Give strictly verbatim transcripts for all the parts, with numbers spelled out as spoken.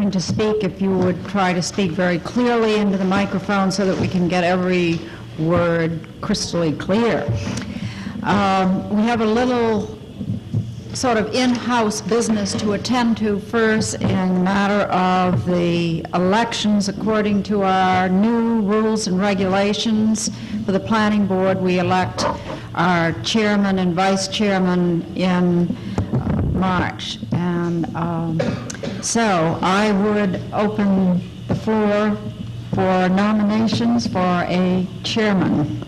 turning to speak, if you would try to speak very clearly into the microphone so that we can get every word crystal clear. Um, we have a little sort of in-house business to attend to first in the matter of the elections. According to our new rules and regulations for the planning board, we elect our chairman and vice chairman in uh, March. And um, so I would open the floor for nominations for a chairman.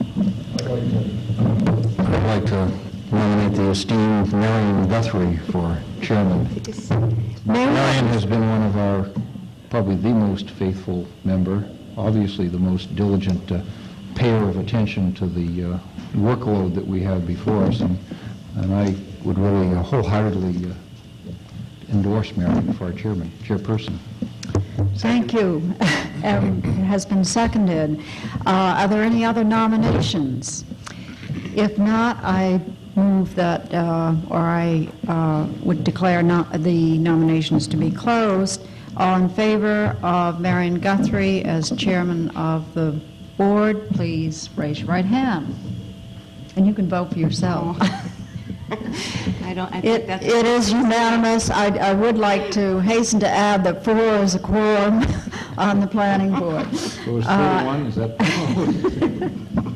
I'd like to nominate the esteemed Marion Guthrie for chairman. Marion has been one of our, probably the most faithful member, obviously the most diligent uh, payer of attention to the uh, workload that we have before us, and, and I would really uh, wholeheartedly uh, endorse Marion for our chairman, chairperson. Thank you. Um, it has been seconded. Uh, are there any other nominations? If not, I move that, uh, or I uh, would declare no the nominations to be closed. All in favor of Marion Guthrie as chairman of the board, please raise your right hand. And you can vote for yourself. I don't, I think It, that's... it is unanimous. I, I would like to hasten to add that four is a quorum on the planning board. So is thirty-one, uh, is that?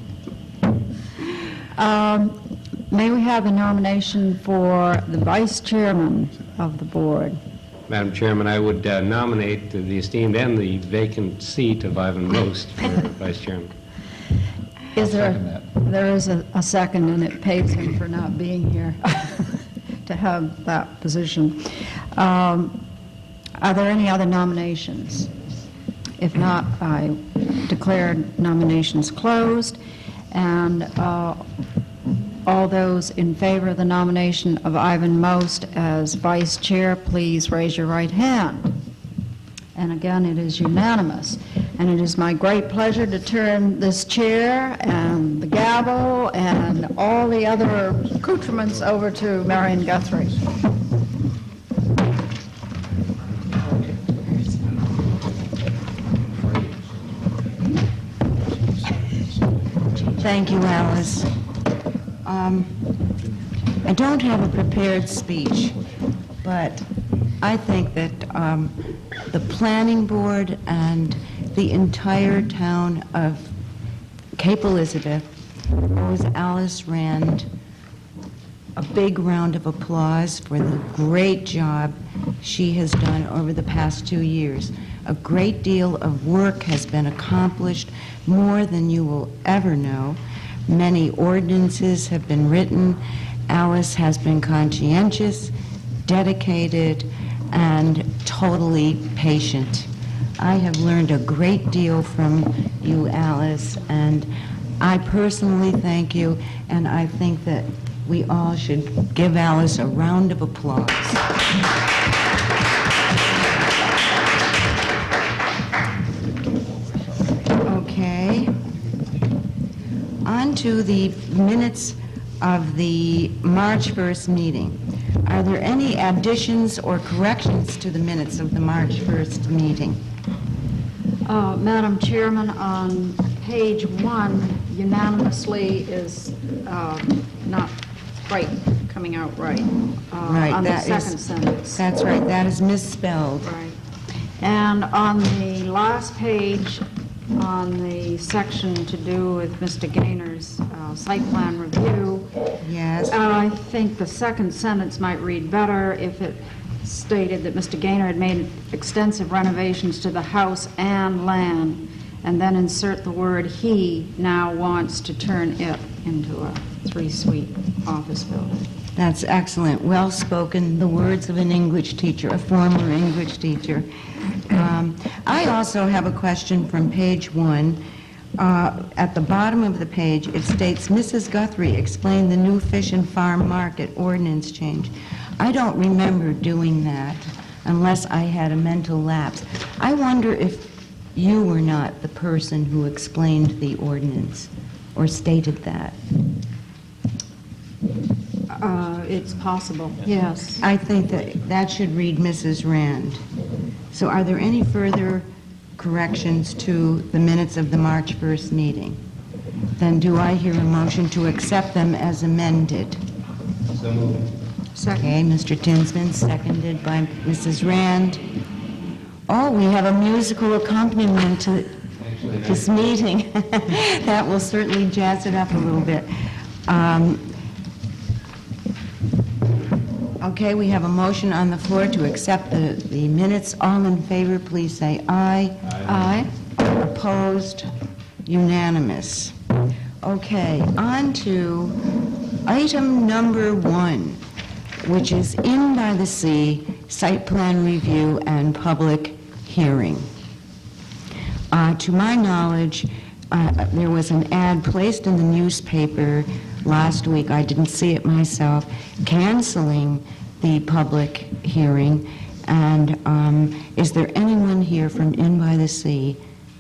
um, may we have a nomination for the vice chairman of the board? Madam Chairman, I would uh, nominate the esteemed and the vacant seat of Ivan Most for vice chairman. Is there, there is a, a second, and it pays him for not being here to have that position. Um, are there any other nominations? If not, I declare nominations closed, and uh, all those in favor of the nomination of Ivan Most as vice chair, please raise your right hand. And again, it is unanimous. And it is my great pleasure to turn this chair and the gavel and all the other accoutrements over to Marion Guthrie. Thank you, Alice. Um, I don't have a prepared speech, but I think that um, the planning board and the entire town of Cape Elizabeth owes Alice Rand a big round of applause for the great job she has done over the past two years. A great deal of work has been accomplished, more than you will ever know. Many ordinances have been written. Alice has been conscientious, dedicated, and totally patient. I have learned a great deal from you, Alice, and I personally thank you, and I think that we all should give Alice a round of applause. Okay. On to the minutes of the March first meeting. Are there any additions or corrections to the minutes of the March first meeting? Uh, Madam Chairman, on page one, unanimously is uh, not quite coming out right. Uh, Right, on the that is- second sentence. That's right, that is misspelled. Right. And on the last page, on the section to do with Mister Gaynor's uh, site plan review, Yes. uh, I think the second sentence might read better if it stated that Mister Gaynor had made extensive renovations to the house and land, and then insert the word he now wants to turn it into a three-suite office building. That's excellent. Well spoken. The words of an English teacher, a former English teacher. Um, I also have a question from page one. Uh, at the bottom of the page, it states, Missus Guthrie explained the new fish and farm market ordinance change. I don't remember doing that unless I had a mental lapse. I wonder if you were not the person who explained the ordinance or stated that. Uh, it's possible, yes. I think that that should read Missus Rand. So are there any further corrections to the minutes of the March first meeting? Then do I hear a motion to accept them as amended? So moved. Okay, Mister Tinsman, seconded by Missus Rand. Oh, we have a musical accompaniment to this meeting. That will certainly jazz it up a little bit. Um, Okay, we have a motion on the floor to accept the, the minutes. All in favor, please say aye. Aye. Opposed? Unanimous. Okay, on to item number one, which is In by the Sea, site plan review and public hearing. Uh, to my knowledge, uh, there was an ad placed in the newspaper last week, I didn't see it myself, canceling the public hearing. And um, is there anyone here from In by the Sea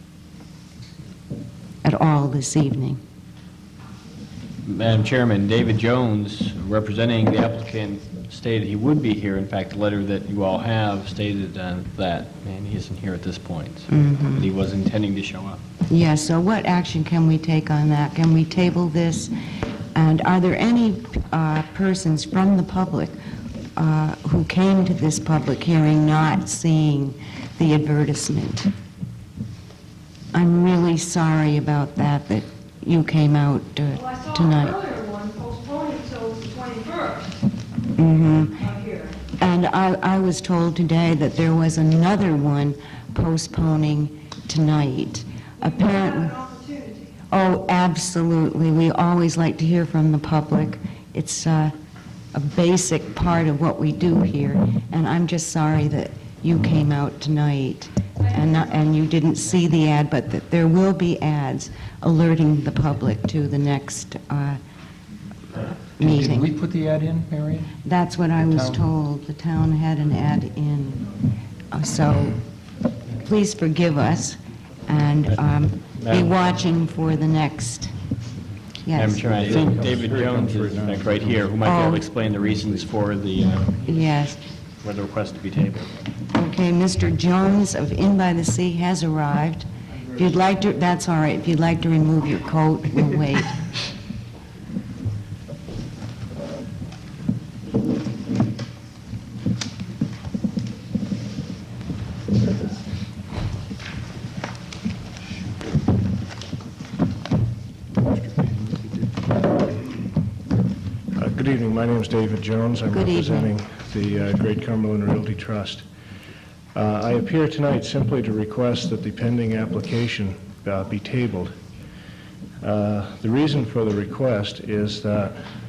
at all this evening? Madam Chairman, David Jones, representing the applicant, stated he would be here. In fact, the letter that you all have stated uh, that, and he isn't here at this point. So Mm-hmm. but he was intending to show up. Yes, so what action can we take on that? Can we table this? And are there any uh, persons from the public uh, who came to this public hearing not seeing the advertisement? I'm really sorry about that, that you came out uh, Well, I saw tonight. an earlier one postponed until the twenty-first Mm-hmm. of here. And I, I was told today that there was another one postponing tonight. Apparently. An opportunity. Oh, absolutely. We always like to hear from the public. It's uh, a basic part of what we do here. And I'm just sorry that you came out tonight and not, and you didn't see the ad, but that there will be ads alerting the public to the next uh, Did- meeting. Did we put the ad in, Marion? That's what I was town? told. The town had an ad in. Uh, So please forgive us and um, be Madam- watching for the next. Madam Yes. Chairman, I think David Jones is in fact right here, who might be able to explain the reasons for the, uh, Yes. for the request to be tabled. Okay, Mister Jones of In by the Sea has arrived. If you'd like to, that's all right. If you'd like to remove your coat, we'll wait. Uh, Good evening. My name is David Jones. I'm Good evening. representing the uh, Great Cumberland Realty Trust. Uh, I appear tonight simply to request that the pending application uh, be tabled. Uh, The reason for the request is that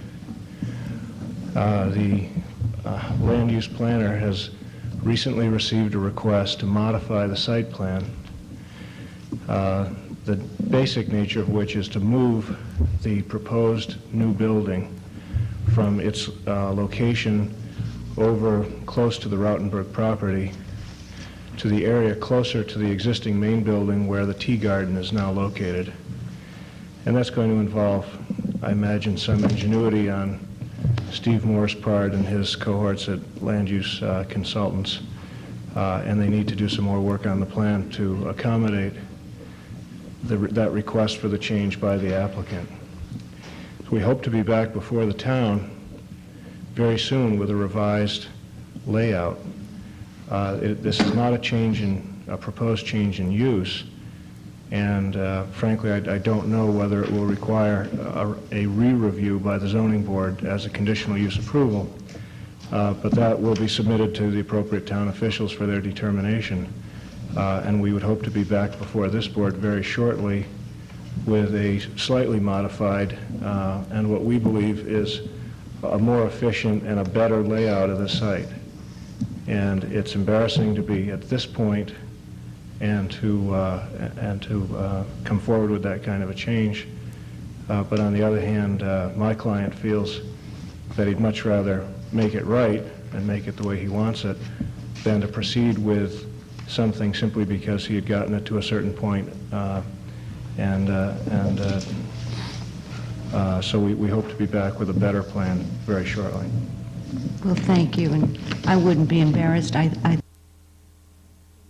uh, the uh, land use planner has recently received a request to modify the site plan, uh, the basic nature of which is to move the proposed new building from its uh, location over close to the Rautenberg property to the area closer to the existing main building where the tea garden is now located. And that's going to involve, I imagine, some ingenuity on Steve Moore's part and his cohorts at Land Use uh, Consultants, uh, and they need to do some more work on the plan to accommodate the, that request for the change by the applicant. We hope to be back before the town very soon with a revised layout. Uh, it, this is not a change in, a proposed change in use, and uh, frankly, I, I don't know whether it will require a, a re-review by the zoning board as a conditional use approval, uh, but that will be submitted to the appropriate town officials for their determination, uh, and we would hope to be back before this board very shortly with a slightly modified uh, and what we believe is a more efficient and a better layout of the site. And it's embarrassing to be at this point and to uh, and to uh, come forward with that kind of a change. Uh, but on the other hand, uh, my client feels that he'd much rather make it right and make it the way he wants it than to proceed with something simply because he had gotten it to a certain point. Uh, And, uh, and uh, uh, so we, we hope to be back with a better plan very shortly. Well, thank you, and I wouldn't be embarrassed. I, I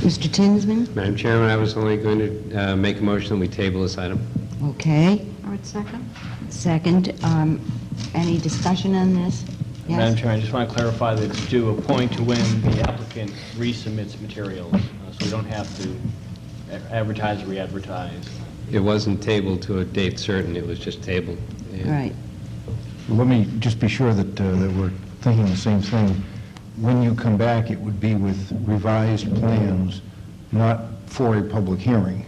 Mister Tinsman? Madam Chairman, I was only going to uh, make a motion that we table this item. Okay. I would second. Second, um, any discussion on this? Yes? Madam Chairman, I just want to clarify that it's due a point to when the applicant resubmits materials, uh, so we don't have to a- advertise or re-advertise. It wasn't tabled to a date certain, it was just tabled. And Right. Let me just be sure that, uh, that we're thinking the same thing. When you come back, it would be with revised plans, not for a public hearing.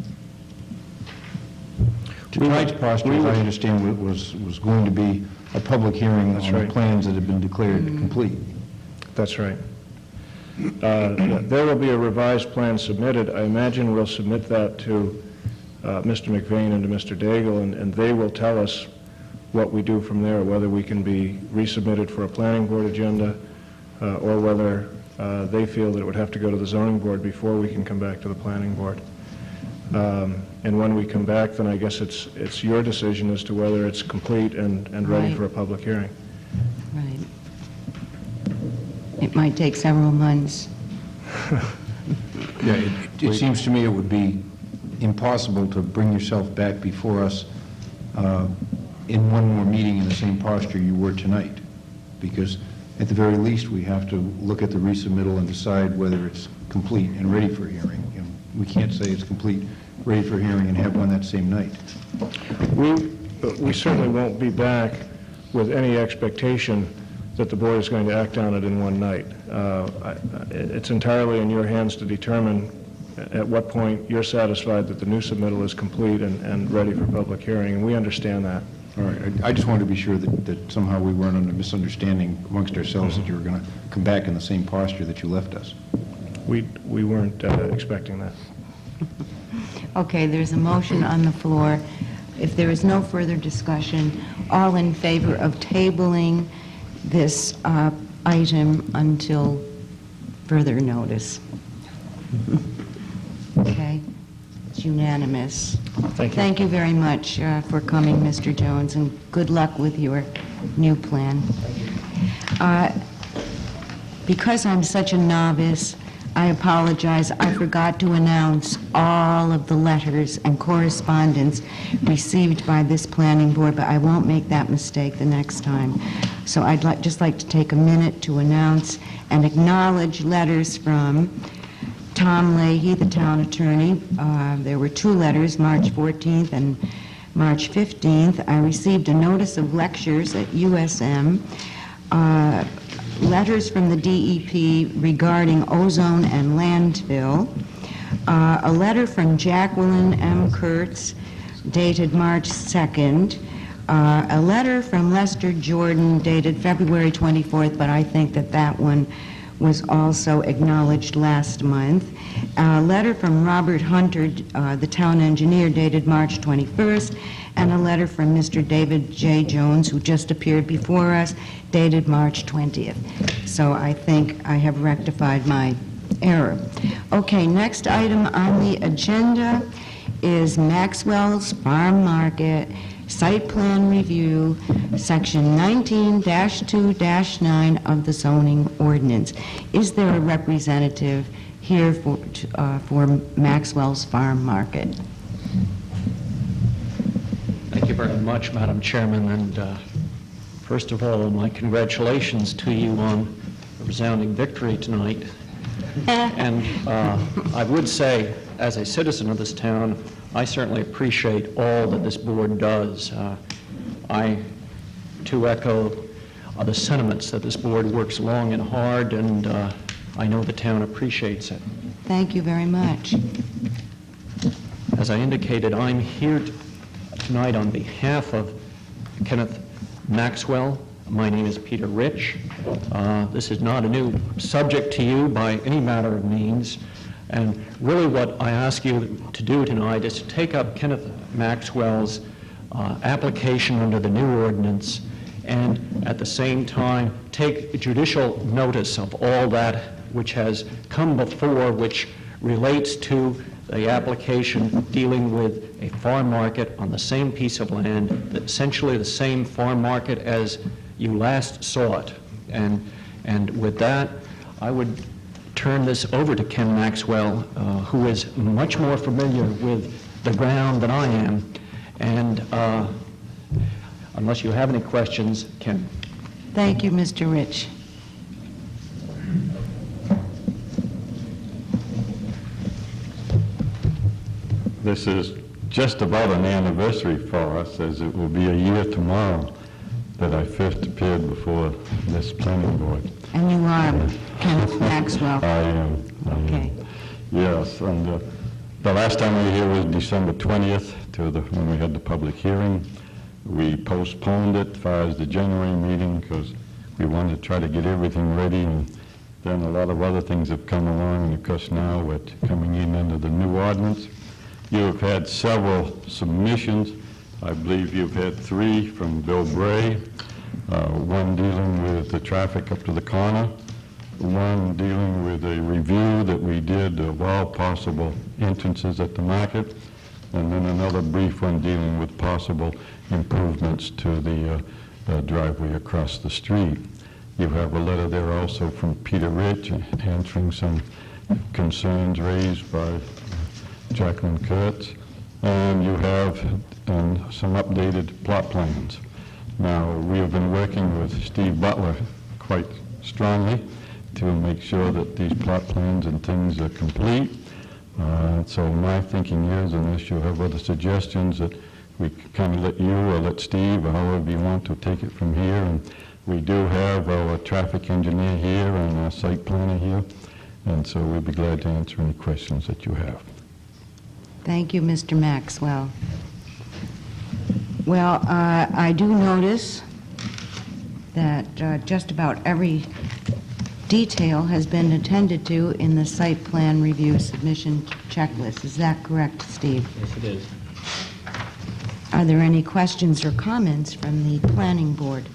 Tonight's posture, as I understand, wa- was, was going to be a public hearing That's on the right. plans that have been declared complete. That's right. Uh, There will be a revised plan submitted. I imagine we'll submit that to uh, Mister McVeigh and to Mister Daigle, and and they will tell us what we do from there, whether we can be resubmitted for a planning board agenda, uh, or whether uh, they feel that it would have to go to the zoning board before we can come back to the planning board. Um, And when we come back, then I guess it's it's your decision as to whether it's complete and and ready Right. for a public hearing. Right. It might take several months. Yeah, it, it seems to me it would be impossible to bring yourself back before us uh, in one more meeting in the same posture you were tonight, because at the very least, we have to look at the resubmittal and decide whether it's complete and ready for hearing. You know, we can't say it's complete, ready for hearing, and have one that same night. We, we certainly won't be back with any expectation that the board is going to act on it in one night. Uh, I- It's entirely in your hands to determine at what point you're satisfied that the new submittal is complete and, and ready for public hearing, and we understand that. All right, I I just wanted to be sure that, that somehow we weren't under misunderstanding amongst ourselves that you were going to come back in the same posture that you left us. We, we weren't uh, expecting that. Okay, there's a motion on the floor. If there is no further discussion, all in favor of tabling this uh, item until further notice? Okay, it's unanimous. Thank you. Thank you very much uh, for coming, Mister Jones, and good luck with your new plan. Uh, Because I'm such a novice, I apologize. I forgot to announce all of the letters and correspondence received by this planning board, but I won't make that mistake the next time. So I'd like, just like to take a minute to announce and acknowledge letters from Tom Leahy, the town attorney. Uh, There were two letters, March fourteenth and March fifteenth. I received a notice of lectures at U S M. Uh, letters from the D E P regarding ozone and landfill, uh, a letter from Jacqueline M. Kurtz dated March second, uh, a letter from Lester Jordan dated February twenty-fourth, but I think that that one was also acknowledged last month, a letter from Robert Hunter, uh, the town engineer, dated March twenty-first, and a letter from Mister David J. Jones, who just appeared before us, dated March twentieth. So I think I have rectified my error. Okay, next item on the agenda is Maxwell's Farm Market Site Plan Review, Section nineteen dash two dash nine of the zoning ordinance. Is there a representative here for, uh, for Maxwell's Farm Market? Thank you very much, Madam Chairman, and uh, first of all, my congratulations to you on a resounding victory tonight. And uh, I would say, as a citizen of this town, I certainly appreciate all that this board does. Uh, I, too, echo uh, the sentiments that this board works long and hard, and uh, I know the town appreciates it. Thank you very much. As I indicated, I'm here t- tonight on behalf of Kenneth Maxwell. My name is Peter Rich. Uh, This is not a new subject to you by any matter of means. And really what I ask you to do tonight is to take up Kenneth Maxwell's uh, application under the new ordinance and at the same time take judicial notice of all that which has come before, which relates to the application dealing with a farm market on the same piece of land, essentially the same farm market as you last saw it. And, and with that, I would turn this over to Ken Maxwell, uh, who is much more familiar with the ground than I am. And uh, unless you have any questions, Ken. Thank you, Mister Rich. This is just about an anniversary for us, as it will be a year tomorrow that I first appeared before this planning board. And you are Kenneth Maxwell. I am. I am. Okay. Yes, and uh, the last time we were here was December twentieth, to the, when we had the public hearing. We postponed it as far as the January meeting because we wanted to try to get everything ready, and then a lot of other things have come along, and of course now we're coming in under the new ordinance. You have had several submissions. I believe you've had three from Bill Bray, uh, one dealing with the traffic up to the corner, one dealing with a review that we did of all possible entrances at the market, and then another brief one dealing with possible improvements to the uh, uh, driveway across the street. You have a letter there also from Peter Rich answering some concerns raised by Jacqueline Kurtz, and you have um, some updated plot plans. Now, we have been working with Steve Butler quite strongly to make sure that these plot plans and things are complete. Uh, so my thinking is, unless you have other suggestions, that we kind of let you or let Steve or however you want to take it from here. And we do have our traffic engineer here and our site planner here, and so we'll be glad to answer any questions that you have. Thank you, Mister Maxwell. Well, uh, I do notice that uh, just about every detail has been attended to in the site plan review submission checklist. Is that correct, Steve? Yes, it is. Are there any questions or comments from the planning board?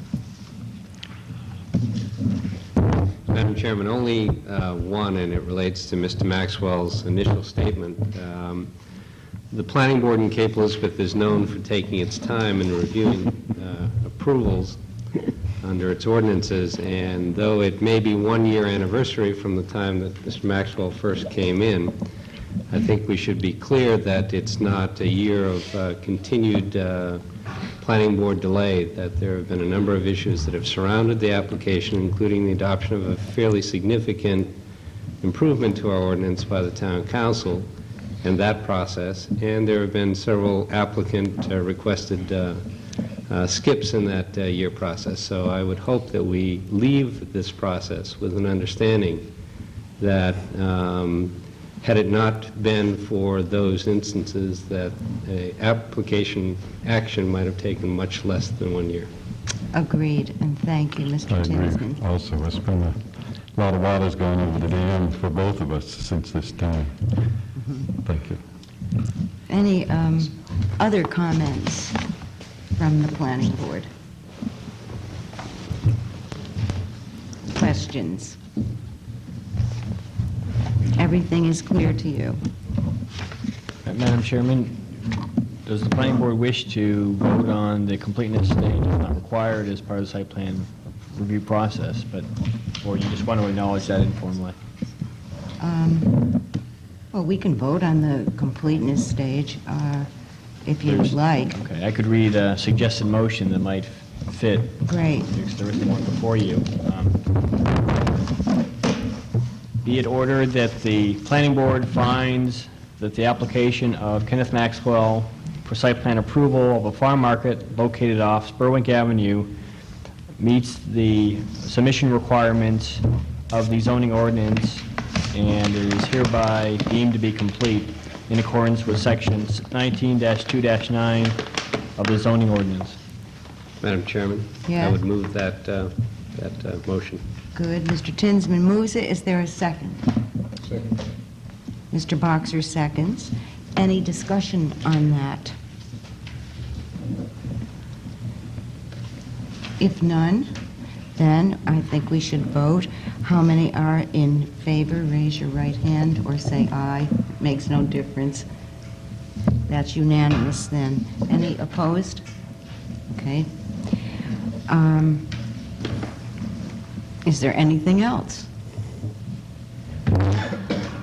Madam Chairman, only uh, one, and it relates to Mister Maxwell's initial statement. Um, The planning board in Cape Elizabeth is known for taking its time in reviewing uh, approvals under its ordinances, and though it may be one year anniversary from the time that Mister Maxwell first came in, I think we should be clear that it's not a year of uh, continued uh, planning board delay, that there have been a number of issues that have surrounded the application, including the adoption of a fairly significant improvement to our ordinance by the town council and that process, and there have been several applicant uh, requested uh, uh, skips in that uh, year process. So I would hope that we leave this process with an understanding that um, had it not been for those instances, that a application action might have taken much less than one year. Agreed, and thank you, Mister I agree. Tinsman. Also, it's been a lot of water's gone over the dam for both of us since this time. Thank you. Any um, other comments from the planning board? Questions? Everything is clear to you. Uh, Madam Chairman, does the planning board wish to vote on the completeness stage? It's not required as part of the site plan review process, but, or you just want to acknowledge that informally? Um, Well, we can vote on the completeness stage uh, if you would There's- like. Okay, I could read a suggested motion that might fit. Great. Because there isn't one before you. Um, Be it ordered that the planning board finds that the application of Kenneth Maxwell for site plan approval of a farm market located off Spurwink Avenue meets the submission requirements of the zoning ordinance and is hereby deemed to be complete in accordance with sections nineteen dash two dash nine of the zoning ordinance. Madam Chairman? Yeah. I would move that, uh, that uh, motion. Good. Mister Tinsman moves it. Is there a second? Second. Mister Boxer seconds. Any discussion on that? If none, then I think we should vote. How many are in favor? Raise your right hand or say aye. Makes no difference. That's unanimous then. Any opposed? Okay. Um, Is there anything else?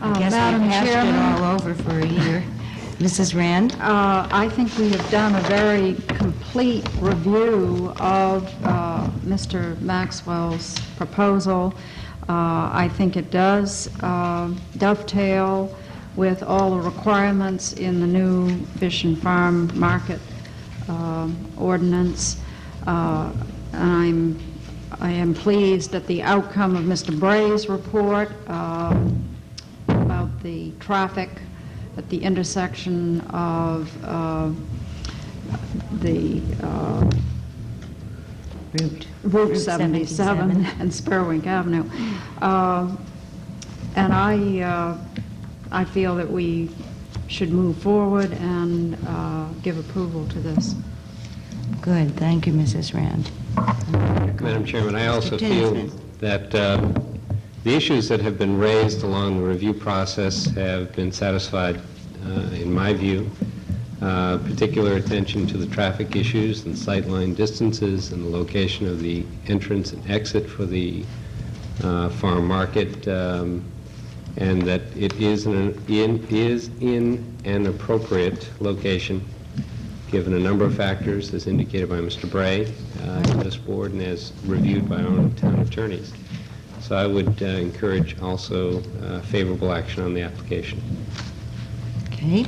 I guess we Madam passed it Chairman? all over for a year. Missus Rand? Uh, I think we have done a very complete review of uh, Mister Maxwell's proposal. Uh, I think it does uh, dovetail with all the requirements in the new Fish and Farm Market um, ordinance. Uh, and I'm, I am pleased at the outcome of Mister Bray's report um, about the traffic at the intersection of uh, the uh, Route. Route seventy-seven and Spurwink Avenue. Uh, And I, uh, I feel that we should move forward and uh, give approval to this. Good, thank you, Missus Rand. Madam Chairman, I also Mister feel Tinsman. that um, the issues that have been raised along the review process have been satisfied, uh, in my view. Uh, Particular attention to the traffic issues and sightline distances and the location of the entrance and exit for the uh, farm market, um, and that it is in, in, is in an appropriate location, given a number of factors, as indicated by Mister Bray uh, to this board and as reviewed by our own town attorneys. So I would uh, encourage also uh, favorable action on the application. Okay.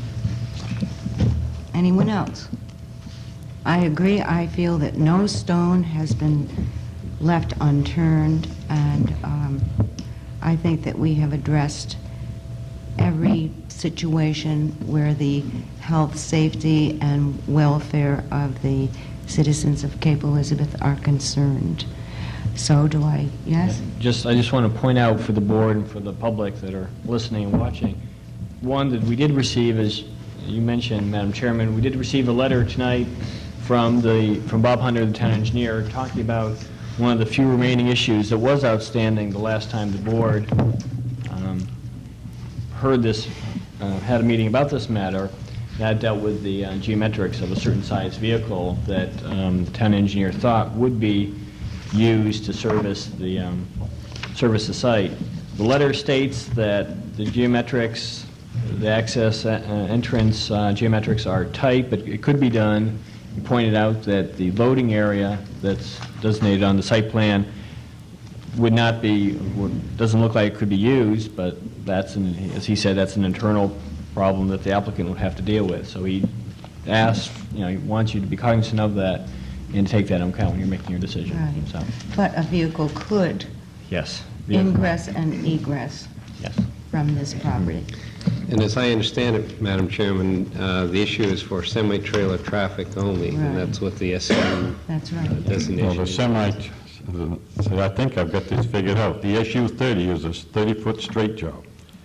Anyone else? I agree. I feel that no stone has been left unturned, and um, I think that we have addressed every situation where the health, safety, and welfare of the citizens of Cape Elizabeth are concerned. So do I, yes? Just, I just want to point out for the board and for the public that are listening and watching, one, that we did receive, as you mentioned, Madam Chairman, we did receive a letter tonight from the, from Bob Hunter, the town engineer, talking about one of the few remaining issues that was outstanding the last time the board um, heard this, uh, had a meeting about this matter. That dealt with the uh, geometrics of a certain size vehicle that um, the town engineer thought would be used to service the um, service the site. The letter states that the geometrics, the access uh, entrance uh, geometrics are tight, but it could be done. He pointed out that the loading area that's designated on the site plan would not be, would, doesn't look like it could be used, but that's, an, as he said, that's an internal problem that the applicant would have to deal with. So he asked, you know, he wants you to be cognizant of that and take that into account when you're making your decision. Right. So, But a vehicle could yes. ingress and egress Yes. from this property. And as I understand it, Madam Chairman, uh, the issue is for semi-trailer traffic only, Right. and that's what the S M That's right. Well, designation the is. semi, so I think I've got this figured out. The S U thirty is a thirty-foot straight job.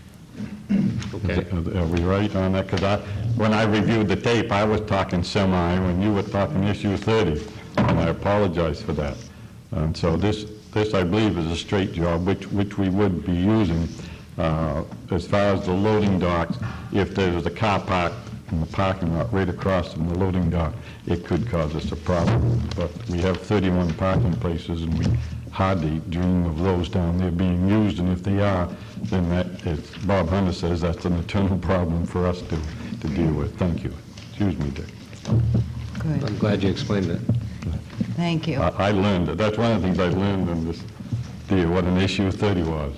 Okay. Are we right on that? Because I, when I reviewed the tape, I was talking semi, when you were talking S U thirty, and I apologize for that. And so this, this I believe is a straight job, which, which we would be using. Uh, as far as the loading docks, if there was a car park in the parking lot right across from the loading dock, it could cause us a problem. But we have thirty-one parking places, and we hardly dream of those down there being used, and if they are, then that, as Bob Hunter says, that's an eternal problem for us to, to deal with. Thank you. Excuse me, Dick. I'm Good. glad you explained that. Thank you. I, I learned, it. That's one of the things I learned in this deal, what an issue thirty was.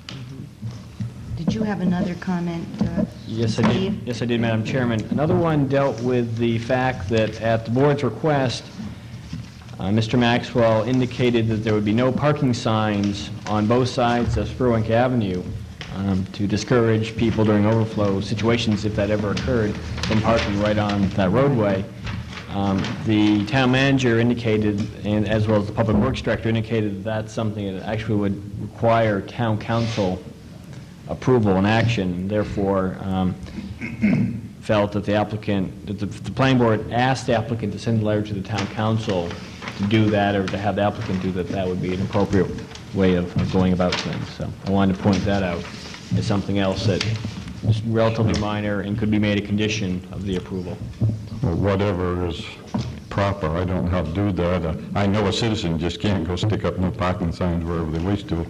Did you have another comment, uh, Yes, I did. Steve? Yes, I did, Madam Chairman. Another one dealt with the fact that at the board's request, uh, Mister Maxwell indicated that there would be no parking signs on both sides of Spurwink Avenue um, to discourage people during overflow situations, if that ever occurred, from parking right on that roadway. Um, The town manager indicated, and as well as the public works director indicated, that that's something that actually would require town council approval and action, and therefore um, felt that the applicant, that the, the planning board asked the applicant to send a letter to the town council to do that, or to have the applicant do that, that would be an appropriate way of, of going about things. So I wanted to point that out as something else that is relatively minor and could be made a condition of the approval. Well, whatever is proper, I don't know how to do that. Uh, I know a citizen just can't go stick up no parking signs wherever they wish to.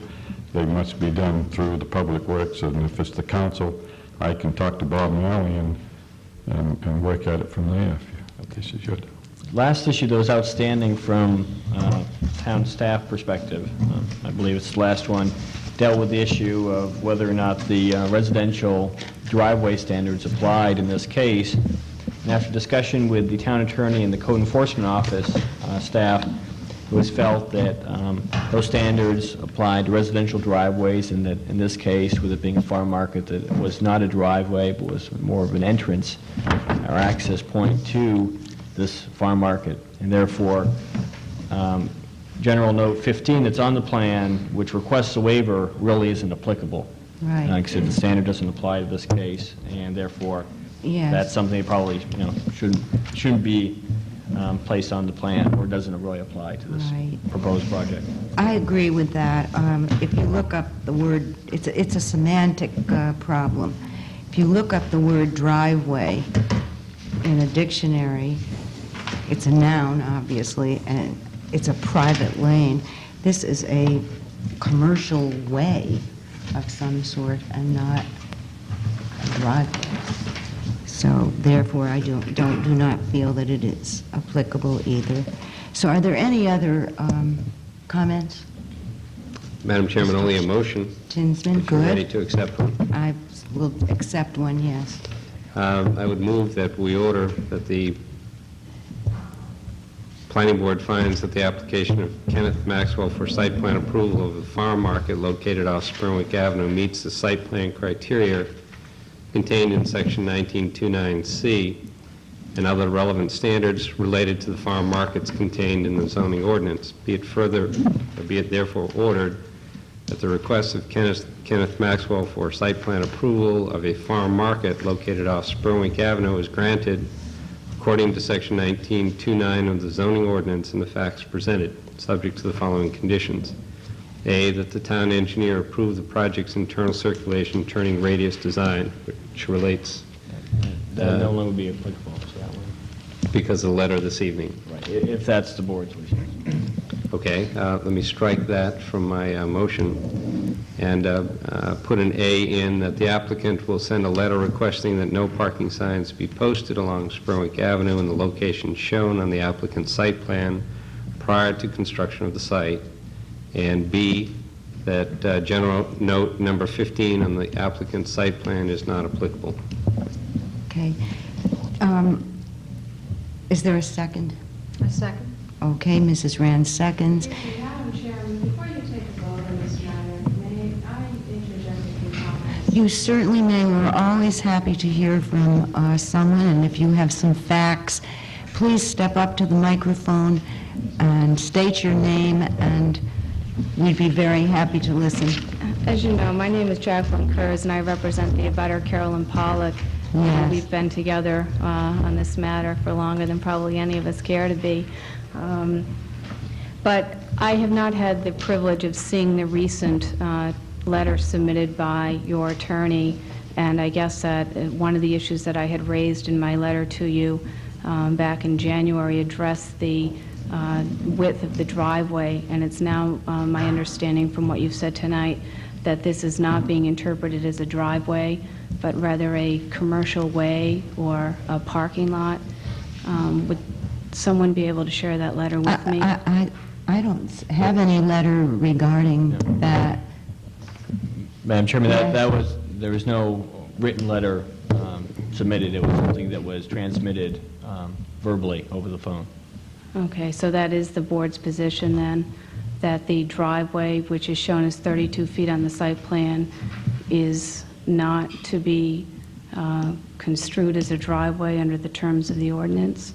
they must be done through the Public Works, and if it's the council, I can talk to Bob Malley and, and, and work at it from there, if, you, if this is your... Last issue that was outstanding from uh, town staff perspective, um, I believe it's the last one, dealt with the issue of whether or not the uh, residential driveway standards applied in this case. And after discussion with the town attorney and the code enforcement office uh, staff, it was felt that um, those standards applied to residential driveways, and that in this case, with it being a farm market, that it was not a driveway, but was more of an entrance or access point to this farm market. And therefore, um, General Note fifteen that's on the plan, which requests a waiver, really isn't applicable. Right. Like I said, the standard doesn't apply to this case, and therefore, Yes. that's something that probably, you know, shouldn't, shouldn't be um, placed on the plan, or doesn't really apply to this Right. proposed project. I agree with that. Um, If you look up the word, it's a, it's a semantic uh, problem. If you look up the word driveway in a dictionary, it's a noun, obviously, and it's a private lane. This is a commercial way of some sort and not a driveway. So therefore, I don't, don't, do not feel that it is applicable either. So are there any other um, comments? Madam Chairman, only a motion. Tinsman, If you're ready good. to accept one. I will accept one, yes. Um, I would move that we order that the Planning Board finds that the application of Kenneth Maxwell for site plan approval of the farm market located off Spurwick Avenue meets the site plan criteria contained in Section nineteen twenty-nine C and other relevant standards related to the farm markets contained in the zoning ordinance. Be it further, or be it therefore ordered that the request of Kenneth, Kenneth Maxwell for site plan approval of a farm market located off Spurwick Avenue is granted according to Section nineteen twenty-nine of the zoning ordinance and the facts presented, subject to the following conditions. A, that the town engineer approve the project's internal circulation turning radius design, which relates That no longer would be applicable to that one. because of the letter this evening. Right, i- if that's the board's wish. Okay, uh, let me strike that from my uh, motion and uh, uh, put an A in that the applicant will send a letter requesting that no parking signs be posted along Spurwick Avenue in the location shown on the applicant's site plan prior to construction of the site. And B, that uh, general note number fifteen on the applicant's site plan is not applicable. Okay. Um, Is there a second? A second. Okay, Missus Rand seconds. Madam Chairman, before you take a vote on this matter, may I interject a few comments? You certainly may. We're always happy to hear from uh, someone, and if you have some facts, please step up to the microphone and state your name, and we'd be very happy to listen. As you know, my name is Jacqueline Kurz, and I represent the abutter Carolyn Pollock. Uh, Yes. We've been together uh, on this matter for longer than probably any of us care to be. Um, But I have not had the privilege of seeing the recent uh, letter submitted by your attorney, and I guess that uh, one of the issues that I had raised in my letter to you um, back in January addressed the uh, width of the driveway, and it's now uh, my understanding from what you've said tonight that this is not being interpreted as a driveway, but rather a commercial way or a parking lot. Um, Would someone be able to share that letter with me? I, I, I don't have any letter regarding that. Madam Chairman, Yes. that, that was, there was no written letter um, submitted. It was something that was transmitted um, verbally over the phone. Okay, so that is the board's position then, that the driveway, which is shown as thirty-two feet on the site plan, is not to be uh, construed as a driveway under the terms of the ordinance?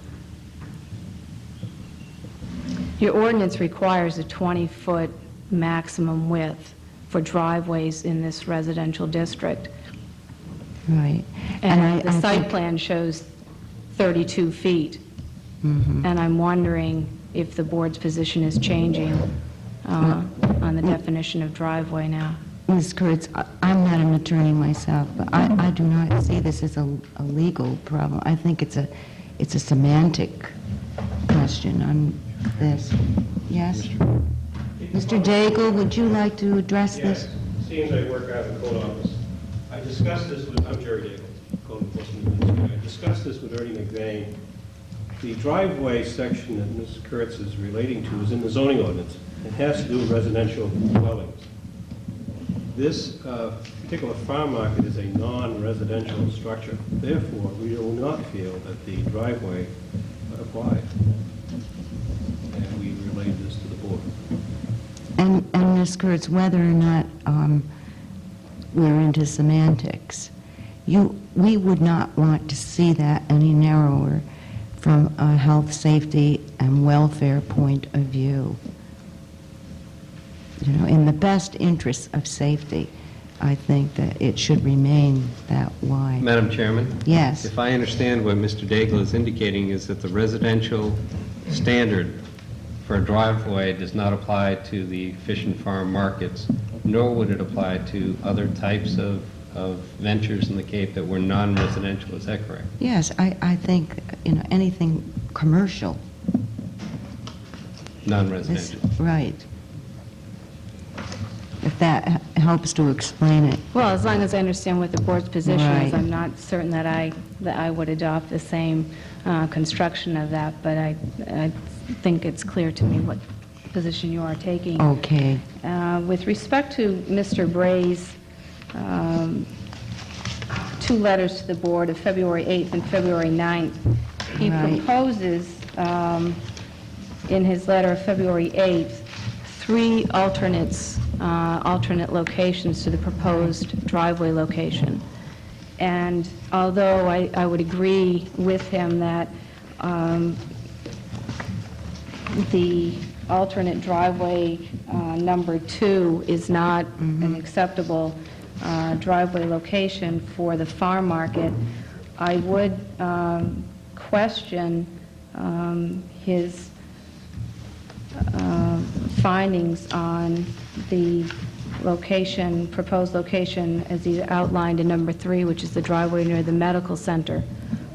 Your ordinance requires a twenty-foot maximum width for driveways in this residential district. Right. And I- the I site think- plan shows thirty-two feet. Mhm. And I'm wondering if the board's position is changing uh, on the definition of driveway now. Miz Kurtz, I- I'm not an attorney myself, but I, I do not see this as a, a legal problem. I think it's a, it's a semantic question on this. Yes? If Mister Daigle, would you like to address Yes, this? seems I work out of the code office. I discussed this with, I'm Jerry Daigle, code enforcement administrator. I discussed this with Ernie McVeigh. The driveway section that Miz Kurtz is relating to is in the zoning ordinance. It has to do with residential dwellings. This uh, particular farm market is a non-residential structure. Therefore, we do not feel that the driveway would apply. And we relayed this to the board. And, and Miz Kurtz, whether or not um, we're into semantics, you, we would not want to see that any narrower from a health, safety, and welfare point of view. You know, in the best interests of safety, I think that it should remain that wide. Madam Chairman? Yes. If I understand what Mister Daigle is indicating is that the residential standard for a driveway does not apply to the fish and farm markets, nor would it apply to other types of, of ventures in the Cape that were non-residential. Is that correct? Yes, I, I think, you know, anything commercial. Non-residential. This- Right. If that h- helps to explain it. Well, as long as I understand what the board's position is, Right. I'm not certain that I, that I would adopt the same uh, construction of that, but I, I think it's clear to me what position you are taking. Okay. Uh, With respect to Mister Bray's um, two letters to the board of February eighth and February ninth, he Right. proposes um, in his letter of February eighth three alternates, uh, alternate locations to the proposed driveway location. And although I, I would agree with him that um, the alternate driveway uh, number two is not an acceptable uh, driveway location for the farm market, I would um, question um, his uh, findings on the location, proposed location, as he outlined in number three, which is the driveway near the medical center.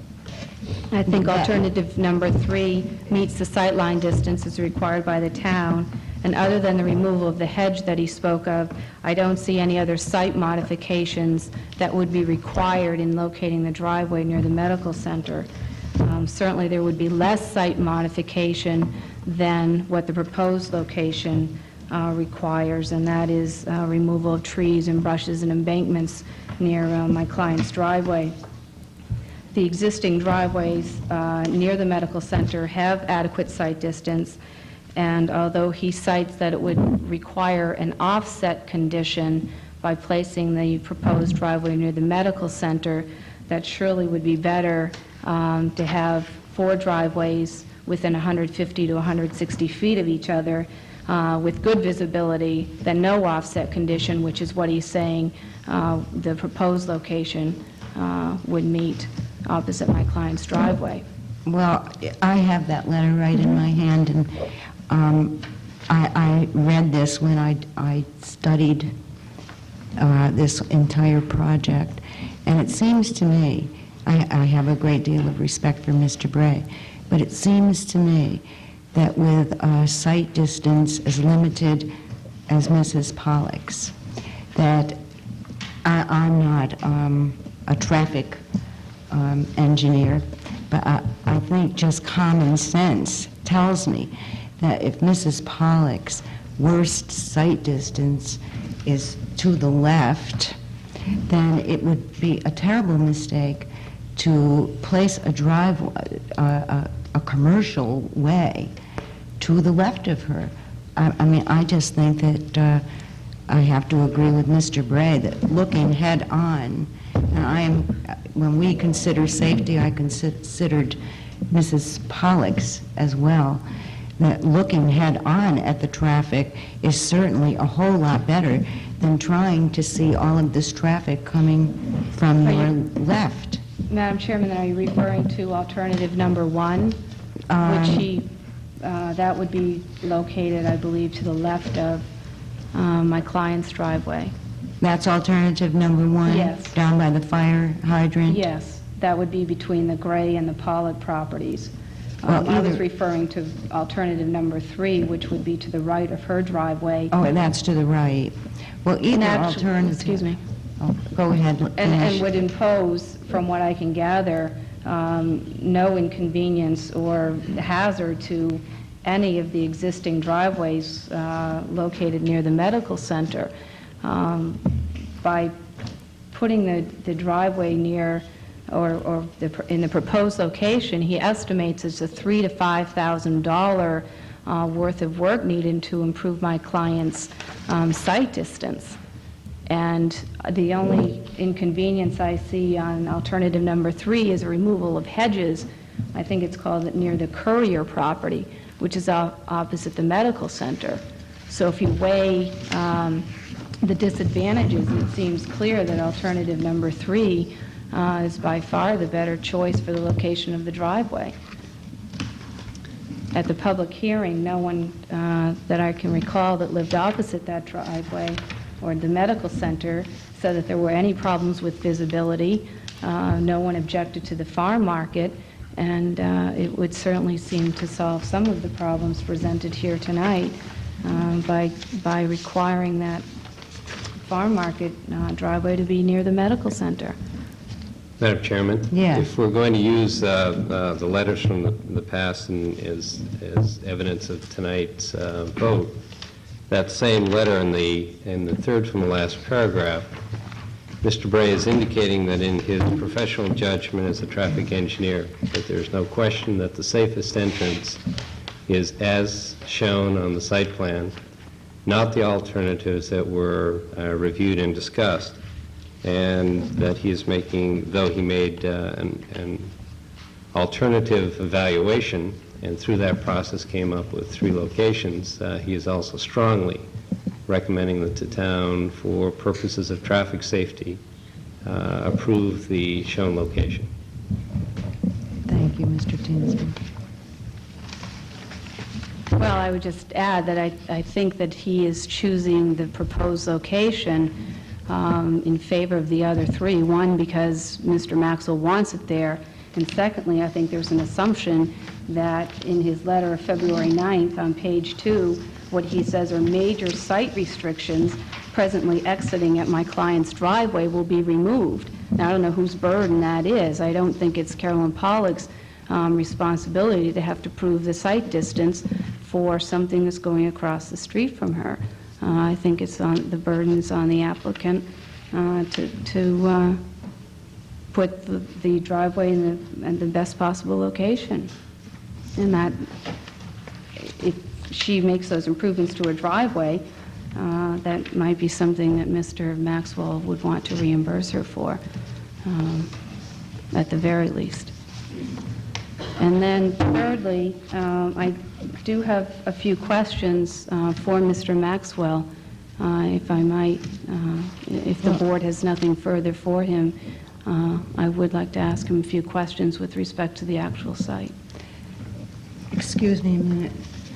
I think alternative number three meets the sightline distance as required by the town, and other than the removal of the hedge that he spoke of, I don't see any other site modifications that would be required in locating the driveway near the medical center. Um, Certainly, there would be less site modification than what the proposed location uh, requires, and that is uh, removal of trees and brushes and embankments near uh, my client's driveway. The existing driveways uh, near the medical center have adequate site distance, and although he cites that it would require an offset condition by placing the proposed driveway near the medical center, that surely would be better um, to have four driveways within one hundred fifty to one hundred sixty feet of each other uh, with good visibility than no offset condition, which is what he's saying uh, the proposed location uh, would meet opposite my client's driveway. Well, I have that letter right in my hand, and um, I, I read this when I, I studied uh, this entire project, and it seems to me, I, I have a great deal of respect for Mister Bray, but it seems to me that with a site distance as limited as Missus Pollock's, that I, I'm not um, a traffic um, engineer, but I, I think just common sense tells me that if Missus Pollock's worst site distance is to the left, then it would be a terrible mistake to place a drive, uh, a, a commercial way to the left of her. I, I mean, I just think that uh, I have to agree with Mister Bray that looking head on, and I am, when we consider safety, I considered Missus Pollock's as well, that looking head on at the traffic is certainly a whole lot better than trying to see all of this traffic coming from Are your you- left. Madam Chairman, are you referring to alternative number one, Um, which he, uh, that would be located, I believe, to the left of uh, my client's driveway? That's alternative number one? Yes. Down by the fire hydrant? Yes, that would be between the Gray and the Pollock properties. Um, Well, I was either- referring to alternative number three, which would be to the right of her driveway. Oh, and that's to the right. Well, either actu- alternative... excuse me. Oh, go ahead, And, finish. and would impose, from what I can gather, um, no inconvenience or hazard to any of the existing driveways uh, located near the medical center. Um, By putting the, the driveway near, or, or the, pr- in the proposed location, he estimates it's a three to five thousand dollar uh, worth of work needed to improve my client's um, sight distance. And the only inconvenience I see on alternative number three is a removal of hedges. I think it's called it near the Courier property, which is op- opposite the medical center. So if you weigh um, the disadvantages, it seems clear that alternative number three uh, is by far the better choice for the location of the driveway. At the public hearing, no one uh, that I can recall that lived opposite that driveway or the medical center said that there were any problems with visibility. Uh, No one objected to the farm market, and uh, it would certainly seem to solve some of the problems presented here tonight uh, by, by requiring that farm market uh, driveway to be near the medical center. Madam Chairman? Yes. If we're going to use uh, uh, the letters from the the past and as, as evidence of tonight's uh, vote, that same letter in the, in the third from the last paragraph, Mister Bray is indicating that in his professional judgment as a traffic engineer, that there's no question that the safest entrance is as shown on the site plan, not the alternatives that were uh, reviewed and discussed, and that he is making, though he made uh, an, an alternative evaluation, and through that process came up with three locations, uh, he is also strongly recommending that the town, for purposes of traffic safety, uh, approve the shown location. Thank you, Mister Tinsman. Well, I would just add that I, I think that he is choosing the proposed location um, in favor of the other three. One, because Mister Maxwell wants it there, and secondly, I think there's an assumption that in his letter of February ninth on page two, what he says are major site restrictions presently exiting at my client's driveway will be removed. Now, I don't know whose burden that is. I don't think it's Carolyn Pollock's um, responsibility to have to prove the site distance for something that's going across the street from her. Uh, I think it's on, the burden's on the applicant uh, to, to uh, put the, the driveway in the, in the best possible location. And that, if she makes those improvements to her driveway, uh, that might be something that Mister Maxwell would want to reimburse her for, um, at the very least. And then thirdly, um, I do have a few questions uh, for Mister Maxwell, uh, if I might. Uh, if the board has nothing further for him, uh, I would like to ask him a few questions with respect to the actual site. Excuse me a minute.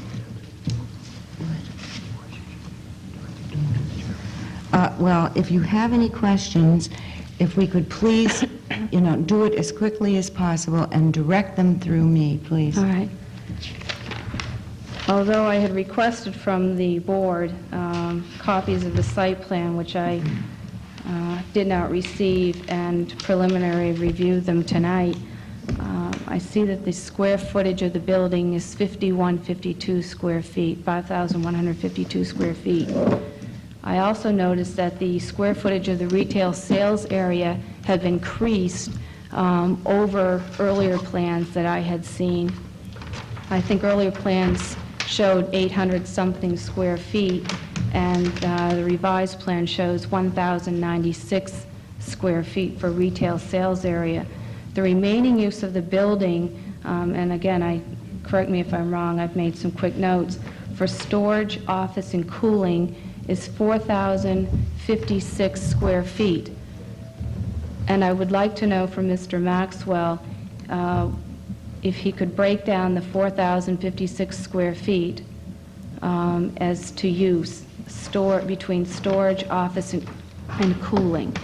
Uh, Well, if you have any questions, if we could please, you know, do it as quickly as possible and direct them through me, please. All right. Although I had requested from the board um, copies of the site plan, which I uh, did not receive, and preliminary reviewed them tonight, uh, I see that the square footage of the building is fifty-one fifty-two square feet, five thousand one hundred fifty-two square feet. I also noticed that the square footage of the retail sales area have increased um, over earlier plans that I had seen. I think earlier plans showed eight hundred something square feet, and uh, the revised plan shows one thousand ninety-six square feet for retail sales area. The remaining use of the building, um, and again, I correct me if I'm wrong, I've made some quick notes, for storage, office, and cooling is four thousand fifty-six square feet. And I would like to know from Mister Maxwell uh, if he could break down the four thousand fifty-six square feet um, as to use, store, between storage, office, and, and cooling.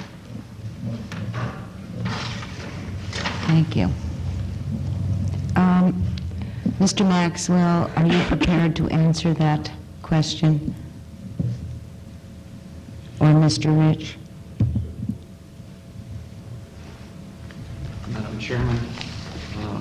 Thank you. Um, Mister Maxwell, are you prepared to answer that question? Or Mister Rich? Madam Chairman, uh,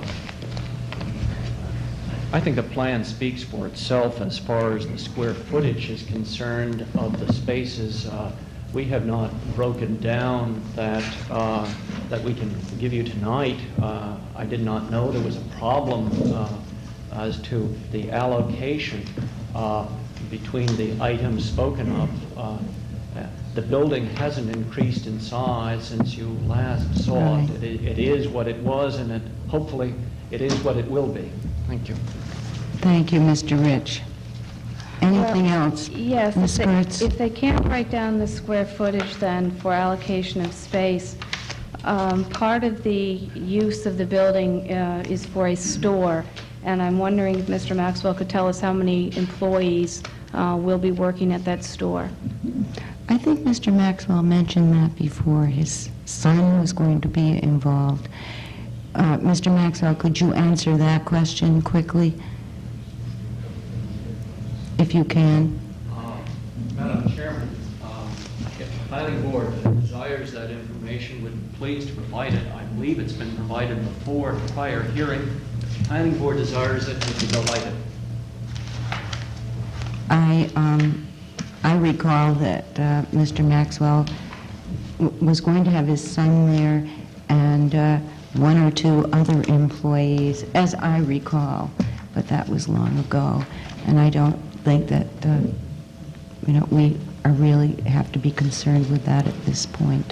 I think the plan speaks for itself as far as the square footage is concerned of the spaces. Uh, we have not broken down that uh, that we can give you tonight. Uh, I did not know there was a problem uh, as to the allocation uh, between the items spoken of. Uh, The building hasn't increased in size since you last saw Right. it. It, it is what it was, and it, hopefully it is what it will be. Thank you. Thank you, Mister Rich. Anything Well, else? Yes, Miz if they, Kurtz? if they can't write down the square footage then for allocation of space, um, part of the use of the building uh, is for a store, and I'm wondering if Mister Maxwell could tell us how many employees uh, will be working at that store. I think Mister Maxwell mentioned that before. His son was going to be involved. Uh, Mister Maxwell, could you answer that question quickly, if you can? Uh, Madam Chairman, um, if the planning board desires that information, would be pleased to provide it. I believe it's been provided before at the prior hearing. If the planning board desires it, we'd be delighted. I, um, I recall that uh, Mister Maxwell w- was going to have his son there and uh, one or two other employees, as I recall, but that was long ago. And I don't think that, uh, you know, we are really have to be concerned with that at this point.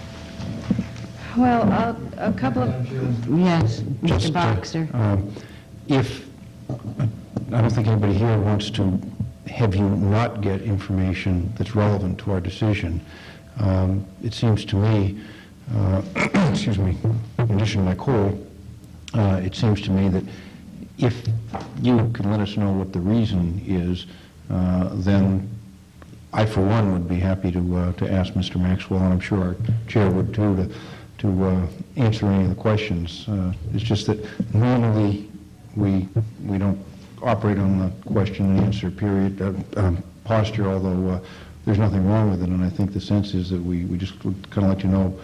Well, uh, a couple of... Yes, Mister Just, uh, Boxer. um, If, I don't think anybody here wants to have you not get information that's relevant to our decision. Um, It seems to me, uh, excuse me, in addition to my call, uh, it seems to me that if you can let us know what the reason is, uh, then I, for one, would be happy to uh, to ask Mister Maxwell, and I'm sure our chair would too, to to uh, answer any of the questions. Uh, It's just that normally we we don't operate on the question and answer period uh, um, posture, although uh, there's nothing wrong with it, and I think the sense is that we, we just would kind of let you know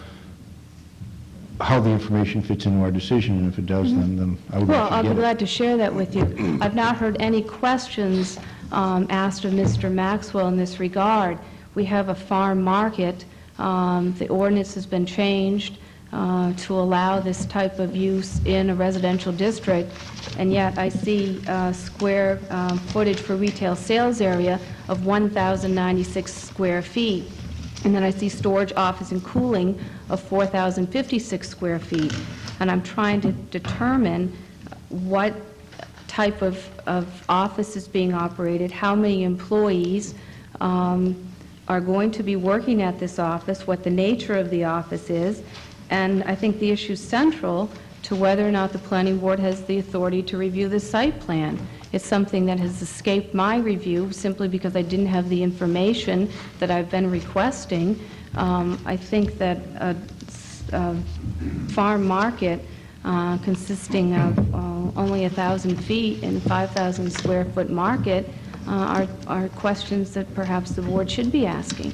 how the information fits into our decision, and if it does, then, then I would Well, like I'll to be get it. glad to share that with you. I've not heard any questions um, asked of Mister Maxwell in this regard. We have a farm market. Um, The ordinance has been changed uh, to allow this type of use in a residential district, and yet I see uh, square um, footage for retail sales area of one thousand ninety-six square feet. And then I see storage, office, and cooling of four thousand fifty-six square feet. And I'm trying to determine what type of, of office is being operated, how many employees um, are going to be working at this office, what the nature of the office is. And I think the issue is central to whether or not the planning board has the authority to review the site plan. It's something that has escaped my review simply because I didn't have the information that I've been requesting. Um, I think that a, a farm market uh, consisting of uh, only one thousand feet and five thousand square foot market uh, are, are questions that perhaps the board should be asking.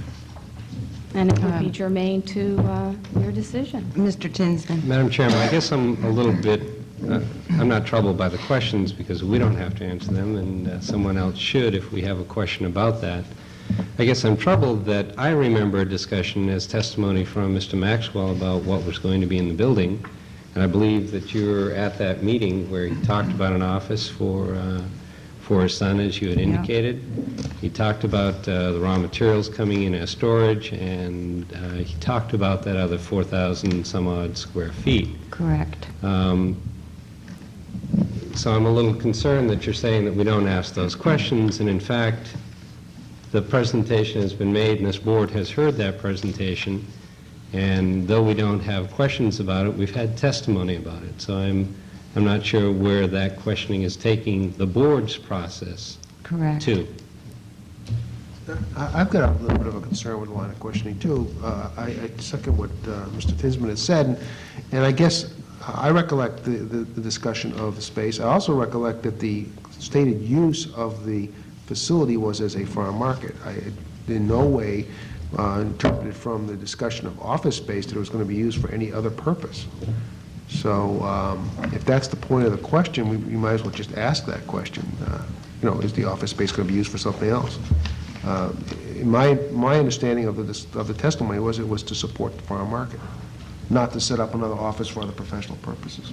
And it would be germane to uh, your decision. Mister Tinsman. Madam Chairman, I guess I'm a little bit, uh, I'm not troubled by the questions because we don't have to answer them, and uh, someone else should if we have a question about that. I guess I'm troubled that I remember a discussion as testimony from Mister Maxwell about what was going to be in the building, and I believe that you were at that meeting where he talked about an office for uh, for his son, as you had indicated. He talked about uh, the raw materials coming in as storage, and uh, he talked about that other four thousand some odd square feet. Correct. Um, so I'm a little concerned that you're saying that we don't ask those questions, and in fact, the presentation has been made, and this board has heard that presentation, and though we don't have questions about it, we've had testimony about it. So I'm I'm not sure where that questioning is taking the board's process Correct. to. I- I've got a little bit of a concern with the line of questioning, too. Uh, I I second what uh, Mister Tinsman has said, and- and I guess I recollect the, the, the discussion of the space. I also recollect that the stated use of the facility was as a farm market. I in no way uh, interpreted from the discussion of office space that it was going to be used for any other purpose. So um, if that's the point of the question, we, we might as well just ask that question. Uh, you know, is the office space going to be used for something else? Uh, my, my understanding of the, of the testimony was it was to support the farm market, not to set up another office for other professional purposes.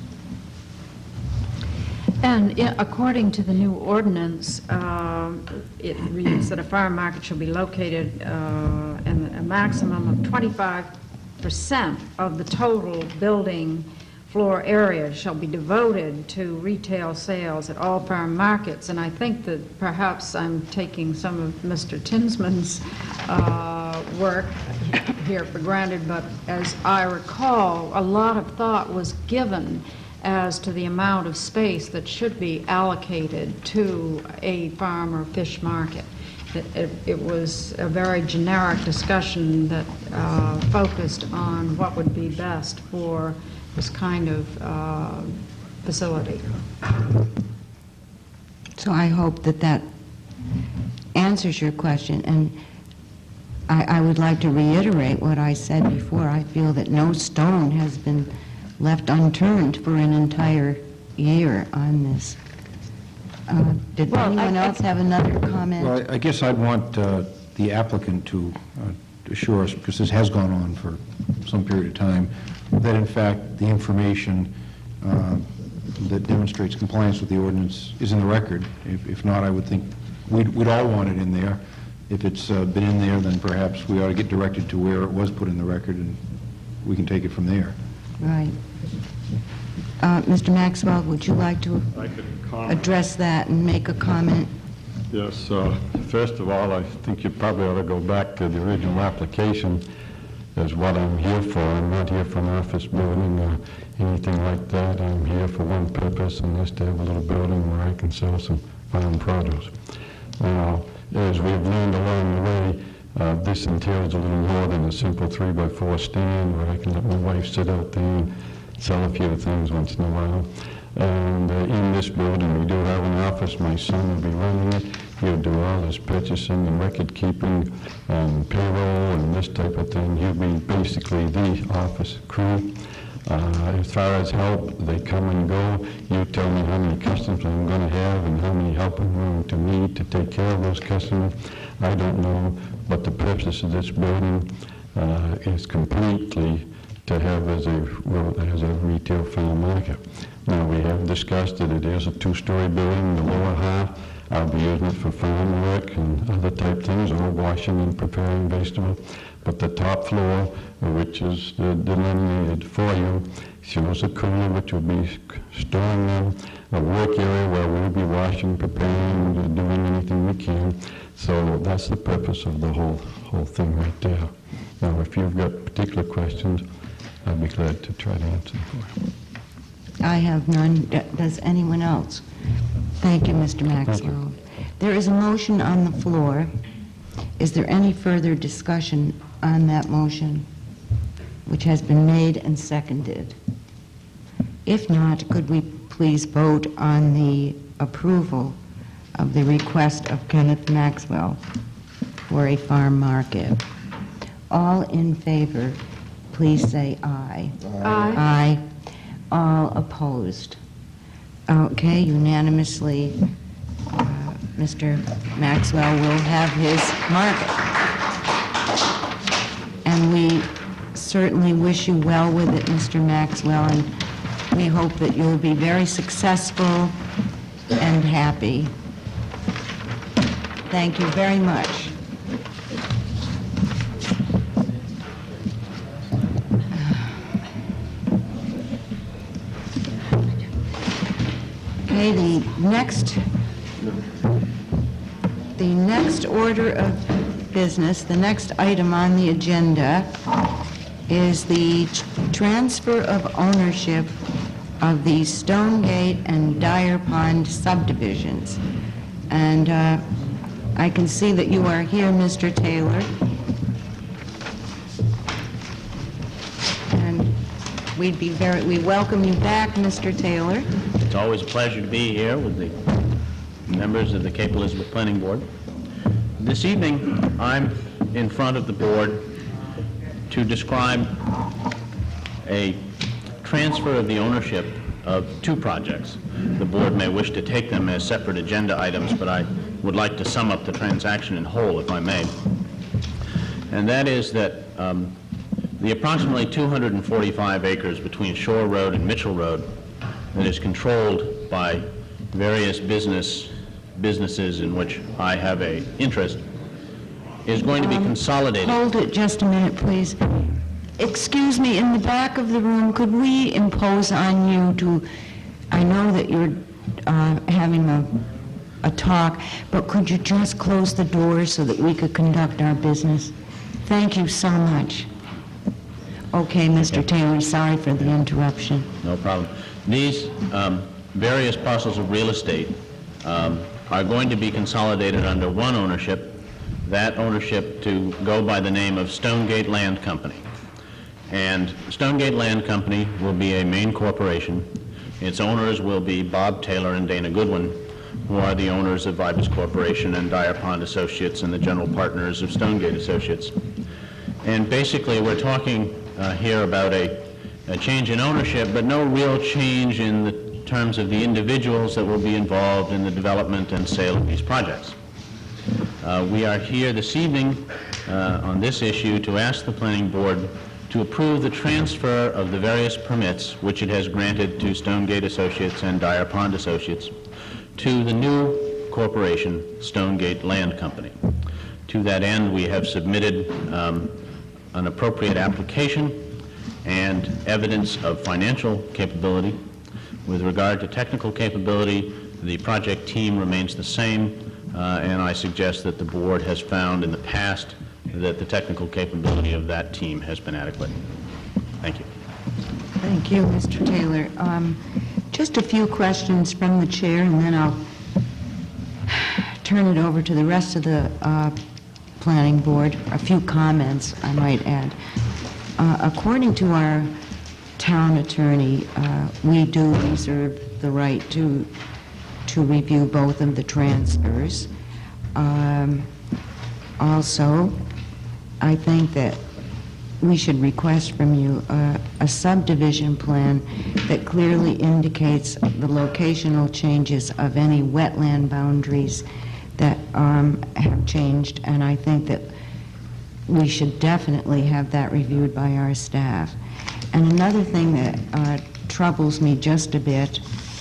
And i- according to the new ordinance, uh, it reads that a farm market shall be located uh, in a maximum of twenty-five percent of the total building floor area shall be devoted to retail sales at all farm markets. And I think that perhaps I'm taking some of Mister Tinsman's uh, work here for granted, but as I recall, a lot of thought was given as to the amount of space that should be allocated to a farm or fish market. It, it, it was a very generic discussion that uh, focused on what would be best for this kind of uh, facility. So I hope that that answers your question, and I, I would like to reiterate what I said before. I feel that no stone has been left unturned for an entire year on this. Uh, did Well, anyone I- else have another comment? Well, I I guess I'd want uh, the applicant to uh, assure us, because this has gone on for some period of time, that in fact the information uh, that demonstrates compliance with the ordinance is in the record. If if not, I would think we'd we'd all want it in there. If it's uh, been in there, then perhaps we ought to get directed to where it was put in the record, and we can take it from there. Right. Uh, Mister Maxwell, would you like to I could comment. address that and make a comment? Yes, uh, first of all, I think you probably ought to go back to the original application as what I'm here for. I'm not here for an office building or anything like that. I'm here for one purpose, and that's to have a little building where I can sell some farm produce. Now, as we've learned along the way, uh, this entails a little more than a simple three by four stand where I can let my wife sit out there and sell a few things once in a while. And uh, in this building, we do have an office. My son will be running it. He'll do all his purchasing and record keeping and payroll and this type of thing. He'll be basically the office crew. Uh, as far as help, they come and go. You tell me how many customers I'm going to have and how many help I'm going to need to take care of those customers. I don't know, but the purpose of this building uh, is completely to have as a, well, as a retail farm market. Now, we have discussed that it is a two-story building. The lower half, I'll be using it for farm work and other type things, or washing and preparing vegetables. But the top floor, which is the delineated for you, shows a cooler which will be storing them, a work area where we'll be washing, preparing, and doing anything we can. So that's the purpose of the whole whole thing right there. Now, if you've got particular questions, I'd be glad to try to answer them for you. I have none. D- Does anyone else? Thank you, Mister Maxwell. There is a motion on the floor. Is there any further discussion on that motion, which has been made and seconded? If not, could we please vote on the approval of the request of Kenneth Maxwell for a farm market? All in favor, please say aye. Aye. Aye. All opposed? Okay, unanimously, uh, Mister Maxwell will have his market. And we certainly wish you well with it, Mister Maxwell, and we hope that you'll be very successful and happy. Thank you very much. Okay, the next, the next order of business, the next item on the agenda is the t- transfer of ownership of the Stonegate and Dyer Pond subdivisions. And uh, I can see that you are here, Mister Taylor. And we'd be very, we welcome you back, Mister Taylor. It's always a pleasure to be here with the members of the Cape Elizabeth Planning Board. This evening, I'm in front of the board to describe a transfer of the ownership of two projects. The board may wish to take them as separate agenda items, but I would like to sum up the transaction in whole, if I may. And that is that um, the approximately two hundred forty-five acres between Shore Road and Mitchell Road that is controlled by various business businesses in which I have a interest is going to be consolidated. Hold it just a minute, please. Excuse me, in the back of the room, could we impose on you to, I know that you're uh, having a, a talk, but could you just close the door so that we could conduct our business? Thank you so much. Okay, Mister Taylor, sorry for the interruption. No problem. These um, various parcels of real estate um, are going to be consolidated under one ownership, that ownership to go by the name of Stonegate Land Company. And Stonegate Land Company will be a main corporation. Its owners will be Bob Taylor and Dana Goodwin, who are the owners of Vibus Corporation and Dyer Pond Associates and the general partners of Stonegate Associates. And basically, we're talking uh, here about a, a change in ownership, but no real change in the terms of the individuals that will be involved in the development and sale of these projects. Uh, we are here this evening uh, on this issue to ask the Planning Board to approve the transfer of the various permits which it has granted to Stonegate Associates and Dyer Pond Associates to the new corporation, Stonegate Land Company. To that end, we have submitted um, an appropriate application and evidence of financial capability. With regard to technical capability, the project team remains the same, uh, and I suggest that the board has found in the past that the technical capability of that team has been adequate. Thank you. Thank you, Mister Taylor. Um, just a few questions from the chair, and then I'll turn it over to the rest of the uh, planning board. A few comments, I might add. Uh, according to our town attorney, uh, we do reserve the right to to review both of the transfers. Um, also, I think that we should request from you uh, a subdivision plan that clearly indicates the locational changes of any wetland boundaries that um, have changed, and I think that we should definitely have that reviewed by our staff. And another thing that uh, troubles me just a bit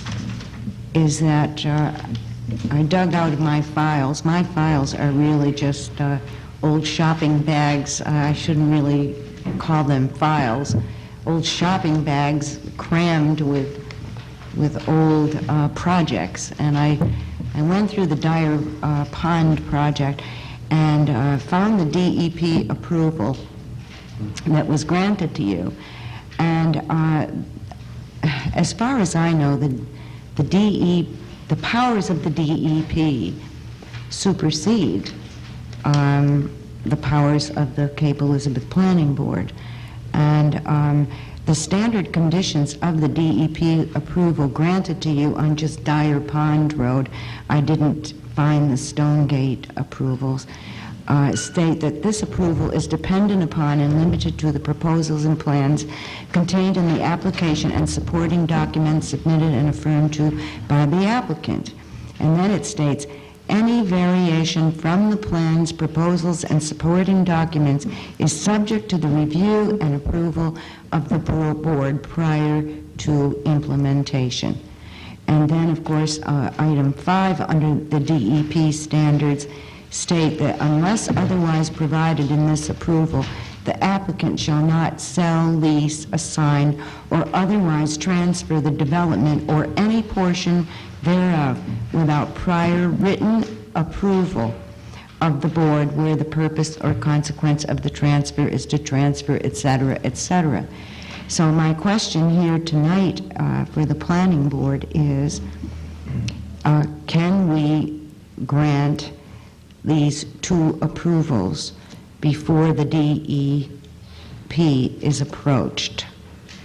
is that uh, I dug out of my files. My files are really just uh, old shopping bags. Uh, I shouldn't really call them files. Old shopping bags crammed with with old uh, projects. And I, I went through the Dyer uh, Pond project and uh, found the D E P approval that was granted to you. And uh, as far as I know, the the D E the powers of the D E P supersede um, the powers of the Cape Elizabeth Planning Board. And um, the standard conditions of the D E P approval granted to you on just Dyer Pond Road, I didn't find the Stonegate approvals, uh, state that this approval is dependent upon and limited to the proposals and plans contained in the application and supporting documents submitted and affirmed to by the applicant. And then it states, any variation from the plans, proposals, and supporting documents is subject to the review and approval of the board prior to implementation. And then, of course, uh, item five under the D E P standards state that unless otherwise provided in this approval, the applicant shall not sell, lease, assign, or otherwise transfer the development or any portion thereof without prior written approval of the board where the purpose or consequence of the transfer is to transfer, et cetera, et cetera. So my question here tonight uh, for the planning board is, uh, can we grant these two approvals before the D E P is approached?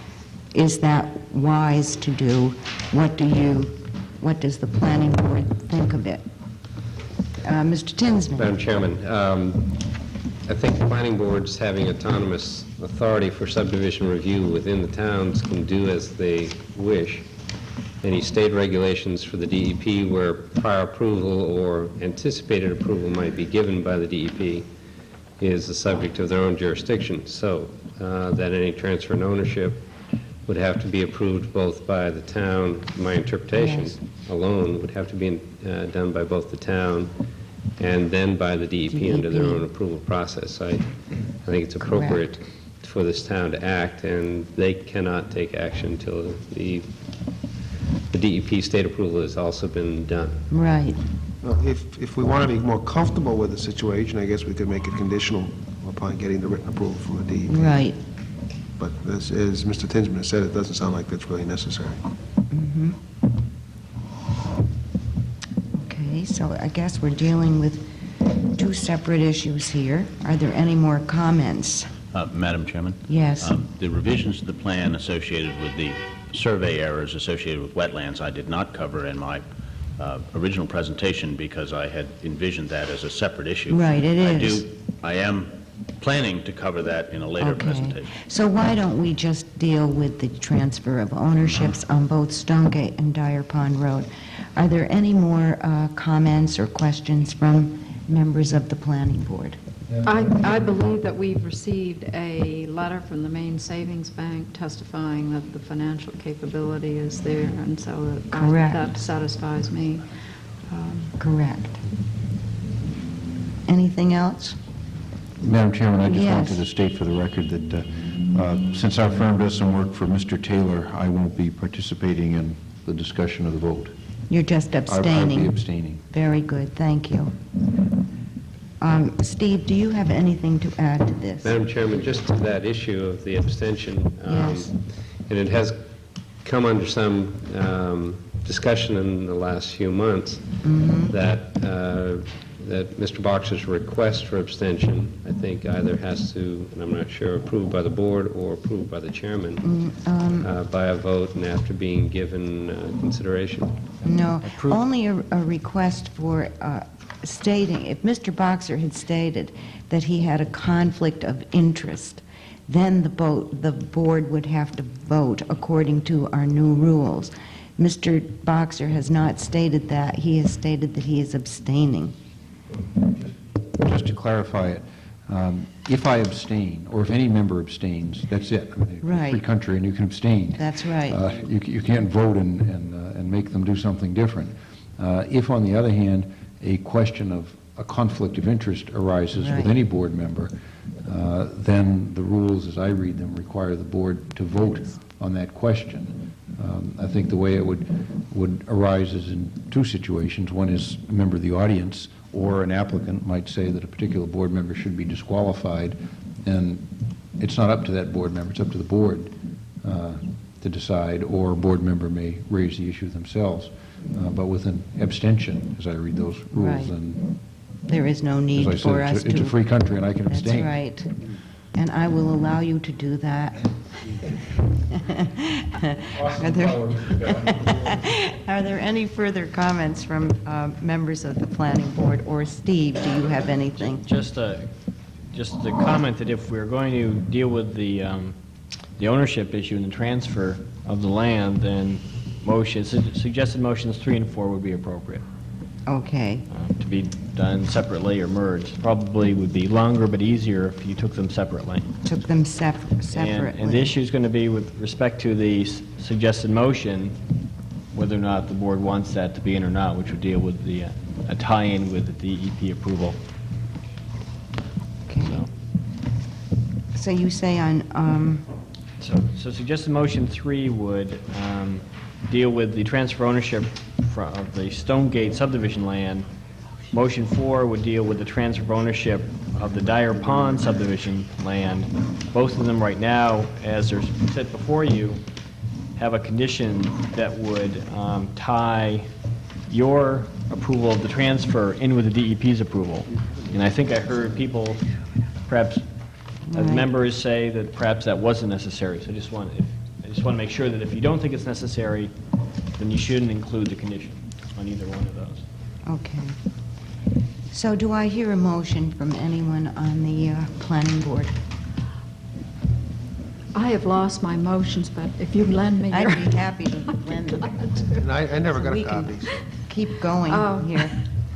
is that wise to do? What do you, what does the planning board think of it? Uh, Mister Tinsman? Madam Chairman, um, I think the planning boards having autonomous authority for subdivision review within the towns can do as they wish. Any state regulations for the D E P where prior approval or anticipated approval might be given by the D E P is the subject of their own jurisdiction, so uh, that any transfer in ownership would have to be approved both by the town. My interpretation Yes. alone would have to be uh, done by both the town and then by the D E P under their own approval process. I, I think it's appropriate for this town to act, and they cannot take action until the, the D E P state approval has also been done. Right. Well, If, if we want to be more comfortable with the situation, I guess we could make it conditional upon getting the written approval from the D E P. Right. But as, as Mister Tinsman has said, it doesn't sound like that's really necessary. Mhm. Okay, so I guess we're dealing with two separate issues here. Are there any more comments? Uh, Madam Chairman? Yes. Um, The revisions to the plan associated with the survey errors associated with wetlands, I did not cover in my uh, original presentation because I had envisioned that as a separate issue. Right, it I is. do, I am planning to cover that in a later Okay. presentation. So why don't we just deal with the transfer of ownerships on both Stonegate and Dyer Pond Road? Are there any more uh, comments or questions from members of the planning board? I, I believe that we've received a letter from the Maine Savings Bank testifying that the financial capability is there, and so that- Correct. that satisfies me. Um, Correct. Anything else? Madam Chairman, I just wanted Yes. to state for the record that uh, uh, since our firm does some work for Mister Taylor, I won't be participating in the discussion of the vote. You're just I- abstaining? I'll be abstaining. Very good, thank you. Um, Steve, do you have anything to add to this? Madam Chairman, just to that issue of the abstention, um, Yes. and it has come under some um, discussion in the last few months, Mhm. that uh, that Mister Boxer's request for abstention, I think, either has to, and I'm not sure, approved by the board or approved by the chairman Mm, um, uh, by a vote and after being given uh, consideration. No, only a, a request for uh, stating, if Mister Boxer had stated that he had a conflict of interest, then the, vote, the board would have to vote according to our new rules. Mister Boxer has not stated that. He has stated that he is abstaining. Just to clarify it, um, if I abstain, or if any member abstains, that's it. I mean, it's a Right. free country, and you can abstain. That's right. Uh, You you can't vote and and uh, and make them do something different. Uh, If, on the other hand, a question of a conflict of interest arises with Right. any board member, uh, then the rules, as I read them, require the board to vote on that question. Um, I think the way it would would arise is in two situations. One is a member of the audience or an applicant might say that a particular board member should be disqualified, and it's not up to that board member, it's up to the board uh, to decide, or a board member may raise the issue themselves. Uh, But with an abstention, as I read those rules, Right. then, There is no as need I for said, us it's to... a- it's a free country, and I can abstain. That's right. And I will allow you to do that. Are there, are there any further comments from uh, members of the planning board? Or Steve, do you have anything? Just a, just a comment that if we're going to deal with the, um, the ownership issue and the transfer of the land, then motions, suggested motions three and four would be appropriate. Okay. uh, To be done separately or merged. Probably would be longer but easier if you took them separately. Took them sep- And- separately. And the issue is going to be with respect to the s- suggested motion, whether or not the board wants that to be in or not, which would deal with the, uh, a tie-in with the D E P approval. Okay. So you say on, um, So, so suggested motion three would um, deal with the transfer ownership fro- of the Stonegate subdivision land. Motion four would deal with the transfer of ownership of the Dyer Pond subdivision land. Both of them right now, as they're set before you, have a condition that would um, tie your approval of the transfer in with the D E P's approval. And I think I heard people, perhaps, as Right. members say that perhaps that wasn't necessary. So I just want, if, just want to make sure that if you don't think it's necessary, then you shouldn't include the condition on either one of those. Okay. So do I hear a motion from anyone on the uh, planning board? I have lost my motions, but if you lend me your... I'd be happy to lend them. And I, I never got We a can copy. Keep going Oh. here.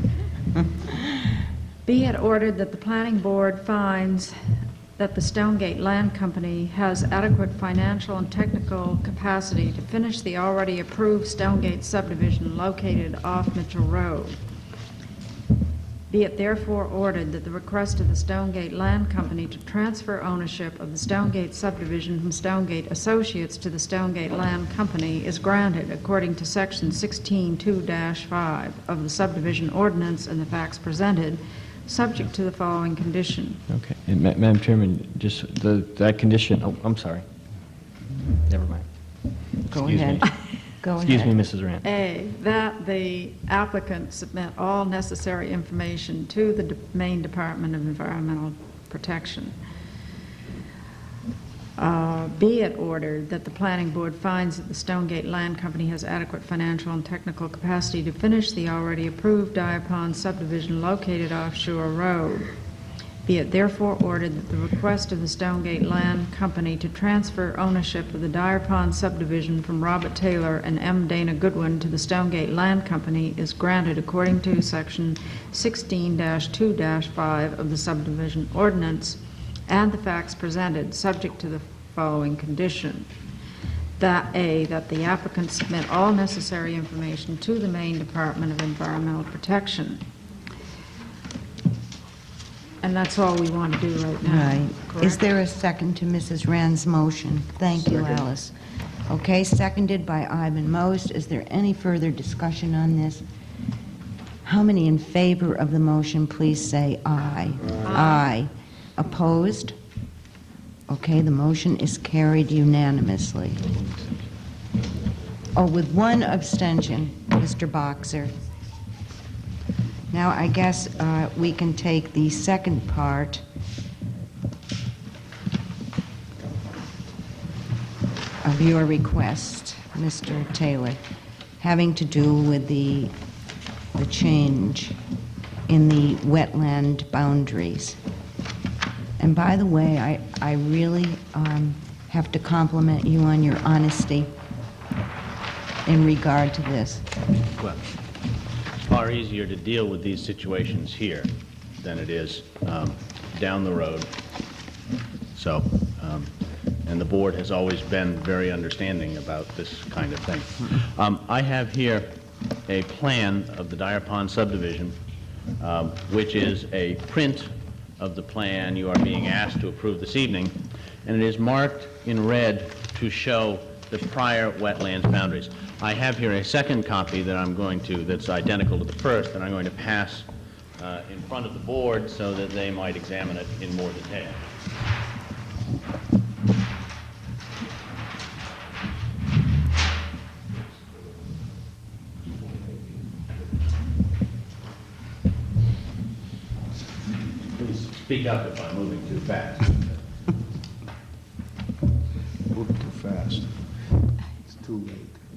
Be it ordered that the planning board finds that the Stonegate Land Company has adequate financial and technical capacity to finish the already approved Stonegate subdivision located off Mitchell Road. Be it therefore ordered that the request of the Stonegate Land Company to transfer ownership of the Stonegate subdivision from Stonegate Associates to the Stonegate Land Company is granted according to Section sixteen two dash five of the subdivision ordinance and the facts presented, subject to the following condition. Okay. And Ma- Madam Chairman, just the, that condition, oh, I'm sorry. Never mind. Go Excuse ahead. me. Go Excuse ahead. me, Missus Rand. A, that the applicant submit all necessary information to the De- Maine Department of Environmental Protection. Uh, Be it ordered that the planning board finds that the Stonegate Land Company has adequate financial and technical capacity to finish the already approved Dyer Pond subdivision located off Shore Road. Be it therefore ordered that the request of the Stonegate Land Company to transfer ownership of the Dyer Pond subdivision from Robert Taylor and M. Dana Goodwin to the Stonegate Land Company is granted according to Section sixteen dash two dash five of the subdivision ordinance and the facts presented, subject to the following condition. That A, that the applicant submit all necessary information to the Maine Department of Environmental Protection. And that's all we want to do right now. Right. Is correct? there a second to Missus Rand's motion? Thank you, Second. Alice. Okay, seconded by Ivan Most. Is there any further discussion on this? How many in favor of the motion, please say aye. Aye. Opposed? Okay, the motion is carried unanimously. Oh, with one abstention, Mister Boxer. Now, I guess uh, we can take the second part of your request, Mister Taylor, having to do with the, the change in the wetland boundaries. And by the way, I, I really um, have to compliment you on your honesty in regard to this. Well, it's far easier to deal with these situations here than it is um, down the road. So, um, and the board has always been very understanding about this kind of thing. Um, I have here a plan of the Dyer Pond subdivision, um, which is a print of the plan you are being asked to approve this evening, and it is marked in red to show the prior wetlands boundaries. I have here a second copy that I'm going to, that's identical to the first, that I'm going to pass uh, in front of the board so that they might examine it in more detail. Please speak up if I'm moving too fast. Moving too fast. It's too late.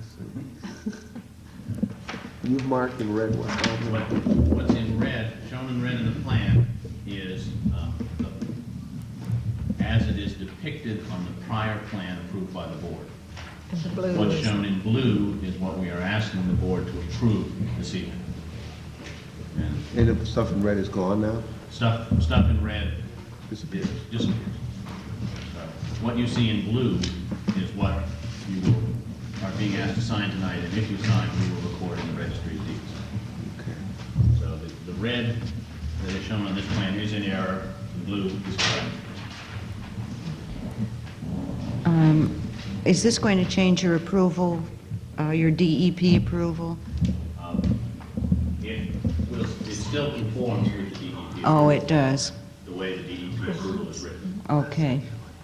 You've marked in red what? What- What's in red, shown in red in the plan, is uh, the- as it is depicted on the prior plan approved by the board. And the blue What's is- shown in blue is what we are asking the board to approve this evening. And And the stuff in red is gone now? stuff, stuff in red Disappears. disappears. So what you see in blue is what you will, are being asked to sign tonight, and if you sign, we will record in the registry of deeds. Okay. So the, the red that is shown on this plan is in error, the blue is correct. Um, Is this going to change your approval, uh, your D E P approval? Um, It will, it still conforms with the D E P. Oh, it does. The way the D E P approval is written. Okay.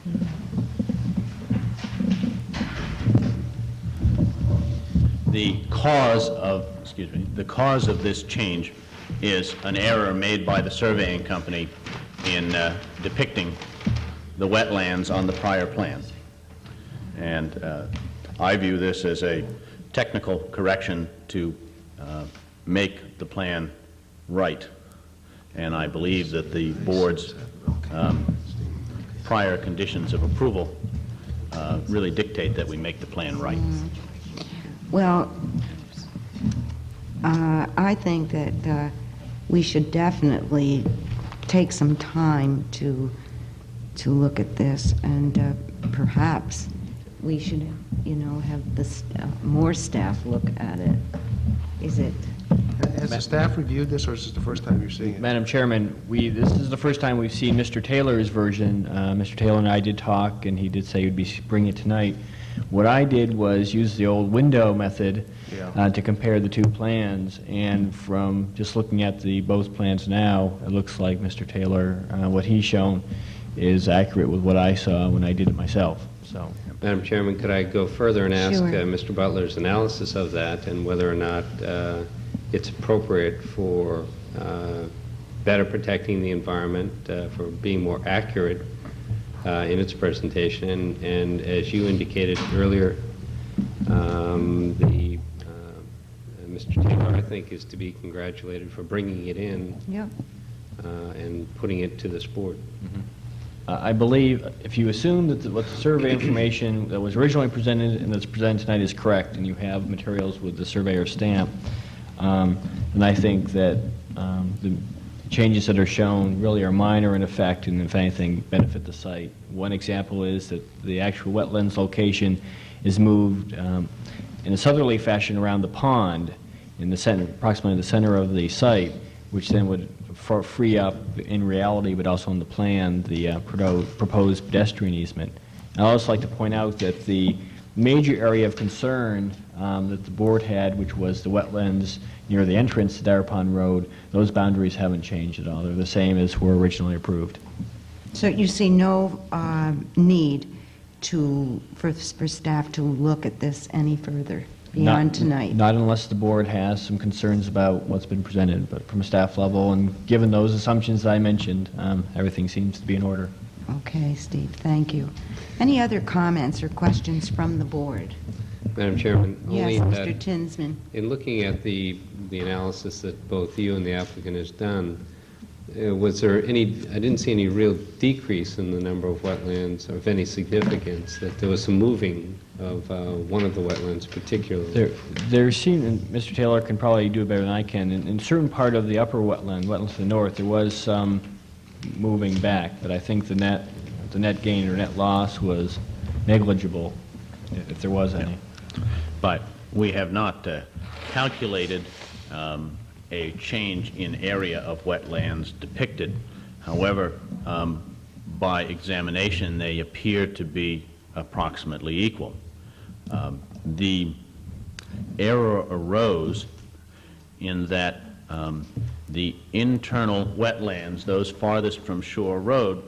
The cause of, excuse me, the cause of this change is an error made by the surveying company in uh, depicting the wetlands on the prior plan. And uh, I view this as a technical correction to uh, make the plan right. And I believe that the board's um, prior conditions of approval uh, really dictate that we make the plan right. Well, uh, I think that uh, we should definitely take some time to to look at this, and uh, perhaps we should, you know, have the st- uh, more staff look at it. Is it? Has the staff reviewed this, or is this the first time you're seeing it? Madam Chairman, we, this is the first time we've seen Mister Taylor's version. Uh, Mister Taylor and I did talk, and he did say he'd be bringing it tonight. What I did was use the old window method Yeah. uh, to compare the two plans, and from just looking at the both plans now, it looks like Mister Taylor, uh, what he's shown, is accurate with what I saw when I did it myself. So, Madam Chairman, could I go further and ask Sure. uh, Mister Butler's analysis of that and whether or not uh, it's appropriate for uh, better protecting the environment, uh, for being more accurate uh, in its presentation, and, and as you indicated earlier, um, the uh, Mister Taylor, I think, is to be congratulated for bringing it in Yep. uh, and putting it to this board. Uh, I believe if you assume that the, what the survey information that was originally presented and that's presented tonight is correct, and you have materials with the surveyor stamp, um, then I think that um, the changes that are shown really are minor in effect, and if anything, benefit the site. One example is that the actual wetlands location is moved um, in a southerly fashion around the pond in the center, approximately the center of the site, which then would for free up, in reality, but also on the plan, the uh, pro proposed pedestrian easement. I'd also like to point out that the major area of concern um, that the board had, which was the wetlands near the entrance to Dyer Pond Road, those boundaries haven't changed at all. They're the same as were originally approved. So you see no uh, need to, for, for staff to look at this any further beyond Not- tonight? Not unless the board has some concerns about what's been presented, but from a staff level, and given those assumptions I mentioned, um, everything seems to be in order. Okay, Steve, thank you. Any other comments or questions from the board? Madam Chairman, only Yes, that Mister Tinsman. in looking at the, the analysis that both you and the applicant has done, uh, was there any, I didn't see any real decrease in the number of wetlands of any significance, that there was some moving of uh, one of the wetlands particularly. There, there seem, and Mister Taylor can probably do it better than I can, in, in certain part of the upper wetland, wetlands to the north, there was some moving back, but I think the net, the net gain or net loss was negligible, if if there was any. But we have not uh, calculated um, a change in area of wetlands depicted. However, um, by examination, they appear to be approximately equal. Um, the error arose in that um, the internal wetlands, those farthest from Shore Road,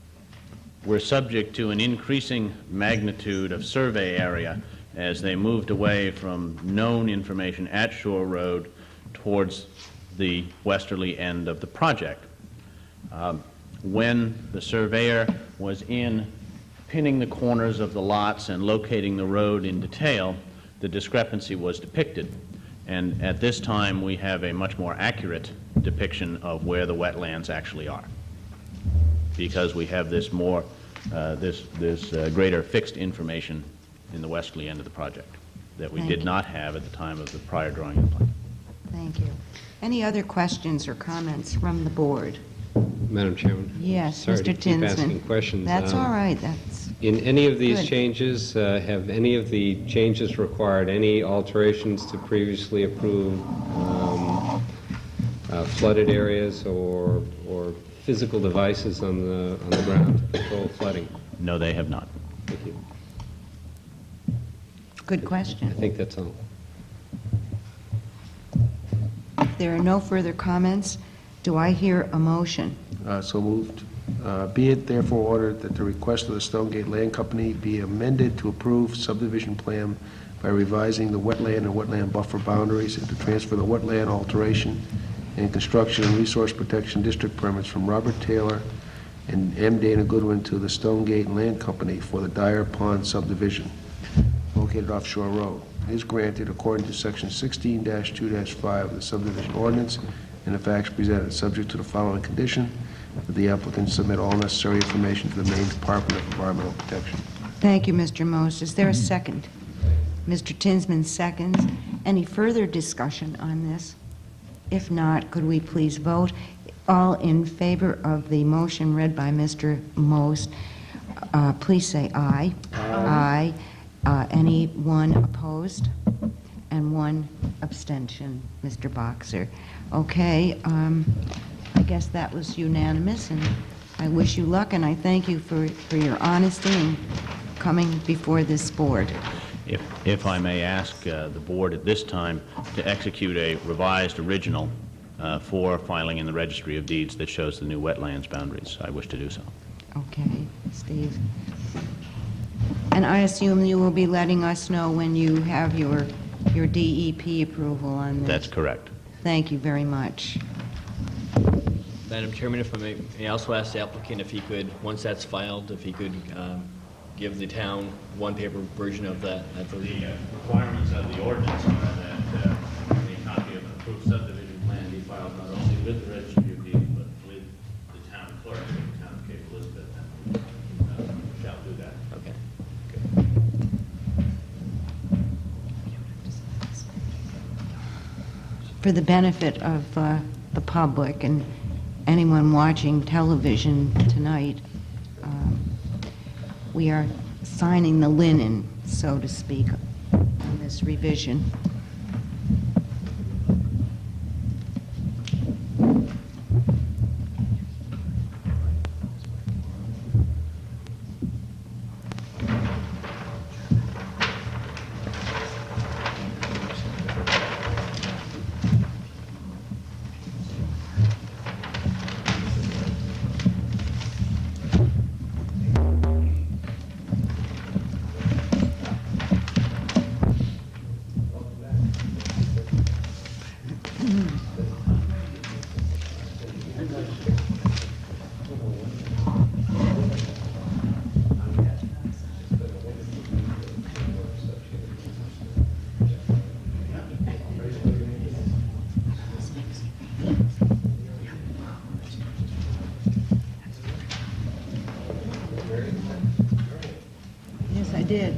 were subject to an increasing magnitude of survey area as they moved away from known information at Shore Road towards the westerly end of the project. Um, when the surveyor was in pinning the corners of the lots and locating the road in detail, the discrepancy was depicted. And at this time, we have a much more accurate depiction of where the wetlands actually are, because we have this more, uh, this, this uh, greater fixed information in the westerly end of the project that we Thank did you. not have at the time of the prior drawing of the plan. Thank you. Any other questions or comments from the board? Madam Chairman? Yes, Sorry Mister to keep Tinsman. asking questions. That's Um, all right, that's, In any of these Good. changes, uh, have any of the changes required any alterations to previously approved um, uh, flooded areas or, or physical devices on the, on the ground to control flooding? No, they have not. Thank you. good question. I think that's all. If there are no further comments, do I hear a motion? Uh, So moved. Uh, Be it therefore ordered that the request of the Stonegate Land Company be amended to approve subdivision plan by revising the wetland and wetland buffer boundaries and to transfer the wetland alteration and construction and resource protection district permits from Robert Taylor and M. Dana Goodwin to the Stonegate Land Company for the Dyer Pond subdivision located off Shore Road. Is granted according to Section sixteen dash two dash five of the subdivision ordinance, and the facts presented subject to the following condition: that the applicant submit all necessary information to the Maine Department of Environmental Protection. Thank you, Mister Most. Is there a second? Mister Tinsman seconds. Any further discussion on this? If not, could we please vote? All in favor of the motion read by Mister Most, uh, please say aye. Aye. Aye. Uh, anyone opposed? And one abstention, Mister Boxer. Okay, um, I guess that was unanimous, and I wish you luck, and I thank you for, for your honesty in coming before this board. If, if I may ask uh, the board at this time to execute a revised original uh, for filing in the Registry of Deeds that shows the new wetlands boundaries, I wish to do so. Okay, Steve. And I assume you will be letting us know when you have your, your D E P approval on this? That's correct. Thank you very much. Madam Chairman, if I may, may I also ask the applicant if he could, once that's filed, if he could um, give the town one paper version of that. Of the the uh, requirements of the ordinance are that uh, a copy of an approved subdivision plan be filed not only with the Registry of Deeds, but with the town clerk of the town of Cape Elizabeth, and uh, shall do that. Okay. For the benefit of uh, the public and anyone watching television tonight, um, we are signing the linen, so to speak, on this revision. Yes, I did.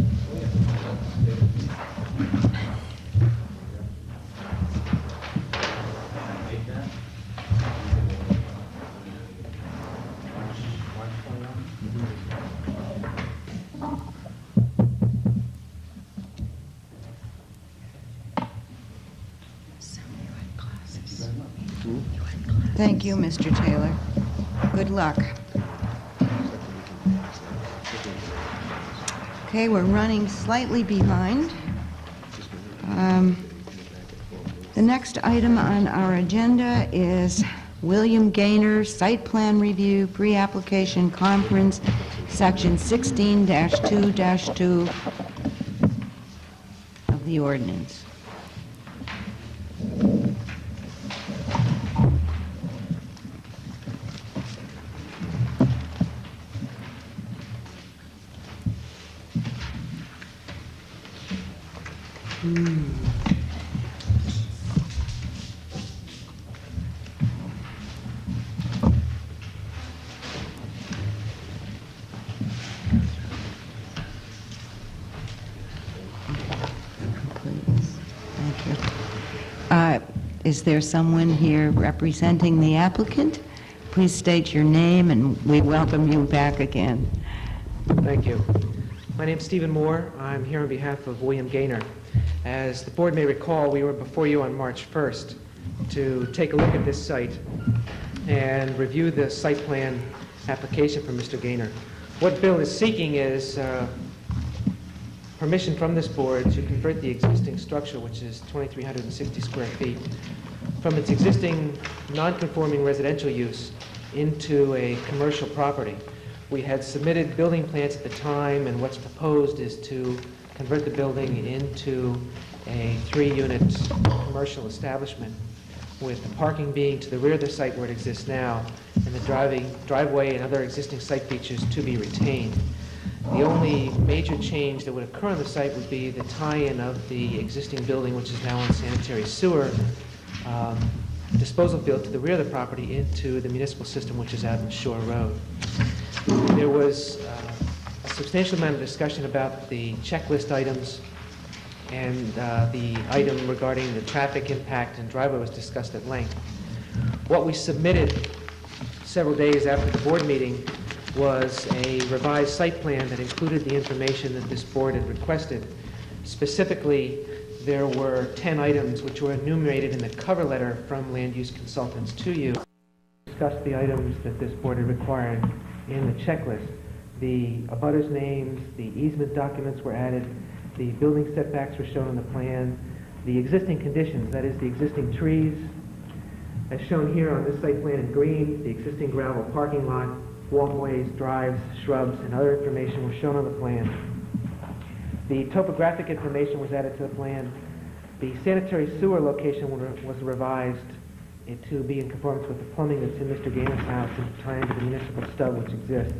Thank you, Mister Taylor. Good luck. Okay, we're running slightly behind. Um, the next item on our agenda is William Gaynor Site Plan Review Pre-Application Conference, Section sixteen dash two dash two of the ordinance. Uh, Is there someone here representing the applicant? Please state your name, and we welcome you back again. Thank you. My name is Stephen Moore. I'm here on behalf of William Gaynor. As the board may recall, we were before you on March first to take a look at this site and review the site plan application for Mister Gaynor. What Bill is seeking is uh, permission from this board to convert the existing structure, which is two thousand three hundred sixty square feet, from its existing non-conforming residential use into a commercial property. We had submitted building plans at the time, and what's proposed is to convert the building into a three-unit commercial establishment. with the parking being to the rear of the site where it exists now, and the driving, driveway and other existing site features to be retained. The only major change that would occur on the site would be the tie-in of the existing building, which is now on sanitary sewer, um, disposal field to the rear of the property into the municipal system, which is out in Shore Road. There was uh, a substantial amount of discussion about the checklist items, and uh, the item regarding the traffic impact and driveway was discussed at length. What we submitted several days after the board meeting was a revised site plan that included the information that this board had requested. Specifically, there were ten items which were enumerated in the cover letter from land use consultants to you. Discussed the items that this board had required in the checklist. The abutters' names, the easement documents were added, the building setbacks were shown on the plan, the existing conditions, that is the existing trees, as shown here on this site plan in green, the existing gravel parking lot, walkways, drives, shrubs, and other information were shown on the plan. The topographic information was added to the plan. The sanitary sewer location was revised to be in conformance with the plumbing that's in Mister Gainer's house and to tie into the municipal stub which exists.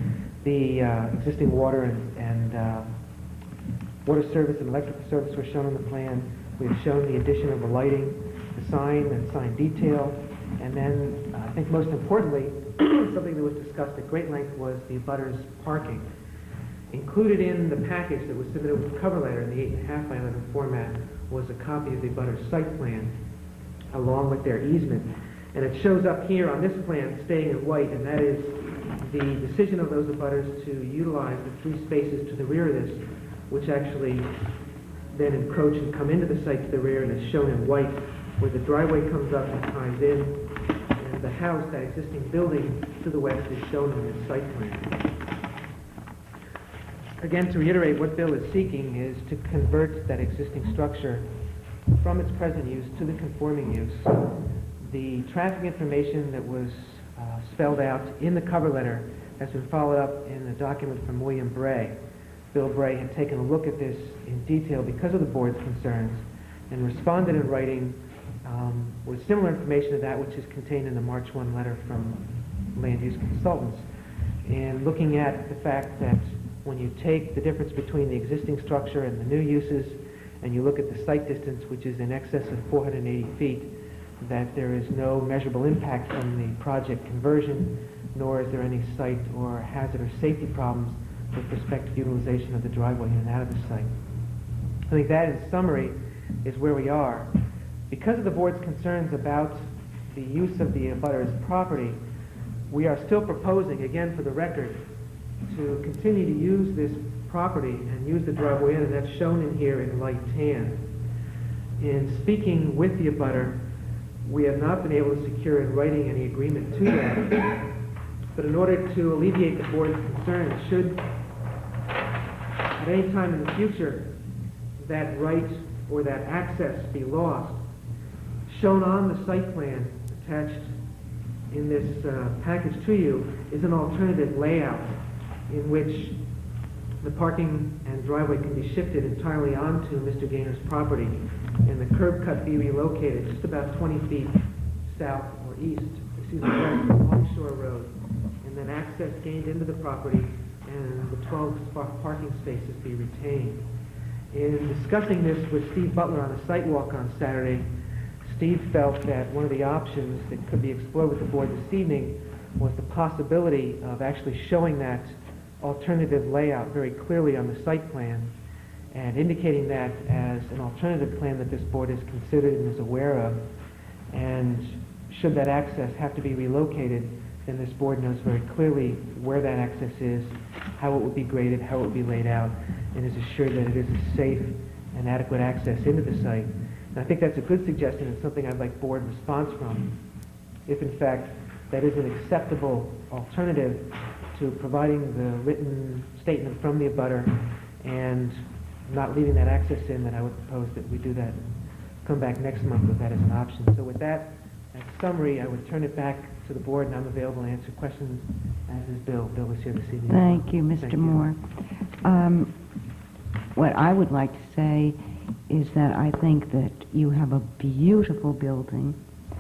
The uh, existing water and, and uh, water service and electrical service were shown on the plan. We've shown the addition of the lighting, the sign and sign detail, and then uh, I think most importantly, something that was discussed at great length was the abutters' parking. Included in the package that was submitted with the cover letter in the eight and a half by eleven format was a copy of the abutters' site plan along with their easement. And it shows up here on this plan staying in white, and that is the decision of those abutters to utilize the three spaces to the rear of this, which actually then encroach and come into the site to the rear, and is shown in white, where the driveway comes up and ties in, and the house, that existing building to the west, is shown on this site plan. Again, to reiterate, what Bill is seeking is to convert that existing structure from its present use to the conforming use. The traffic information that was uh, spelled out in the cover letter has been followed up in the document from William Bray. Bill Bray had taken a look at this in detail because of the board's concerns and responded in writing um, with similar information to that which is contained in the March first letter from land use consultants. And looking at the fact that when you take the difference between the existing structure and the new uses, and you look at the site distance, which is in excess of four hundred eighty feet, that there is no measurable impact from the project conversion, nor is there any site or hazard or safety problems with respect to utilization of the driveway in and out of the site. I think that, in summary, is where we are. Because of the board's concerns about the use of the abutter's property, we are still proposing, again for the record, to continue to use this property and use the driveway in, and that's shown in here in light tan. In speaking with the abutter, we have not been able to secure in writing any agreement to that, but in order to alleviate the board's concerns, should at any time in the future that right or that access be lost, shown on the site plan attached in this uh, package to you is an alternative layout in which the parking and driveway can be shifted entirely onto Mister Gainer's property and the curb cut be relocated just about twenty feet south or east, excuse me, west of Longshore Road, and then access gained into the property and the twelve parking spaces be retained. In discussing this with Steve Butler on a site walk on Saturday, Steve felt that one of the options that could be explored with the board this evening was the possibility of actually showing that alternative layout very clearly on the site plan and indicating that as an alternative plan that this board has considered and is aware of. And should that access have to be relocated, then this board knows very clearly where that access is, how it would be graded, how it would be laid out, and is assured that it is a safe and adequate access into the site. And I think that's a good suggestion and something I'd like board response from. If in fact that is an acceptable alternative to providing the written statement from the abutter and not leaving that access in, then I would propose that we do that. Come back next month with that as an option. So with that, as a summary, I would turn it back to the board, and I'm available to answer questions, as is Bill. Bill was here this evening. Thank you, Mister Thank you. Moore. Um, what I would like to say is that I think that you have a beautiful building.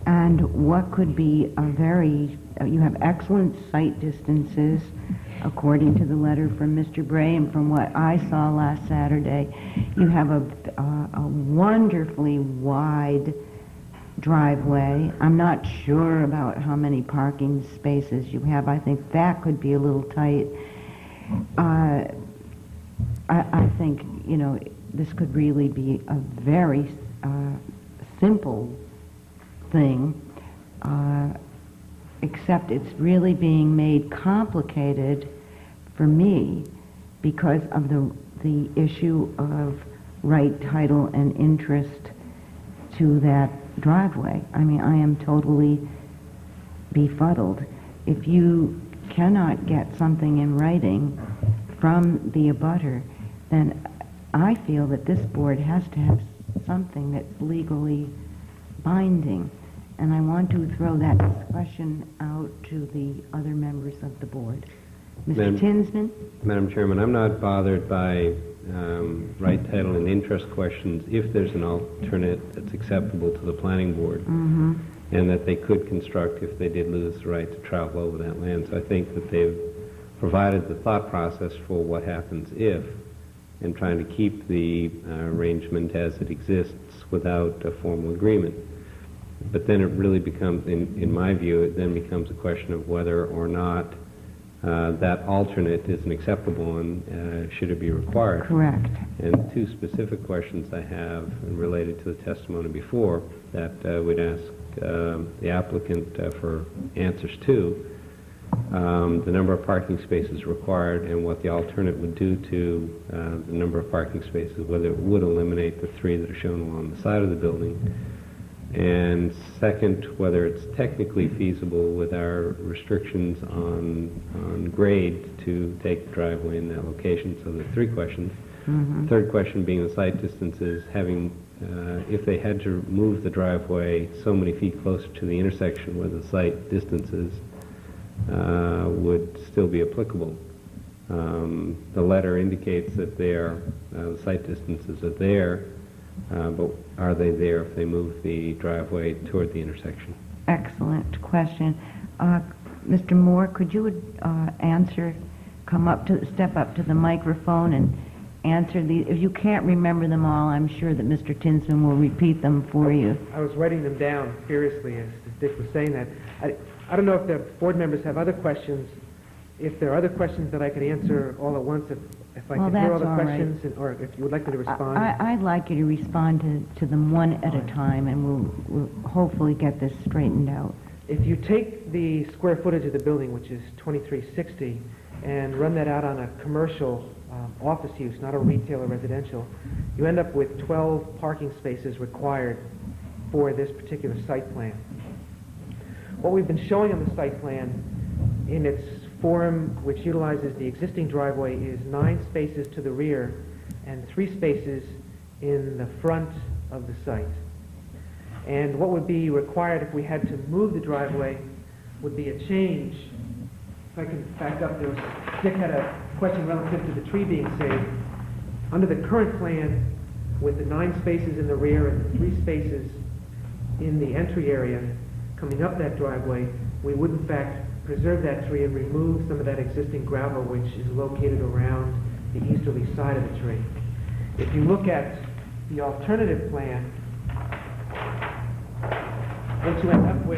and what could be a very, uh, you have excellent sight distances, according to the letter from Mister Bray and from what I saw last Saturday. You have a, uh, a wonderfully wide driveway. I'm not sure about how many parking spaces you have. I think that could be a little tight. Uh, I, I think, you know, this could really be a very uh, simple thing, uh, except it's really being made complicated for me because of the, the issue of right, title, and interest to that driveway. I mean, I am totally befuddled. If you cannot get something in writing from the abutter, then I feel that this board has to have something that's legally binding. And I want to throw that discussion out to the other members of the board. Mister Madam- Tinsman? Madam Chairman, I'm not bothered by um, right, title, and interest questions if there's an alternate that's acceptable to the planning board, Mm-hmm. and that they could construct if they did lose the right to travel over that land. So I think that they've provided the thought process for what happens if, and trying to keep the uh, arrangement as it exists without a formal agreement. But then it really becomes, in, in my view, it then becomes a question of whether or not uh, that alternate is an acceptable one, uh, should it be required. Correct. And two specific questions I have related to the testimony before that uh, we'd ask um, the applicant uh, for answers to. Um, the number of parking spaces required and what the alternate would do to uh, the number of parking spaces, whether it would eliminate the three that are shown along the side of the building. And second, whether it's technically feasible with our restrictions on, on grade to take the driveway in that location. So there are three questions. Mm-hmm. Third question being the site distances, having, uh, if they had to move the driveway so many feet closer to the intersection where the site distances uh, would still be applicable. Um, the letter indicates that they are, uh, the site distances are there, uh, but are they there if they move the driveway toward the intersection? Excellent question. Uh, Mister Moore, could you uh, answer, come up to, step up to the microphone and answer the, if you can't remember them all, I'm sure that Mister Tinsman will repeat them for you. I was writing them down furiously as Dick was saying that. I, I don't know if the board members have other questions. If there are other questions that I could answer all at once, if, if I Well, could hear all that's the all right. questions, and, or if you would like me to respond. I, I'd like you to respond to, to them one at a time, and we'll, we'll hopefully get this straightened out. If you take the square footage of the building, which is twenty-three sixty, and run that out on a commercial um, office use, not a retail or residential, you end up with twelve parking spaces required for this particular site plan. What we've been showing on the site plan in its form, which utilizes the existing driveway, is nine spaces to the rear and three spaces in the front of the site. And what would be required if we had to move the driveway would be a change. If I can back up, there was, Dick had a question relative to the tree being saved. Under the current plan, with the nine spaces in the rear and the three spaces in the entry area coming up that driveway, we would in fact preserve that tree and remove some of that existing gravel which is located around the easterly side of the tree. If you look at the alternative plan, what you end up with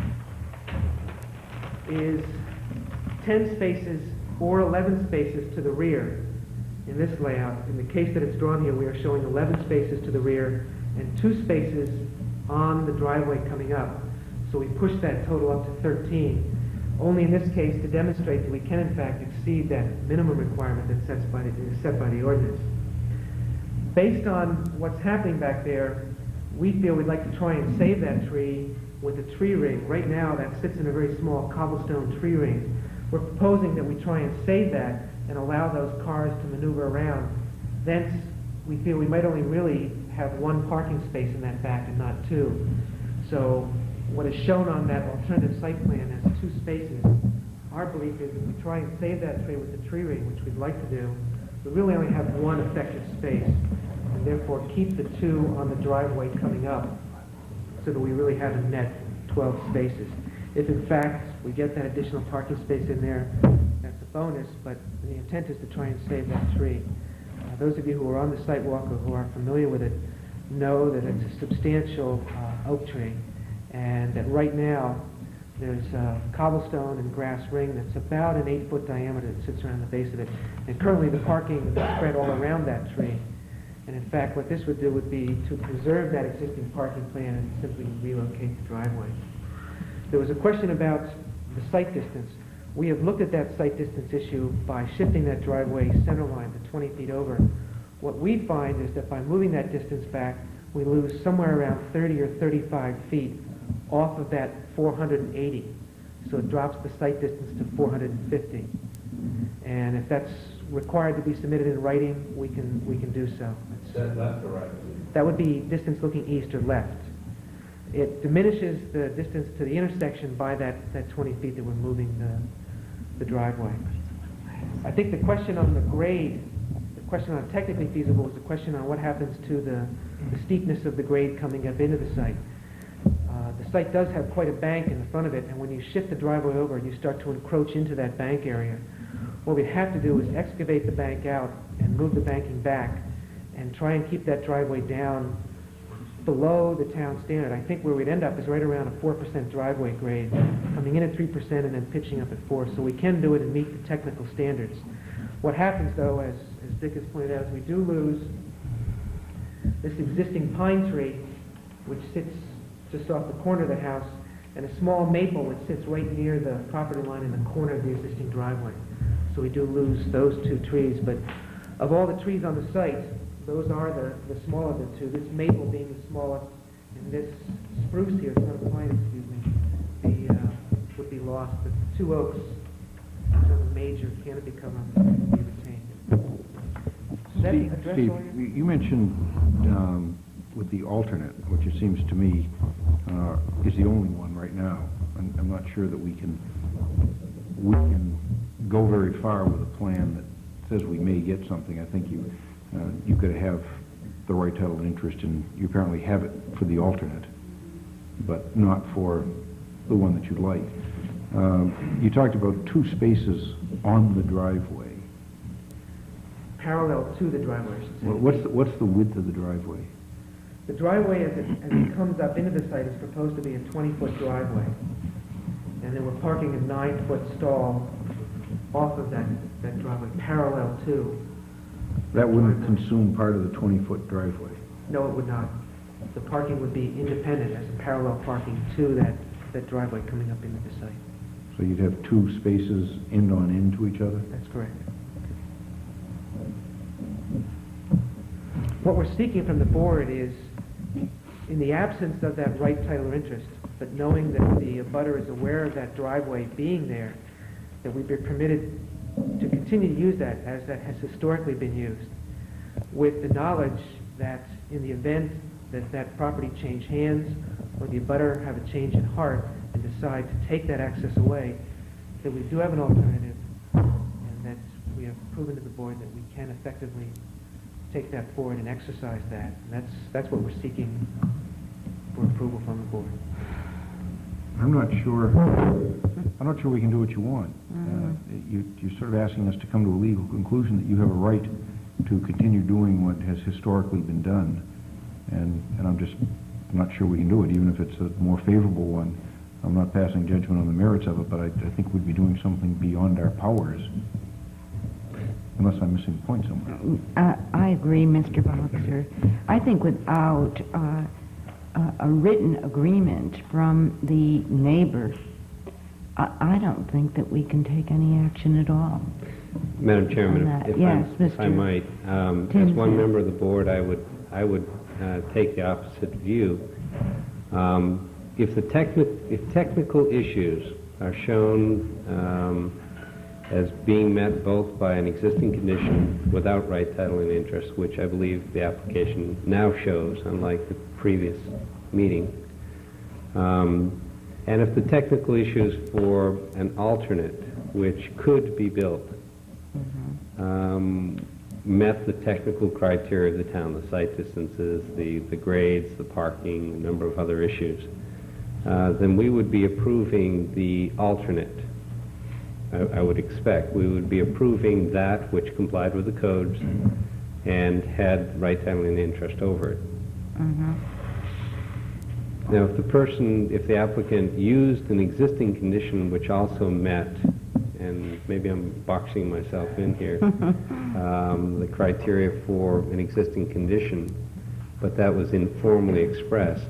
is ten spaces or eleven spaces to the rear in this layout. In the case that it's drawn here, we are showing eleven spaces to the rear and two spaces on the driveway coming up. So we push that total up to thirteen. Only in this case to demonstrate that we can in fact exceed that minimum requirement that sets by the, is set by the ordinance. Based on what's happening back there, we feel we'd like to try and save that tree with a tree ring. Right now that sits in a very small cobblestone tree ring. We're proposing that we try and save that and allow those cars to maneuver around. Thence, we feel we might only really have one parking space in that back and not two. So what is shown on that alternative site plan as two spaces, our belief is if we try and save that tree with the tree ring, which we'd like to do, we really only have one effective space, and therefore keep the two on the driveway coming up so that we really have a net twelve spaces. If in fact we get that additional parking space in there, that's a bonus, but the intent is to try and save that tree. Uh, those of you who are on the sidewalk or who are familiar with it know that it's a substantial uh, oak tree, and that right now there's a cobblestone and grass ring that's about an eight-foot diameter that sits around the base of it. And currently the parking is spread all around that tree. And in fact, what this would do would be to preserve that existing parking plan and simply relocate the driveway. There was a question about the site distance. We have looked at that site distance issue by shifting that driveway center line to twenty feet over. What we find is that by moving that distance back, we lose somewhere around thirty or thirty-five feet off of that four hundred eighty. So it drops the site distance to four hundred fifty. And if that's required to be submitted in writing, we can, we can do so. Is that left or right? That would be distance looking east or left. It diminishes the distance to the intersection by that, that twenty feet that we're moving the, the driveway. I think the question on the grade, the question on technically feasible is the question on what happens to the, the steepness of the grade coming up into the site. Uh, the site does have quite a bank in the front of it, and when you shift the driveway over and you start to encroach into that bank area, what we'd have to do is excavate the bank out and move the banking back and try and keep that driveway down below the town standard. I think where we'd end up is right around a four percent driveway grade, coming in at three percent and then pitching up at four. So we can do it and meet the technical standards. What happens, though, as, as Dick has pointed out, is we do lose this existing pine tree, which sits just off the corner of the house, and a small maple which sits right near the property line in the corner of the existing driveway. So we do lose those two trees, but of all the trees on the site, those are the, the smaller of the two, this maple being the smallest, and this spruce here, it's not a pine, excuse me, the, uh, would be lost, but the two oaks, some of the major canopy cover would be retained. Does that Steve, address Steve, all your- you you mentioned um, with the alternate, which it seems to me uh, is the only one right now. I'm, I'm not sure that we can we can go very far with a plan that says we may get something. I think you uh, you could have the right title and interest, and you apparently have it for the alternate, but not for the one that you'd like. Um, you talked about two spaces on the driveway. Parallel to the driveway, I should say. Well, what's the, what's the width of the driveway? The driveway, as it, as it comes up into the site, is proposed to be a twenty-foot driveway. And then we're parking a nine-foot stall off of that, that driveway, parallel to. That wouldn't consume part of the twenty-foot driveway. No, it would not. The parking would be independent as a parallel parking to that, that driveway coming up into the site. So you'd have two spaces end on end to each other? That's correct. What we're seeking from the board is, in the absence of that right title or interest, but knowing that the abutter is aware of that driveway being there, that we be permitted to continue to use that as that has historically been used, with the knowledge that in the event that that property change hands or the abutter have a change in heart and decide to take that access away, that we do have an alternative, and that we have proven to the board that we can effectively take that forward and exercise that. And that's, that's what we're seeking for approval from the board. I'm not sure, I'm not sure we can do what you want. Uh, you, you're sort of asking us to come to a legal conclusion that you have a right to continue doing what has historically been done. And, and I'm just not sure we can do it, even if it's a more favorable one. I'm not passing judgment on the merits of it, but I, I think we'd be doing something beyond our powers, unless I'm missing the point somewhere. Uh, I agree, Mister Boxer. I think without uh, a, a written agreement from the neighbor, I, I don't think that we can take any action at all. Madam Chairman, On that. if, Yes, I, if I Mister might, um, as Timpson. one member of the board, I would, I would uh, take the opposite view. Um, if the techni if technical issues are shown um, as being met both by an existing condition without right title and interest, which I believe the application now shows, unlike the previous meeting, um, and if the technical issues for an alternate, which could be built, um, met the technical criteria of the town, the site distances, the, the grades, the parking, a number of other issues, uh, then we would be approving the alternate. I, I would expect. We would be approving that which complied with the codes and had right title and interest over it. Mhm. Now, if the person, if the applicant used an existing condition which also met, and maybe I'm boxing myself in here, um, the criteria for an existing condition, but that was informally expressed,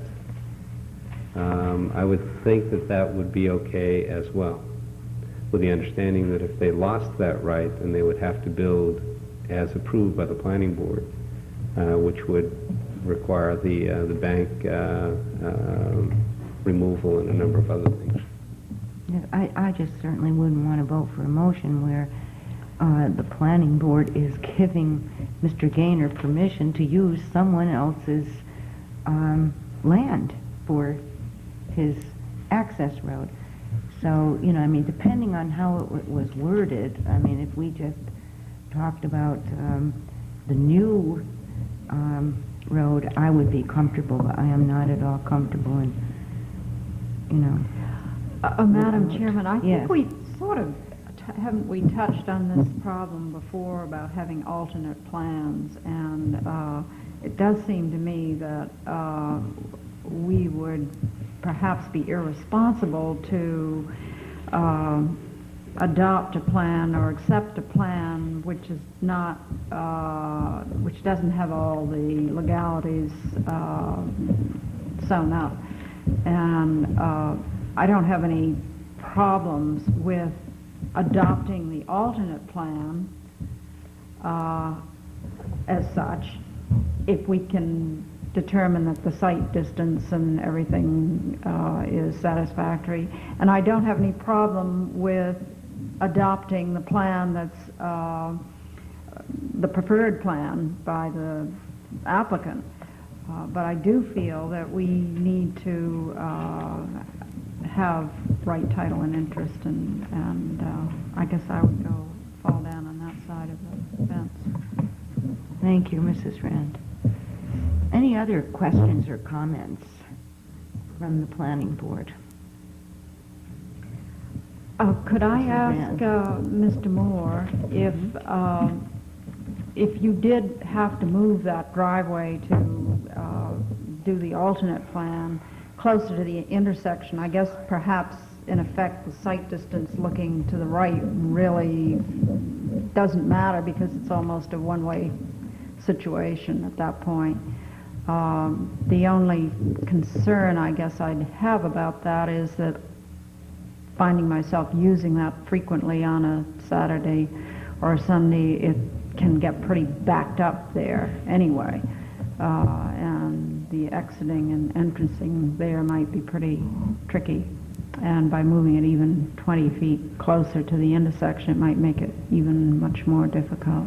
um, I would think that that would be okay as well, with the understanding that if they lost that right, then they would have to build as approved by the planning board, uh, which would require the uh, the bank uh, uh, removal and a number of other things. Yeah, I, I just certainly wouldn't want to vote for a motion where uh, the planning board is giving Mister Gaynor permission to use someone else's um, land for his access road. So, you know, I mean, depending on how it w was worded, I mean, if we just talked about um, the new um, road, I would be comfortable, but I am not at all comfortable in, you know. Uh, uh, Madam Chairman, I Yes. think we sort of, t haven't we touched on this problem before about having alternate plans, and uh, it does seem to me that uh, we would perhaps be irresponsible to uh, adopt a plan or accept a plan which is not, uh, which doesn't have all the legalities uh, sewn up. And uh, I don't have any problems with adopting the alternate plan uh, as such, if we can determine that the site distance and everything uh, is satisfactory. And I don't have any problem with adopting the plan that's uh, the preferred plan by the applicant. Uh, but I do feel that we need to uh, have right title and interest, and, and uh, I guess I would go fall down on that side of the fence. Thank you, Missus Rand. Any other questions or comments from the planning board? Uh, could I Missus ask uh, Mister Moore if uh, if you did have to move that driveway to uh, do the alternate plan closer to the intersection, I guess perhaps in effect the site distance looking to the right really doesn't matter because it's almost a one-way situation at that point. Um, the only concern I guess I'd have about that is that finding myself using that frequently on a Saturday or a Sunday, it can get pretty backed up there anyway. Uh, and the exiting and entrancing there might be pretty tricky. And by moving it even twenty feet closer to the intersection, it might make it even much more difficult.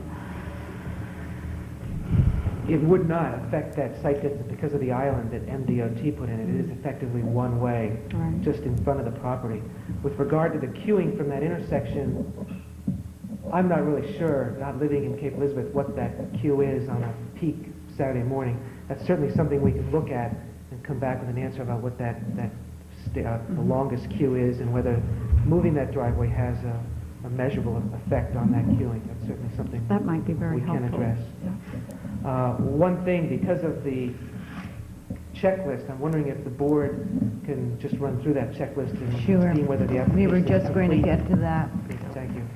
It would not affect that site distance because of the island that M D O T put in it. It is effectively one way, Right. just in front of the property. With regard to the queuing from that intersection, I'm not really sure, not living in Cape Elizabeth, what that queue is on a peak Saturday morning. That's certainly something we can look at and come back with an answer about what that, that sta- uh, the longest queue is and whether moving that driveway has a, a measurable effect on that queuing. That's certainly something That might be very we helpful. can address. Uh, one thing, because of the checklist, I'm wondering if the board can just run through that checklist and Sure. see whether the We application were is just going to complete. get to that. Thank you.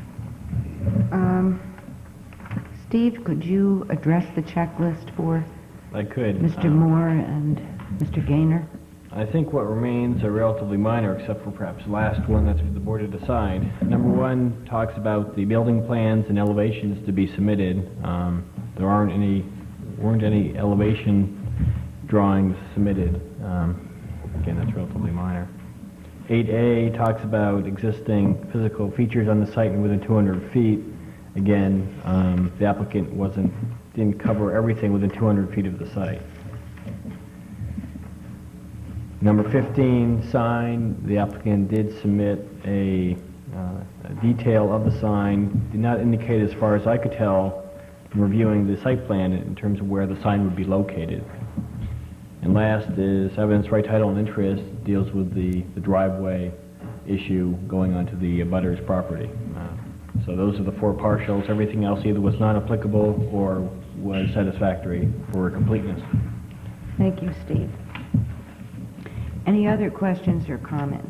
Um, Steve, could you address the checklist for I could. Mister Um, Moore and Mister Gaynor? I think what remains are relatively minor, except for perhaps the last one that's for the board to decide. Number one talks about the building plans and elevations to be submitted. Um, there aren't any, weren't any elevation drawings submitted. Um, again, that's relatively minor. eight A talks about existing physical features on the site and within two hundred feet. Again, um, the applicant wasn't, didn't cover everything within two hundred feet of the site. Number fifteen, sign, the applicant did submit a, uh, a detail of the sign, did not indicate as far as I could tell from reviewing the site plan in terms of where the sign would be located. And last is evidence, right, title, and interest deals with the the driveway issue going onto the abutter's property. Uh, So those are the four partials. Everything else either was non-applicable or was satisfactory for completeness. Thank you, Steve. Any other questions or comments?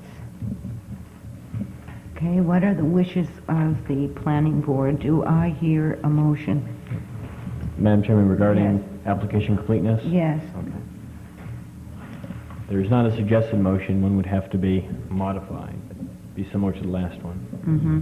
Okay, what are the wishes of the planning board? Do I hear a motion? Madam Chairman, regarding Yes. application completeness? Yes. Okay. There is not a suggested motion. One would have to be modified, be similar to the last one. Mm-hmm.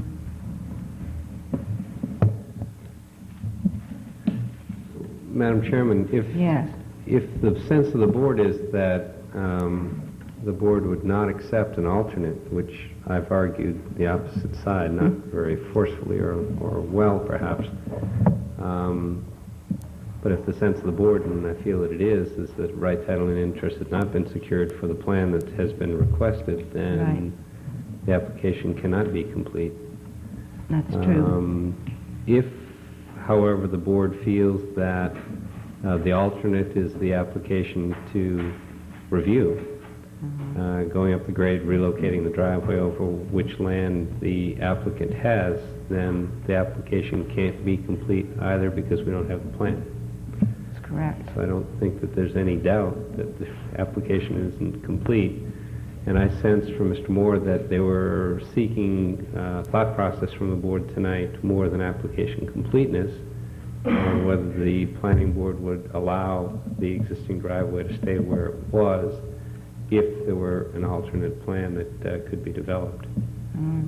Madam Chairman, if, Yes. if the sense of the board is that um, the board would not accept an alternate, which I've argued the opposite side, not very forcefully or, or well perhaps, um, but if the sense of the board, and I feel that it is, is that right title and interest has not been secured for the plan that has been requested, then Right. the application cannot be complete. That's true. Um, If, however, the board feels that uh, the alternate is the application to review, uh, going up the grade, relocating the driveway over which land the applicant has, then the application can't be complete either because we don't have the plan. That's correct. So I don't think that there's any doubt that the application isn't complete. And I sense from Mister Moore that they were seeking uh, thought process from the board tonight more than application completeness, on whether the planning board would allow the existing driveway to stay where it was if there were an alternate plan that uh, could be developed. Mm.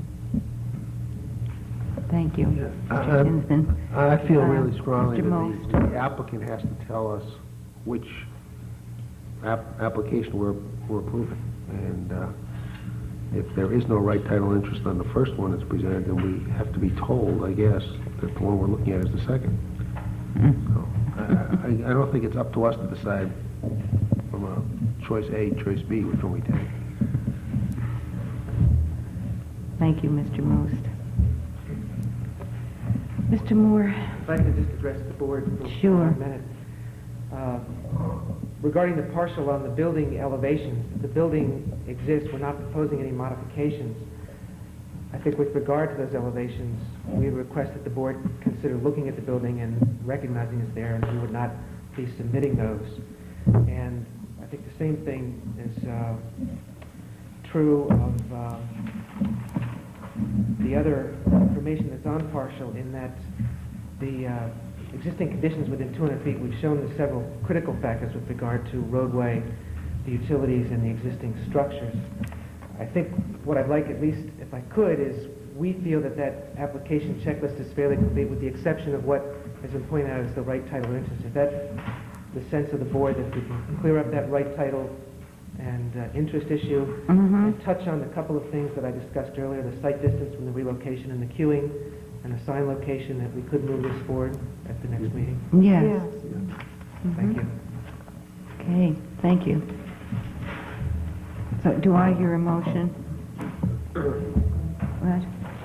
Thank you. I- Mister Kinsman. I feel Uh, really strongly Mister that Most. the- the applicant has to tell us which app- application we're we're approving. And uh, if there is no right title interest on the first one that's presented, then we have to be told, I guess, that the one we're looking at is the second. So, I I- I don't think it's up to us to decide from a choice A, choice B, which one we take. Thank you, Mister Most. Mister Moore. If I could just address the board for Sure. one minute. Uh, Regarding the partial on the building elevations, the building exists, we're not proposing any modifications. I think with regard to those elevations, we request that the board consider looking at the building and recognizing it's there, and we would not be submitting those. And I think the same thing is uh, true of uh, the other information that's on partial, in that the uh, existing conditions within two hundred feet, we've shown the several critical factors with regard to roadway, the utilities, and the existing structures. I think what I'd like, at least if I could, is we feel that that application checklist is fairly complete, with the exception of what has been pointed out as the right title interest. Is that the sense of the board, that we can clear up that right title and uh, interest issue, Mhm. and touch on a couple of things that I discussed earlier, the site distance from the relocation and the queuing, and the sign location, that we could move this forward at the next meeting? Yes. Thank you. Okay, thank you. So do I hear a motion? What?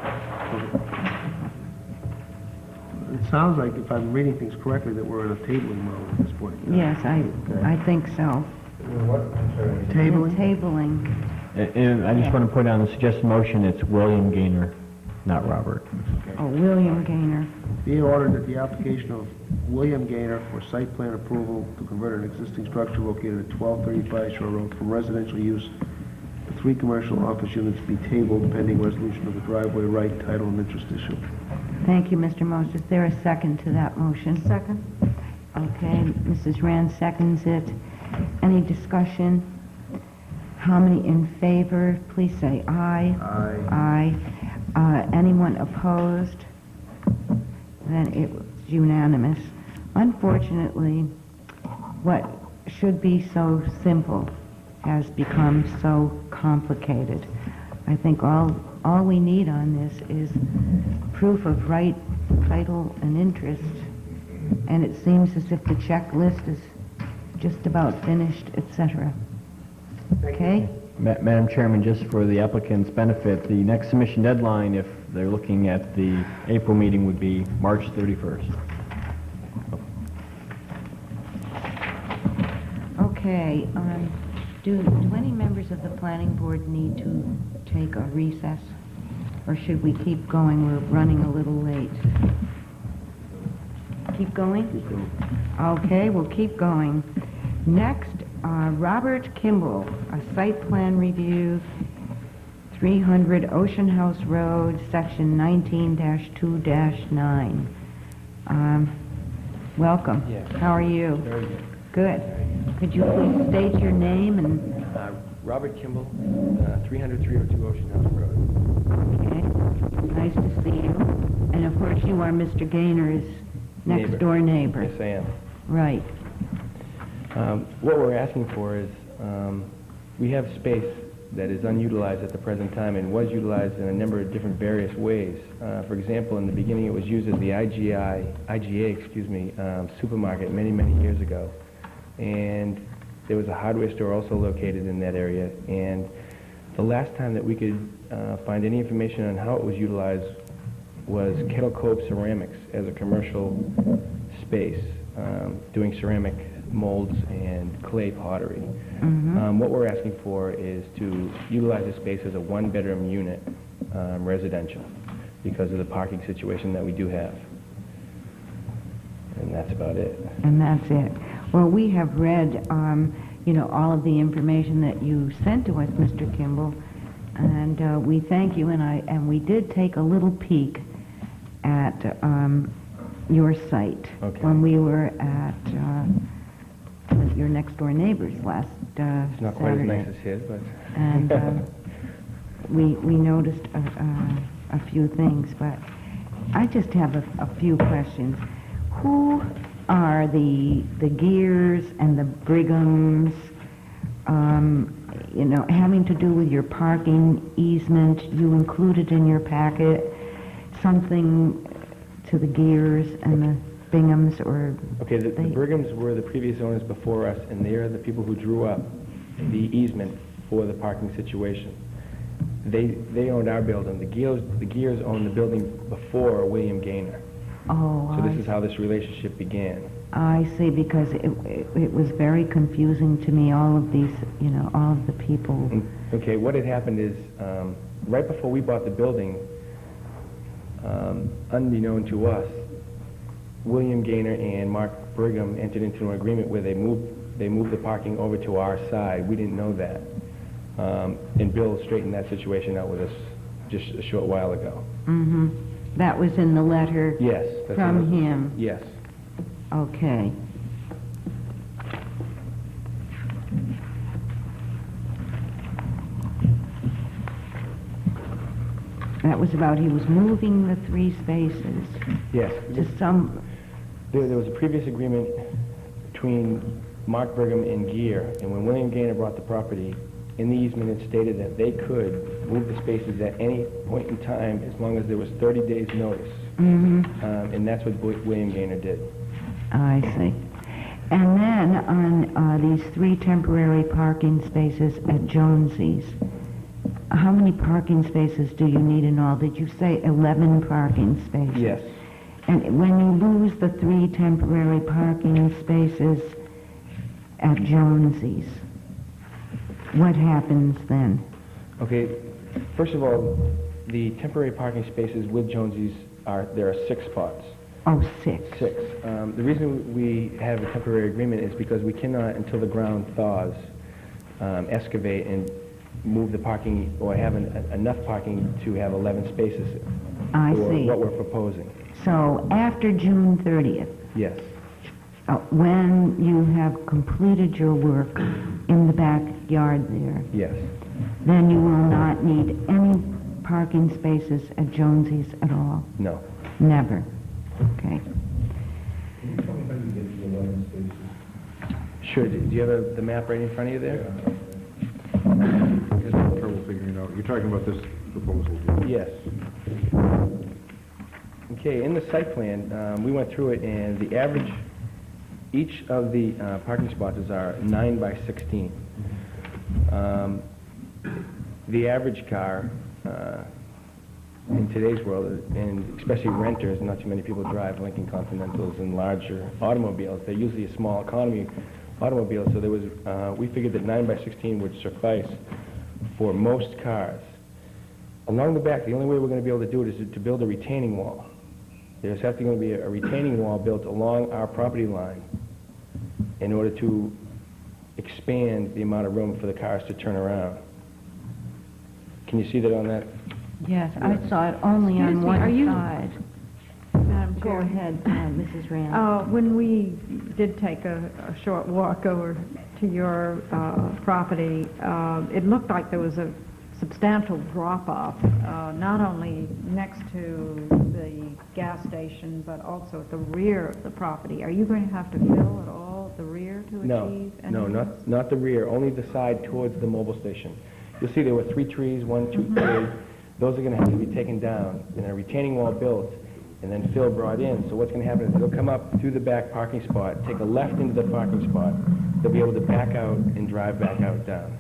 It sounds like, if I'm reading things correctly, that we're in a tabling mode at this point. Yes, I, I think so. Tabling? Tabling. And- And I just want to point out, on the suggested motion, it's William Gaynor, not Robert. Oh, William Gaynor. Be it ordered that the application of William Gaynor for site plan approval to convert an existing structure located at twelve thirty-five Shore Road from residential use to three commercial office units be tabled pending resolution of the driveway right, title, and interest issue. Thank you, Mister Most. Is there a second to that motion? Second. Okay, Missus Rand seconds it. Any discussion? How many in favor? Please say aye. Aye. Aye. Uh, anyone opposed? Then it was unanimous. Unfortunately, what should be so simple has become so complicated. I think all, all we need on this is proof of right, title, and interest, and it seems as if the checklist is just about finished, et cetera. Okay? Ma- Madam Chairman, just for the applicant's benefit, the next submission deadline, if they're looking at the April meeting, would be March thirty-first. Okay, um, do, do any members of the planning board need to take a recess? Or should we keep going? We're running a little late. Keep going? Keep going. Okay, we'll keep going. Next, uh, Robert Kimball, a site plan review, three hundred Ocean House Road, section nineteen dash two dash nine. Um, welcome. Yes. How are you? Very good. Good. Could you please state your name and... Uh, Robert Kimball, uh, three hundred three oh two Ocean House Road. Okay. Nice to see you. And of course, you are Mister Gaynor's next Neighbor. door neighbor. Yes, I am. Right. Um, what we're asking for is, um, we have space that is unutilized at the present time and was utilized in a number of different various ways. Uh, for example, in the beginning, it was used as the I G I, I G A, excuse me, um, supermarket many, many years ago. And there was a hardware store also located in that area. And the last time that we could uh, find any information on how it was utilized was Kettle Cove Ceramics as a commercial space, um, doing ceramic molds and clay pottery. Mm-hmm. Um, what we're asking for is to utilize the space as a one-bedroom unit, um, residential, because of the parking situation that we do have. And that's about it. And that's it. Well, we have read, um, you know, all of the information that you sent to us, Mister Kimball, and uh, we thank you. And I and we did take a little peek at um, your site Okay. when we were at uh, your next door neighbors last uh, It's not quite as Saturday. nice as his, but... And uh, we we noticed a, a, a few things, but I just have a, a few questions. Who are the the Gears and the Brighams, um, you know, having to do with your parking easement? You included in your packet something to the Gears and the Binghams, or Okay, the, the they- Brighams were the previous owners before us, and they are the people who drew up the easement for the parking situation. They they owned our building. The Gears, the Gears owned the building before William Gaynor. Oh, So I this is how this relationship began. I see, because it, it, it was very confusing to me, all of these, you know, all of the people. Mm, Okay, what had happened is, um, right before we bought the building, um, unbeknown to us, William Gaynor and Mark Brigham entered into an agreement where they moved, they moved the parking over to our side. We didn't know that. Um, and Bill straightened that situation out with us just a short while ago. Mm-hmm. That was in the letter Yes. that's from what- him? Yes. Okay. That was about, he was moving the three spaces Yes. to some, There, there was a previous agreement between Mark Brigham and Gear, and when William Gaynor bought the property, in the easement it stated that they could move the spaces at any point in time as long as there was thirty days notice. mhm, Um, and that's what Wi- William Gaynor did. I see. And then on uh, these three temporary parking spaces at Jonesy's, how many parking spaces do you need in all? Did you say eleven parking spaces? Yes. And when you lose the three temporary parking spaces at Jonesy's, what happens then? Okay, first of all, the temporary parking spaces with Jonesy's are, there are six spots. Oh, six. Six. Um, the reason we have a temporary agreement is because we cannot, until the ground thaws, um, excavate and move the parking, or have an, enough parking to have eleven spaces I for see. what we're proposing. So after June thirtieth, Yes. uh, when you have completed your work in the backyard there, Yes. then you will not need any parking spaces at Jonesy's at all? No. Never? Okay. Sure. Do do you have a, the map right in front of you there? Just have trouble figuring it out. You're talking about this proposal? Yes. Okay, in the site plan, um, we went through it, and the average, each of the uh, parking spots are nine by sixteen. Um, the average car, uh, in today's world, and especially renters, not too many people drive Lincoln Continentals and larger automobiles. They're usually a small economy automobiles, so there was, uh, we figured that nine by sixteen would suffice for most cars. Along the back, the only way we're going to be able to do it is to build a retaining wall. There's have to going to be a retaining wall built along our property line in order to expand the amount of room for the cars to turn around. Can you see that on that? Yes, I saw it only Excuse on me, one are you- side. Madam Go Chair. ahead, uh, Missus Rand. Uh, When we did take a a short walk over to your uh, property, uh, it looked like there was a substantial drop-off, uh, not only next to the gas station, but also at the rear of the property. Are you going to have to fill at all at the rear to No, achieve? no, any- not, not the rear, only the side towards the mobile station. You'll see there were three trees, one, two, three. Those are going to have to be taken down, and a retaining wall built, and then fill brought in. So what's going to happen is they'll come up through the back parking spot, take a left into the parking spot. They'll be able to back out and drive back out down.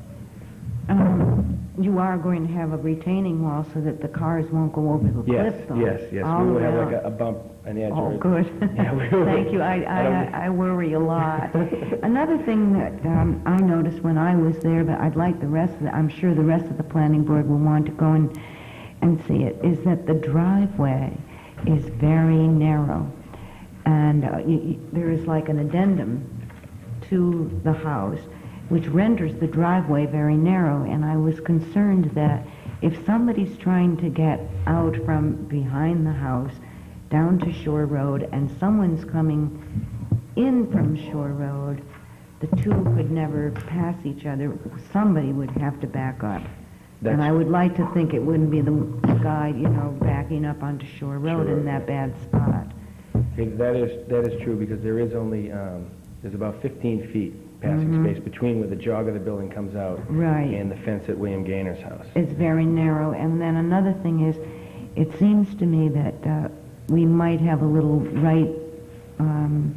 Um, You are going to have a retaining wall so that the cars won't go over the Yes, cliff, though? yes, yes. all We will have around. like a a bump, an edge. or Oh, a- good. Yeah, we will. Thank you. I, I don't- I, I worry a lot. Another thing that um, I noticed when I was there, but I'd like the rest of the, I'm sure the rest of the planning board will want to go and, and see it, is that the driveway is very narrow. And uh, you, you, there is like an addendum to the house, which renders the driveway very narrow. And I was concerned that if somebody's trying to get out from behind the house down to Shore Road and someone's coming in from Shore Road, the two could never pass each other. Somebody would have to back up. And I would like to think it wouldn't be the guy, you know, backing up onto Shore Road in that bad spot. Okay, That is, that is true, because there is only, um, there's about fifteen feet passing Mhm. space between where the jog of the building comes out Right. and the fence at William Gaynor's house. It's very narrow. And then another thing is, it seems to me that uh, we might have a little right um,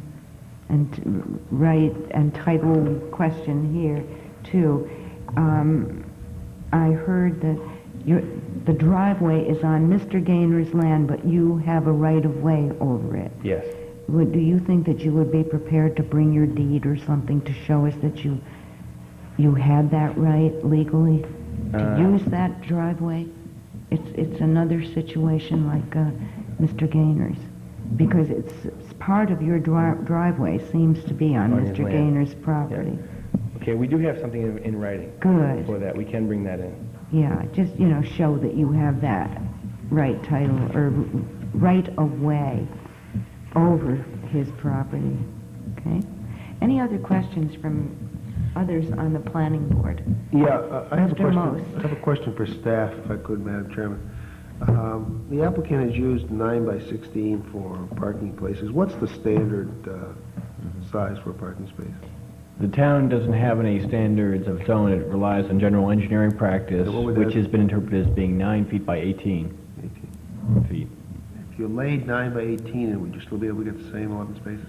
and right and title question here too. Um, I heard that your, the driveway is on Mister Gaynor's land, but you have a right of way over it. Yes. Would, do you think that you would be prepared to bring your deed or something to show us that you you had that right legally to Uh, use that driveway? It's it's another situation like uh, Mister Gaynor's, because it's, it's part of your dri driveway seems to be on, On his Mister land. Gaynor's property. Okay, we do have something in, in writing. Good. For that, we can bring that in. Yeah, just, you know, show that you have that right title or right of way over his property. Okay? Any other questions from others on the planning board? Yeah, uh, I have a Mister question. Most. I have a question for staff, if I could, Madam Chairman. Um, The applicant has used nine by sixteen for parking places. What's the standard uh, size for a parking space? The town doesn't have any standards of its own. It relies on general engineering practice, And what would which that- has been interpreted as being nine feet by eighteen eighteen. feet. If you laid nine by eighteen, and would you still be able to get the same eleven spaces?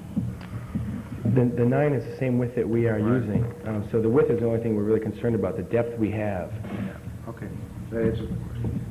The, the nine is the same width that we are using. Um, so the width is the only thing we're really concerned about, the depth we have. Okay, that answers the question.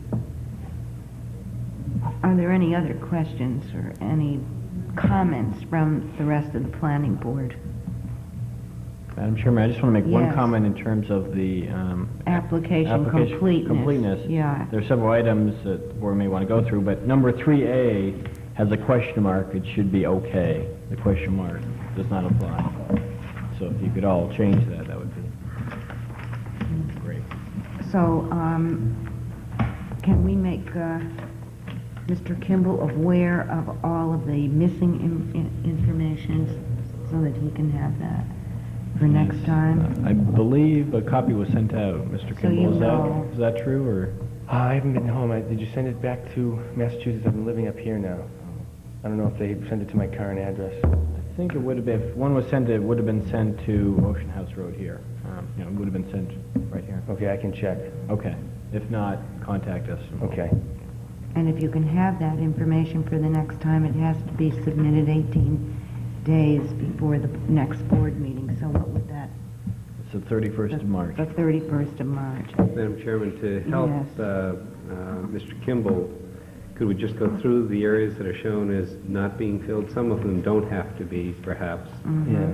Are there any other questions or any comments from the rest of the planning board? Madam Chairman, I just want to make one Yes. comment in terms of the um, Application application completeness. completeness. Yeah. There are several items that the board may want to go through, but number three A has a question mark. It should be okay. The question mark does not apply. So if you could all change that, that would be great. So, um, can we make uh, Mister Kimball aware of all of the missing in- in- information so that he can have that for next time? I believe a copy was sent out, Mister So you Kimball. Is know. that, is that true, or? Uh, I haven't been home. I, did you send it back to Massachusetts? I've been living up here now. I don't know if they sent it to my current address. I think it would have been, if one was sent, it would have been sent to Ocean House Road here. Um, You know, it would have been sent right here. Okay, I can check. Okay. If not, contact us. Okay. And if you can have that information for the next time, it has to be submitted eighteen days before the next board meeting. So what would that? It's the thirty-first of March. The thirty-first of March. Madam Chairman, to help Yes. uh, uh, Mister Kimball, could we just go through the areas that are shown as not being filled? Some of them don't have to be, perhaps. Mhm. Yeah.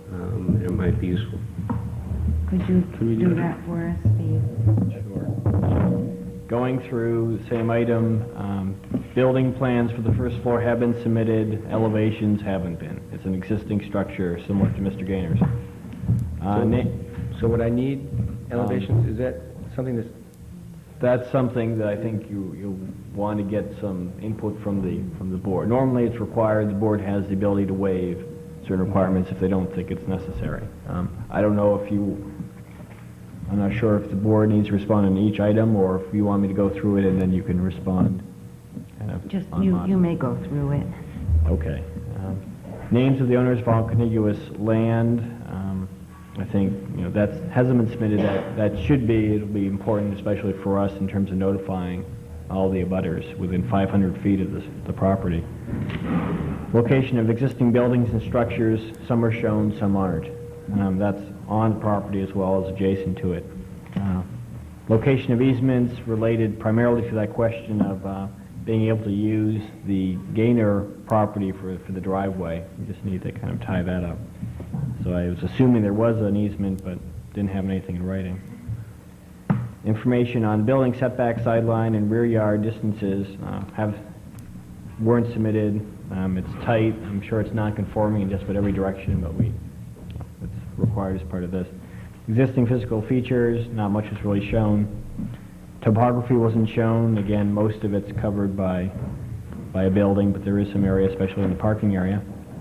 um, it might be useful. Could you we do do that for us, Steve? Sure. Going through the same item, um, building plans for the first floor have been submitted, elevations haven't been. It's an existing structure similar to Mister Gaynor's. Uh, So- na- So what I need, elevations, is that something that's, That's something that I think you, you'll want to get some input from the, from the board. Normally, it's required, the board has the ability to waive certain requirements if they don't think it's necessary. Um, I don't know if you, I'm not sure if the board needs to respond on each item, or if you want me to go through it and then you can respond kind of Just, en you, masse. you may go through it. Okay. Um, Names of the owners of all contiguous land, um, I think, you know, that hasn't been submitted. That, that should be, it'll be important, especially for us, in terms of notifying all the abutters within five hundred feet of the, the property. Location of existing buildings and structures, some are shown, some aren't. Um, that's on the property as well as adjacent to it. Uh, Location of easements related primarily to that question of uh, being able to use the Gaynor property for, for the driveway. We just need to kind of tie that up. So I was assuming there was an easement, but didn't have anything in writing. Information on building setback, sideline, and rear yard distances uh, have weren't submitted. Um, it's tight. I'm sure it's non-conforming in just about every direction, but we it's required as part of this. Existing physical features, not much is really shown. Topography wasn't shown. Again, most of it's covered by by a building, but there is some area, especially in the parking area.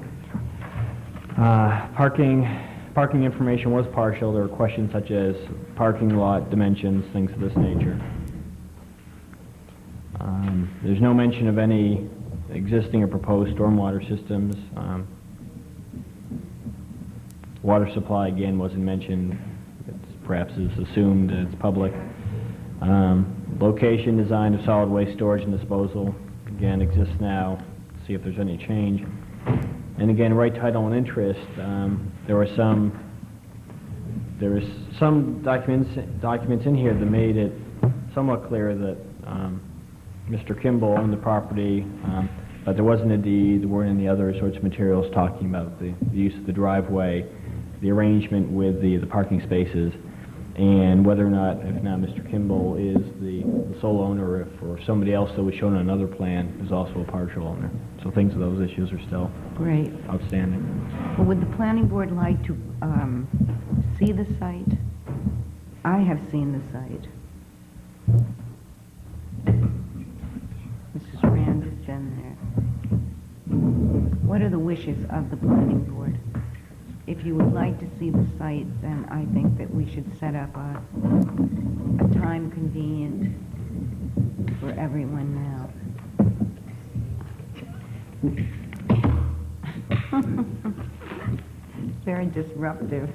Uh, parking, parking information was partial. There were questions such as parking lot dimensions, things of this nature. Um, there's no mention of any existing or proposed stormwater systems. Um, water supply, again, wasn't mentioned. It's perhaps is assumed that it's public. Um, location, design of solid waste storage and disposal, again, exists now. See if there's any change. And again, right title and interest, um, there were some, there was some documents, documents in here that made it somewhat clear that um, Mister Kimball owned the property, um, but there wasn't a deed, there weren't any other sorts of materials talking about the, the use of the driveway, the arrangement with the, the parking spaces, and whether or not, if not Mister Kimball is the, the sole owner, if, or somebody else that was shown on another plan is also a partial owner. So things of those issues are still Great. outstanding. Well, would the planning board like to um, see the site? I have seen the site. Missus Rand has been there. What are the wishes of the planning board? If you would like to see the site, then I think that we should set up a, a time convenient for everyone now. Very disruptive.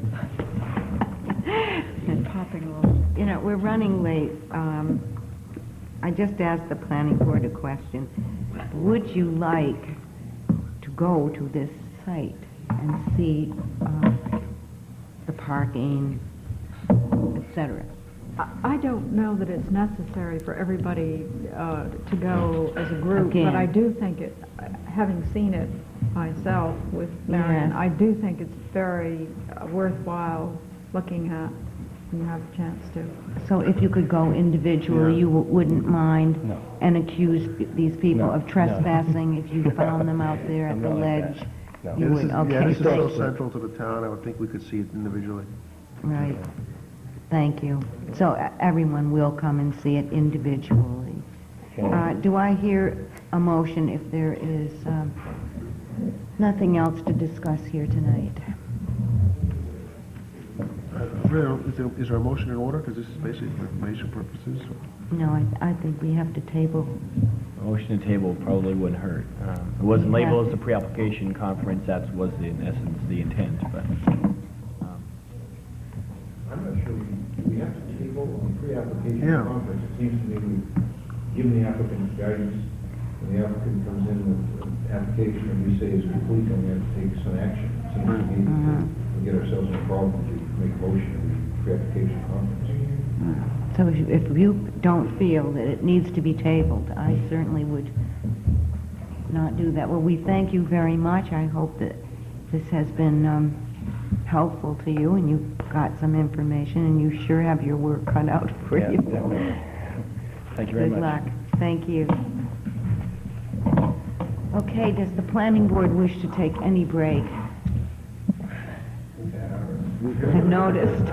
And popping off. You know, we're running late. Um, I just asked the planning board a question. Would you like to go to this site and see uh, the parking, et cetera? I- I don't know that it's necessary for everybody uh, to go as a group, Again. but I do think it, having seen it myself with Marion, Yes. I do think it's very uh, worthwhile looking at when you have a chance to. So if you could go individually, Yeah. you w- wouldn't mind No. and accuse p- these people No, of trespassing if you found them out there at I'm the not like ledge? that. No. You Yeah, this would, is- okay, Yeah, this is so thank you. central to the town, I would think we could see it individually. Right. Thank you. So uh, everyone will come and see it individually. Uh, Do I hear a motion if there is um, nothing else to discuss here tonight? Uh, Fred, Is there, is there a motion in order, because this is basically for information purposes? No, I, I think we have to table. Motion to table probably wouldn't hurt. Um, It wasn't labeled as a pre-application conference, that was the- in essence the intent, but. um, I'm not sure we, we have to table on pre-application Yeah. conference. It seems to me we've given the applicant guidance, when the applicant comes in with an application and we say is complete, then we have to take some action. It seems to me that we get ourselves in a problem if we make a motion at pre-application conference. So if you- if you don't feel that it needs to be tabled, I certainly would not do that. Well, we thank you very much. I hope that this has been um, helpful to you, and you got some information, and you sure have your work cut out for Yeah, you. definitely. Thank you very much. Good luck. Thank you. Okay, does the planning board wish to take any break? I've noticed.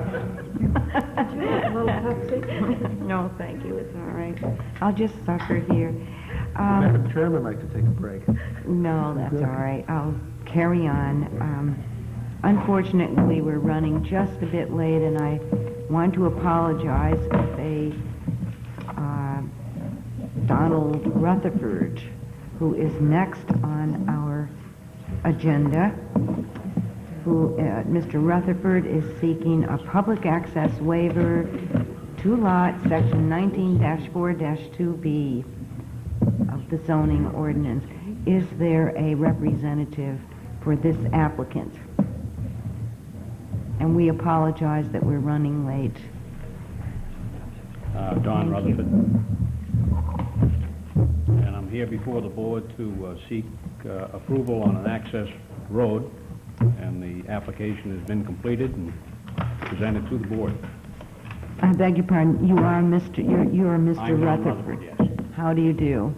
No, thank you, it's all right. I'll just suffer here. Um, Madam Chairman, I'd like to take a break. No, that's all right. I'll carry on. Um, Unfortunately, we're running just a bit late, and I want to apologize if a uh, Donald Rutherford, who is next on our agenda, who, uh, Mister Rutherford is seeking a public access waiver, two lots, section nineteen dash four dash two B of the zoning ordinance. Is there a representative for this applicant? And we apologize that we're running late. Uh, Don Thank you. Rutherford. And I'm here before the board to uh, seek uh, approval on an access road, and the application has been completed and presented to the board. I beg your pardon, you are Mister, you're, you're Mister I'm Don Rutherford. Rutherford, yes. How do you do?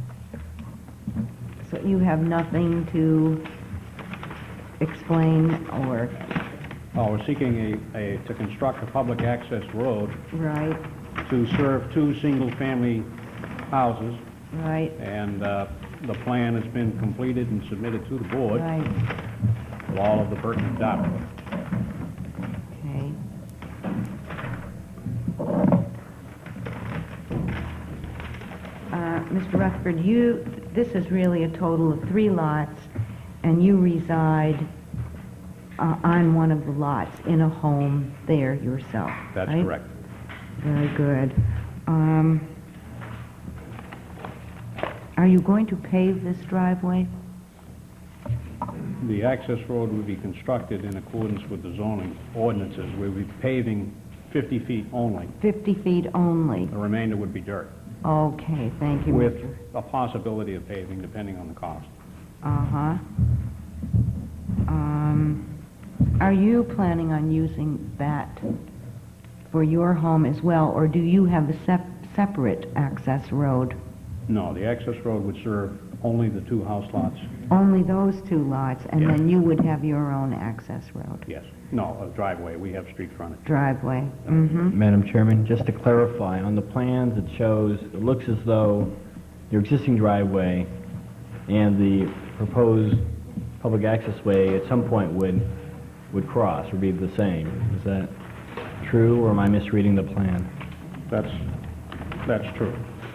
So you have nothing to explain or, Oh, we're seeking a, a, to construct a public access road right, to serve two single-family houses, right, and uh, the plan has been completed and submitted to the board right, with all of the pertinent data. okay. Uh, Mister Rutherford, you, this is really a total of three lots, and you reside uh, on one of the lots in a home there yourself, That's right? correct. Very good. Um, are you going to pave this driveway? The access road would be constructed in accordance with the zoning ordinances. We'll be paving fifty feet only. fifty feet only? The remainder would be dirt, Okay, thank you, with Mister a possibility of paving depending on the cost. Uh-huh. Um, are you planning on using that for your home as well, or do you have a sep- separate access road? No, the access road would serve only the two house lots. Only those two lots, and Yeah. then you would have your own access road? Yes. No, a driveway. We have street frontage. Driveway? Mm-hmm. Madam Chairman, just to clarify, on the plans, it shows, it looks as though your existing driveway and the proposed public access way at some point would, would cross, or be the same. Is that true, or am I misreading the plan? That's, that's true.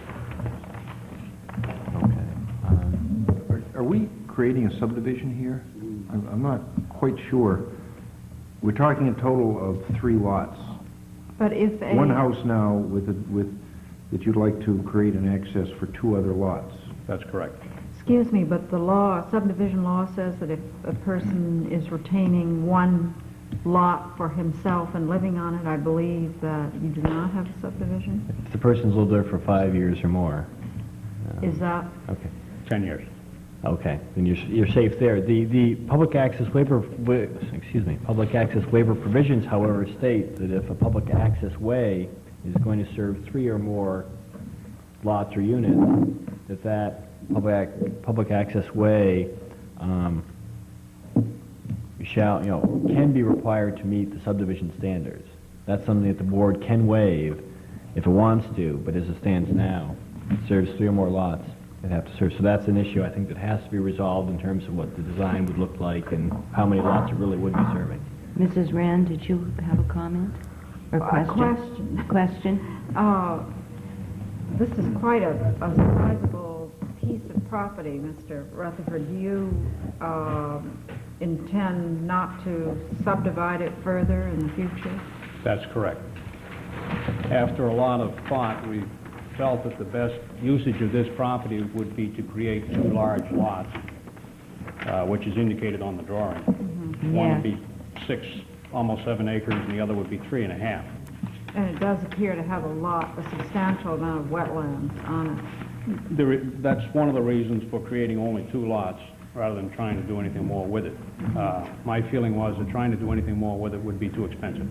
Are- Are we creating a subdivision here? I'm I'm not quite sure. We're talking a total of three lots. But if a... One house now with, a- with, that you'd like to create an access for two other lots. That's correct. Excuse me, but the law, subdivision law says that if a person is retaining one lot for himself and living on it, I believe that you do not have a subdivision? If the person's lived there for five years or more. uh, Is that... Okay. Ten years. Okay, then you're, you're safe there. The, the public access waiver, wa- excuse me, public access waiver provisions, however, state that if a public access way is going to serve three or more lots or units, that that public, ac- public access way, um, shall, you know, can be required to meet the subdivision standards. That's something that the board can waive if it wants to, but as it stands now, it serves three or more lots. They'd have to serve. So that's an issue, I think, that has to be resolved in terms of what the design would look like and how many lots it really would be serving. Missus Rand, did you have a comment or A question? question. Question? Uh, This is quite a a sizable piece of property, Mister Rutherford. Do you uh, intend not to subdivide it further in the future? That's correct. After a lot of thought, we felt that the best usage of this property would be to create two large lots, uh, which is indicated on the drawing. Mm-hmm. One Yeah. would be six, almost seven acres, and the other would be three and a half. And it does appear to have a lot, a substantial amount of wetlands on it. There, i- that's one of the reasons for creating only two lots. rather than trying to do anything more with it. Uh, My feeling was that trying to do anything more with it would be too expensive.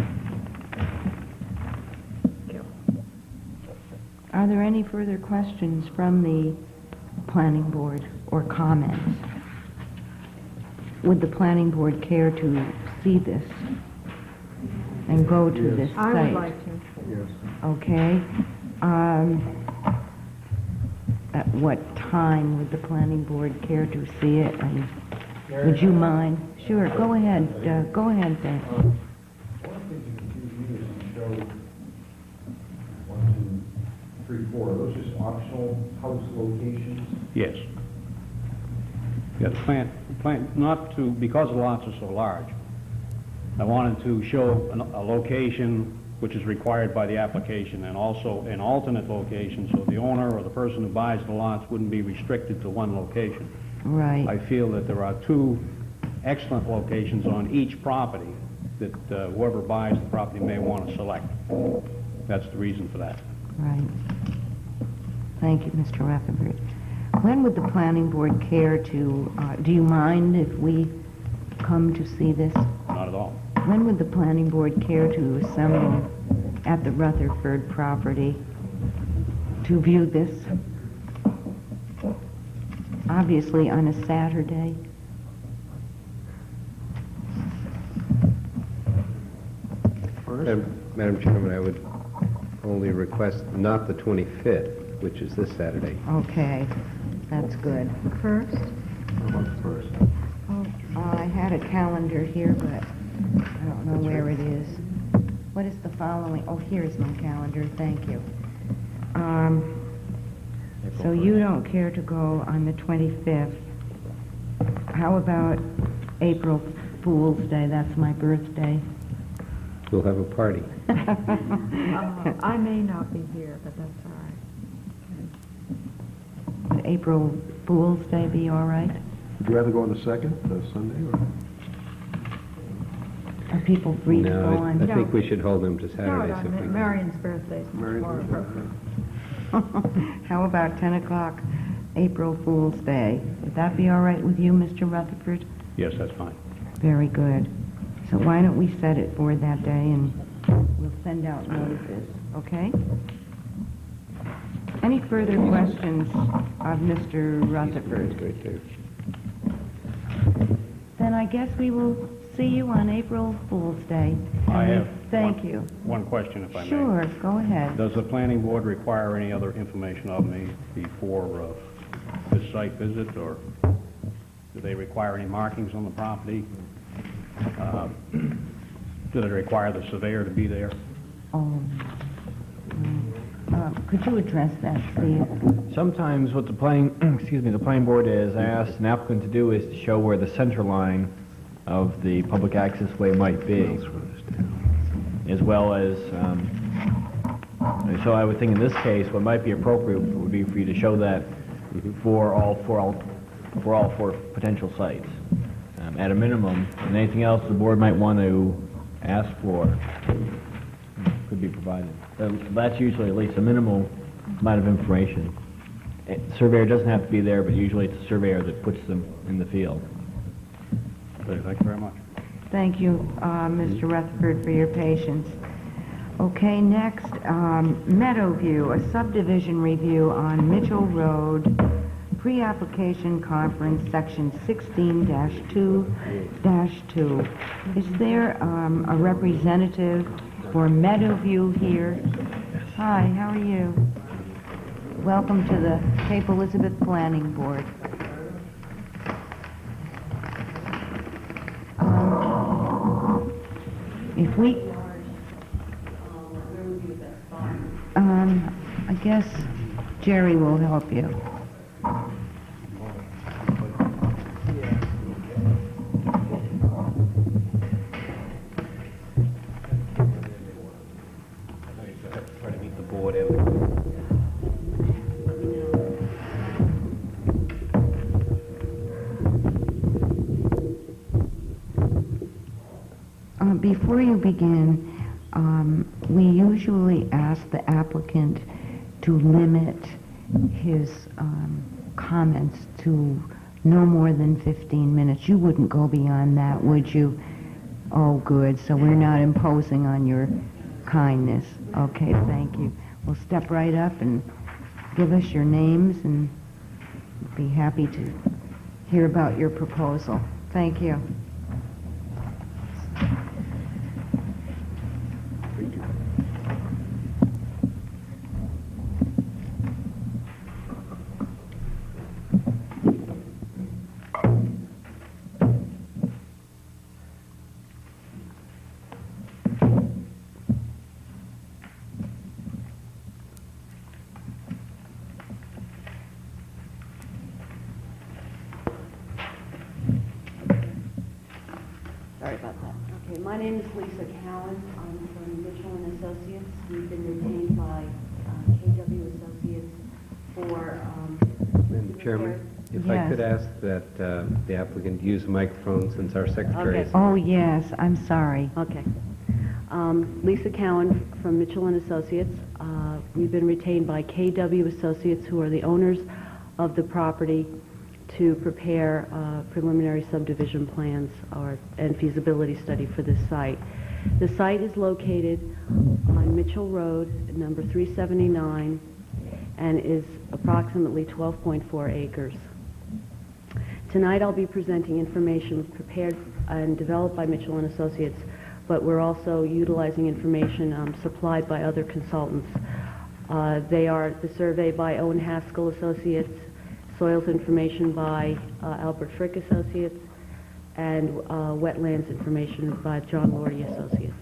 Are there any further questions from the planning board or comments? Would the planning board care to see this and go to Yes. this I site? would like to. Yes. Okay. Um, At what time would the planning board care to see it? And would you mind? Sure, go ahead, uh, go ahead, Ben. One of the things you can do is to show one, two, three, four. Are those just optional house locations? Yes. Yeah, the plan, plan, not to, because the lots are so large, I wanted to show an- a location which is required by the application, and also an alternate location, so the owner or the person who buys the lots wouldn't be restricted to one location. Right. I feel that there are two excellent locations on each property that uh, whoever buys the property may want to select. That's the reason for that. Right. Thank you, Mister Rutherford. When would the planning board care to, uh, do you mind if we come to see this? Not at all. When would the planning board care to assemble at the Rutherford property to view this? Obviously on a Saturday. Madam Madam Chairman, I would only request not the twenty-fifth, which is this Saturday. Okay, that's good. First? What about the first? Oh, uh, I had a calendar here, but I don't know where it is. What is the following? Oh, here's my calendar, thank you. Um, so you don't care to go on the twenty-fifth. How about April Fool's Day? That's my birthday. We'll have a party. Uh, I may not be here, but that's all right. Would April Fool's Day be all right? Would you rather go on the second, uh, Sunday, or? Are people free to go No, I- on? I think we should hold them to No, Saturdays if we no, can. Marion's birthday's Marion's tomorrow. birthday. How about ten o'clock, April Fool's Day? Would that be all right with you, Mister Rutherford? Yes, that's fine. Very good. So why don't we set it for that day, and we'll send out notices, okay? Any further questions of Mister Rutherford? Then I guess we will see you on April Fool's Day. I And we have Thank one- you. One question, if I may. Sure, go ahead. Does the planning board require any other information of me before uh, this site visit, or do they require any markings on the property? Uh, Do they require the surveyor to be there? Oh, uh, could you address that, Steve? Sometimes what the planning, excuse me, the planning board has asked an applicant to do is to show where the center line of the public access way might be, as well as, um, so I would think in this case, what might be appropriate would be for you to show that for all, for all, for all four potential sites, um, at a minimum, and anything else the board might want to ask for could be provided. Uh, That's usually at least a minimal amount of information. A surveyor doesn't have to be there, but usually it's a surveyor that puts them in the field. Okay, thank you very much. Thank you, uh, Mister Rutherford, for your patience. Okay, next, um, Meadowview, a subdivision review on Mitchell Road, pre-application conference, section sixteen dash two dash two. Is there um, a representative for Meadowview here? Hi, how are you? Welcome to the Cape Elizabeth Planning Board. Um, If we... Um, I guess Jerry will help you. Try to meet the board. Uh, Before you begin, um, we usually ask the applicant to limit his um, comments to no more than fifteen minutes. You wouldn't go beyond that, would you? Oh, good. So we're not imposing on your kindness. Okay, thank you. We'll step right up and give us your names, and be happy to hear about your proposal. Thank you. Sorry about that. Okay, my name is Lisa Cowan. I'm from Mitchell and Associates. We've been retained by uh, K W Associates for... Um, Madam Chairman, if I Yes. could ask that uh, the applicant use a microphone since our secretary is... Oh, yes, I'm sorry. Okay. Um, Lisa Cowan from Mitchell and Associates. Uh, We've been retained by K W Associates, who are the owners of the property, to prepare uh, preliminary subdivision plans or, and feasibility study for this site. The site is located on Mitchell Road, number three seventy-nine, and is approximately twelve point four acres. Tonight I'll be presenting information prepared and developed by Mitchell and Associates, but we're also utilizing information um, supplied by other consultants. Uh, they are the survey by Owen Haskell Associates, soils information by uh, Albert Frick Associates, and uh, wetlands information by John Lordy Associates.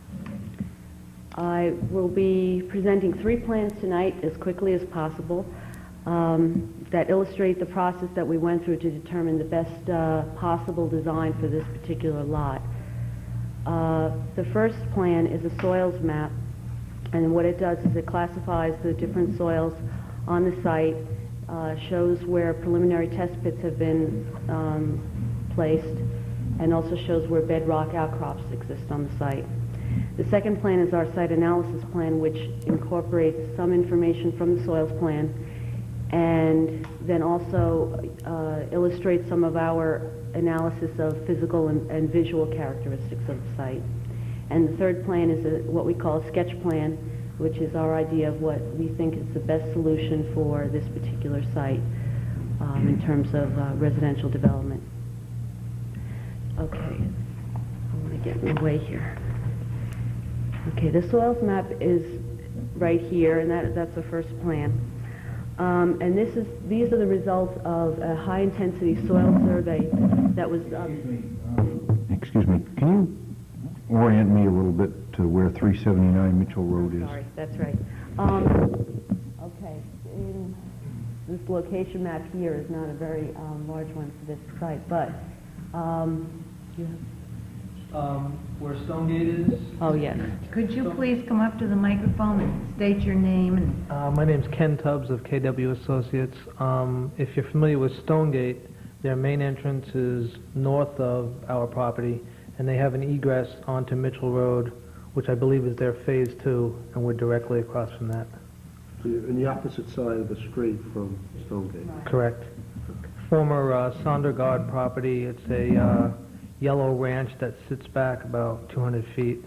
I will be presenting three plans tonight as quickly as possible um, that illustrate the process that we went through to determine the best uh, possible design for this particular lot. Uh, the first plan is a soils map, and what it does is it classifies the different soils on the site, Uh, shows where preliminary test pits have been um, placed, and also shows where bedrock outcrops exist on the site. The second plan is our site analysis plan, which incorporates some information from the soils plan, and then also uh, illustrates some of our analysis of physical and, and visual characteristics of the site. And the third plan is a, what we call a sketch plan, which is our idea of what we think is the best solution for this particular site um, in terms of uh, residential development. Okay, I'm going to get in the way here. Okay, the soils map is right here, and that, that's the first plan. Um, and this is, these are the results of a high-intensity soil survey that was... Um, Excuse me, can you orient me a little bit to where three seventy-nine Mitchell Road is? Sorry, that's right. Um, okay, in this location map here is not a very um, large one for this site, but um, you have... Um, where Stonegate is? Oh, yes. Could you please come up to the microphone and state your name? And Uh, my name's Ken Tubbs of K W Associates. Um, if you're familiar with Stonegate, their main entrance is north of our property, and they have an egress onto Mitchell Road, which I believe is their phase two, and we're directly across from that. So you're on the opposite side of the street from Stonegate? Correct. Former uh, Sondergaard property. It's a uh, yellow ranch that sits back about two hundred feet.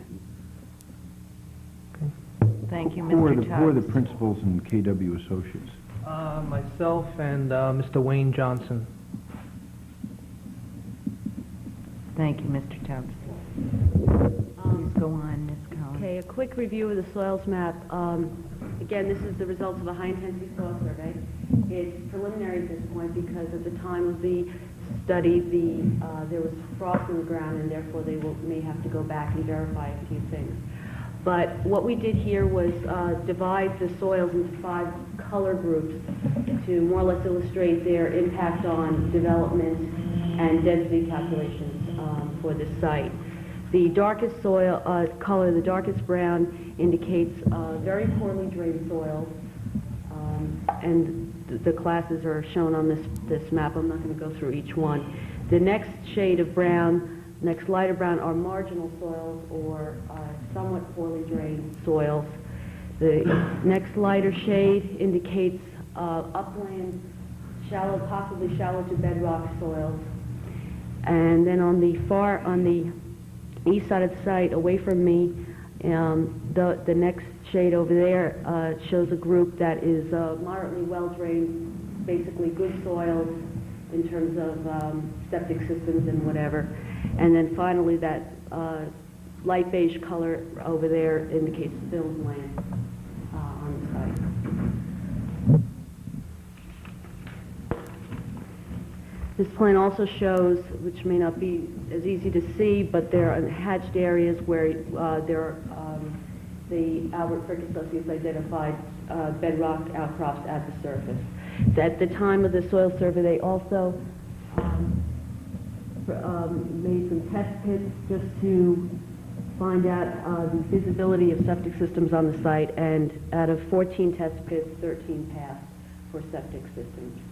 Thank you, Who are Mister the, who are the Tubbs. principals in K W Associates? Uh, myself and uh, Mister Wayne Johnson. Thank you, Mister Tubbs. Please go on, Miz Cowan. Okay, a quick review of the soils map. Um, again, this is the results of a high-intensity soil survey. It's preliminary at this point because at the time of the study, the uh, there was frost in the ground, and therefore they will, may have to go back and verify a few things. But what we did here was uh, divide the soils into five color groups to more or less illustrate their impact on development and density calculations um, for this site. The darkest soil uh, color, the darkest brown, indicates uh, very poorly drained soils, um, and th the classes are shown on this, this map. I'm not going to go through each one. The next shade of brown, next lighter brown, are marginal soils or uh, somewhat poorly drained soils. The next lighter shade indicates uh, upland shallow, possibly shallow to bedrock soils. And then on the far, on the east side of the site, away from me, um, the, the next shade over there uh, shows a group that is uh, moderately well-drained, basically good soils in terms of um, septic systems and whatever. And then finally, that uh, light beige color over there indicates filled land uh, on the site. This plan also shows, which may not be as easy to see, but there are hatched areas where uh, there are, um, the Albert Frick Associates identified uh, bedrock outcrops at the surface. At the time of the soil survey, they also um, um, made some test pits just to find out uh, the feasibility of septic systems on the site, and out of fourteen test pits, thirteen passed for septic systems.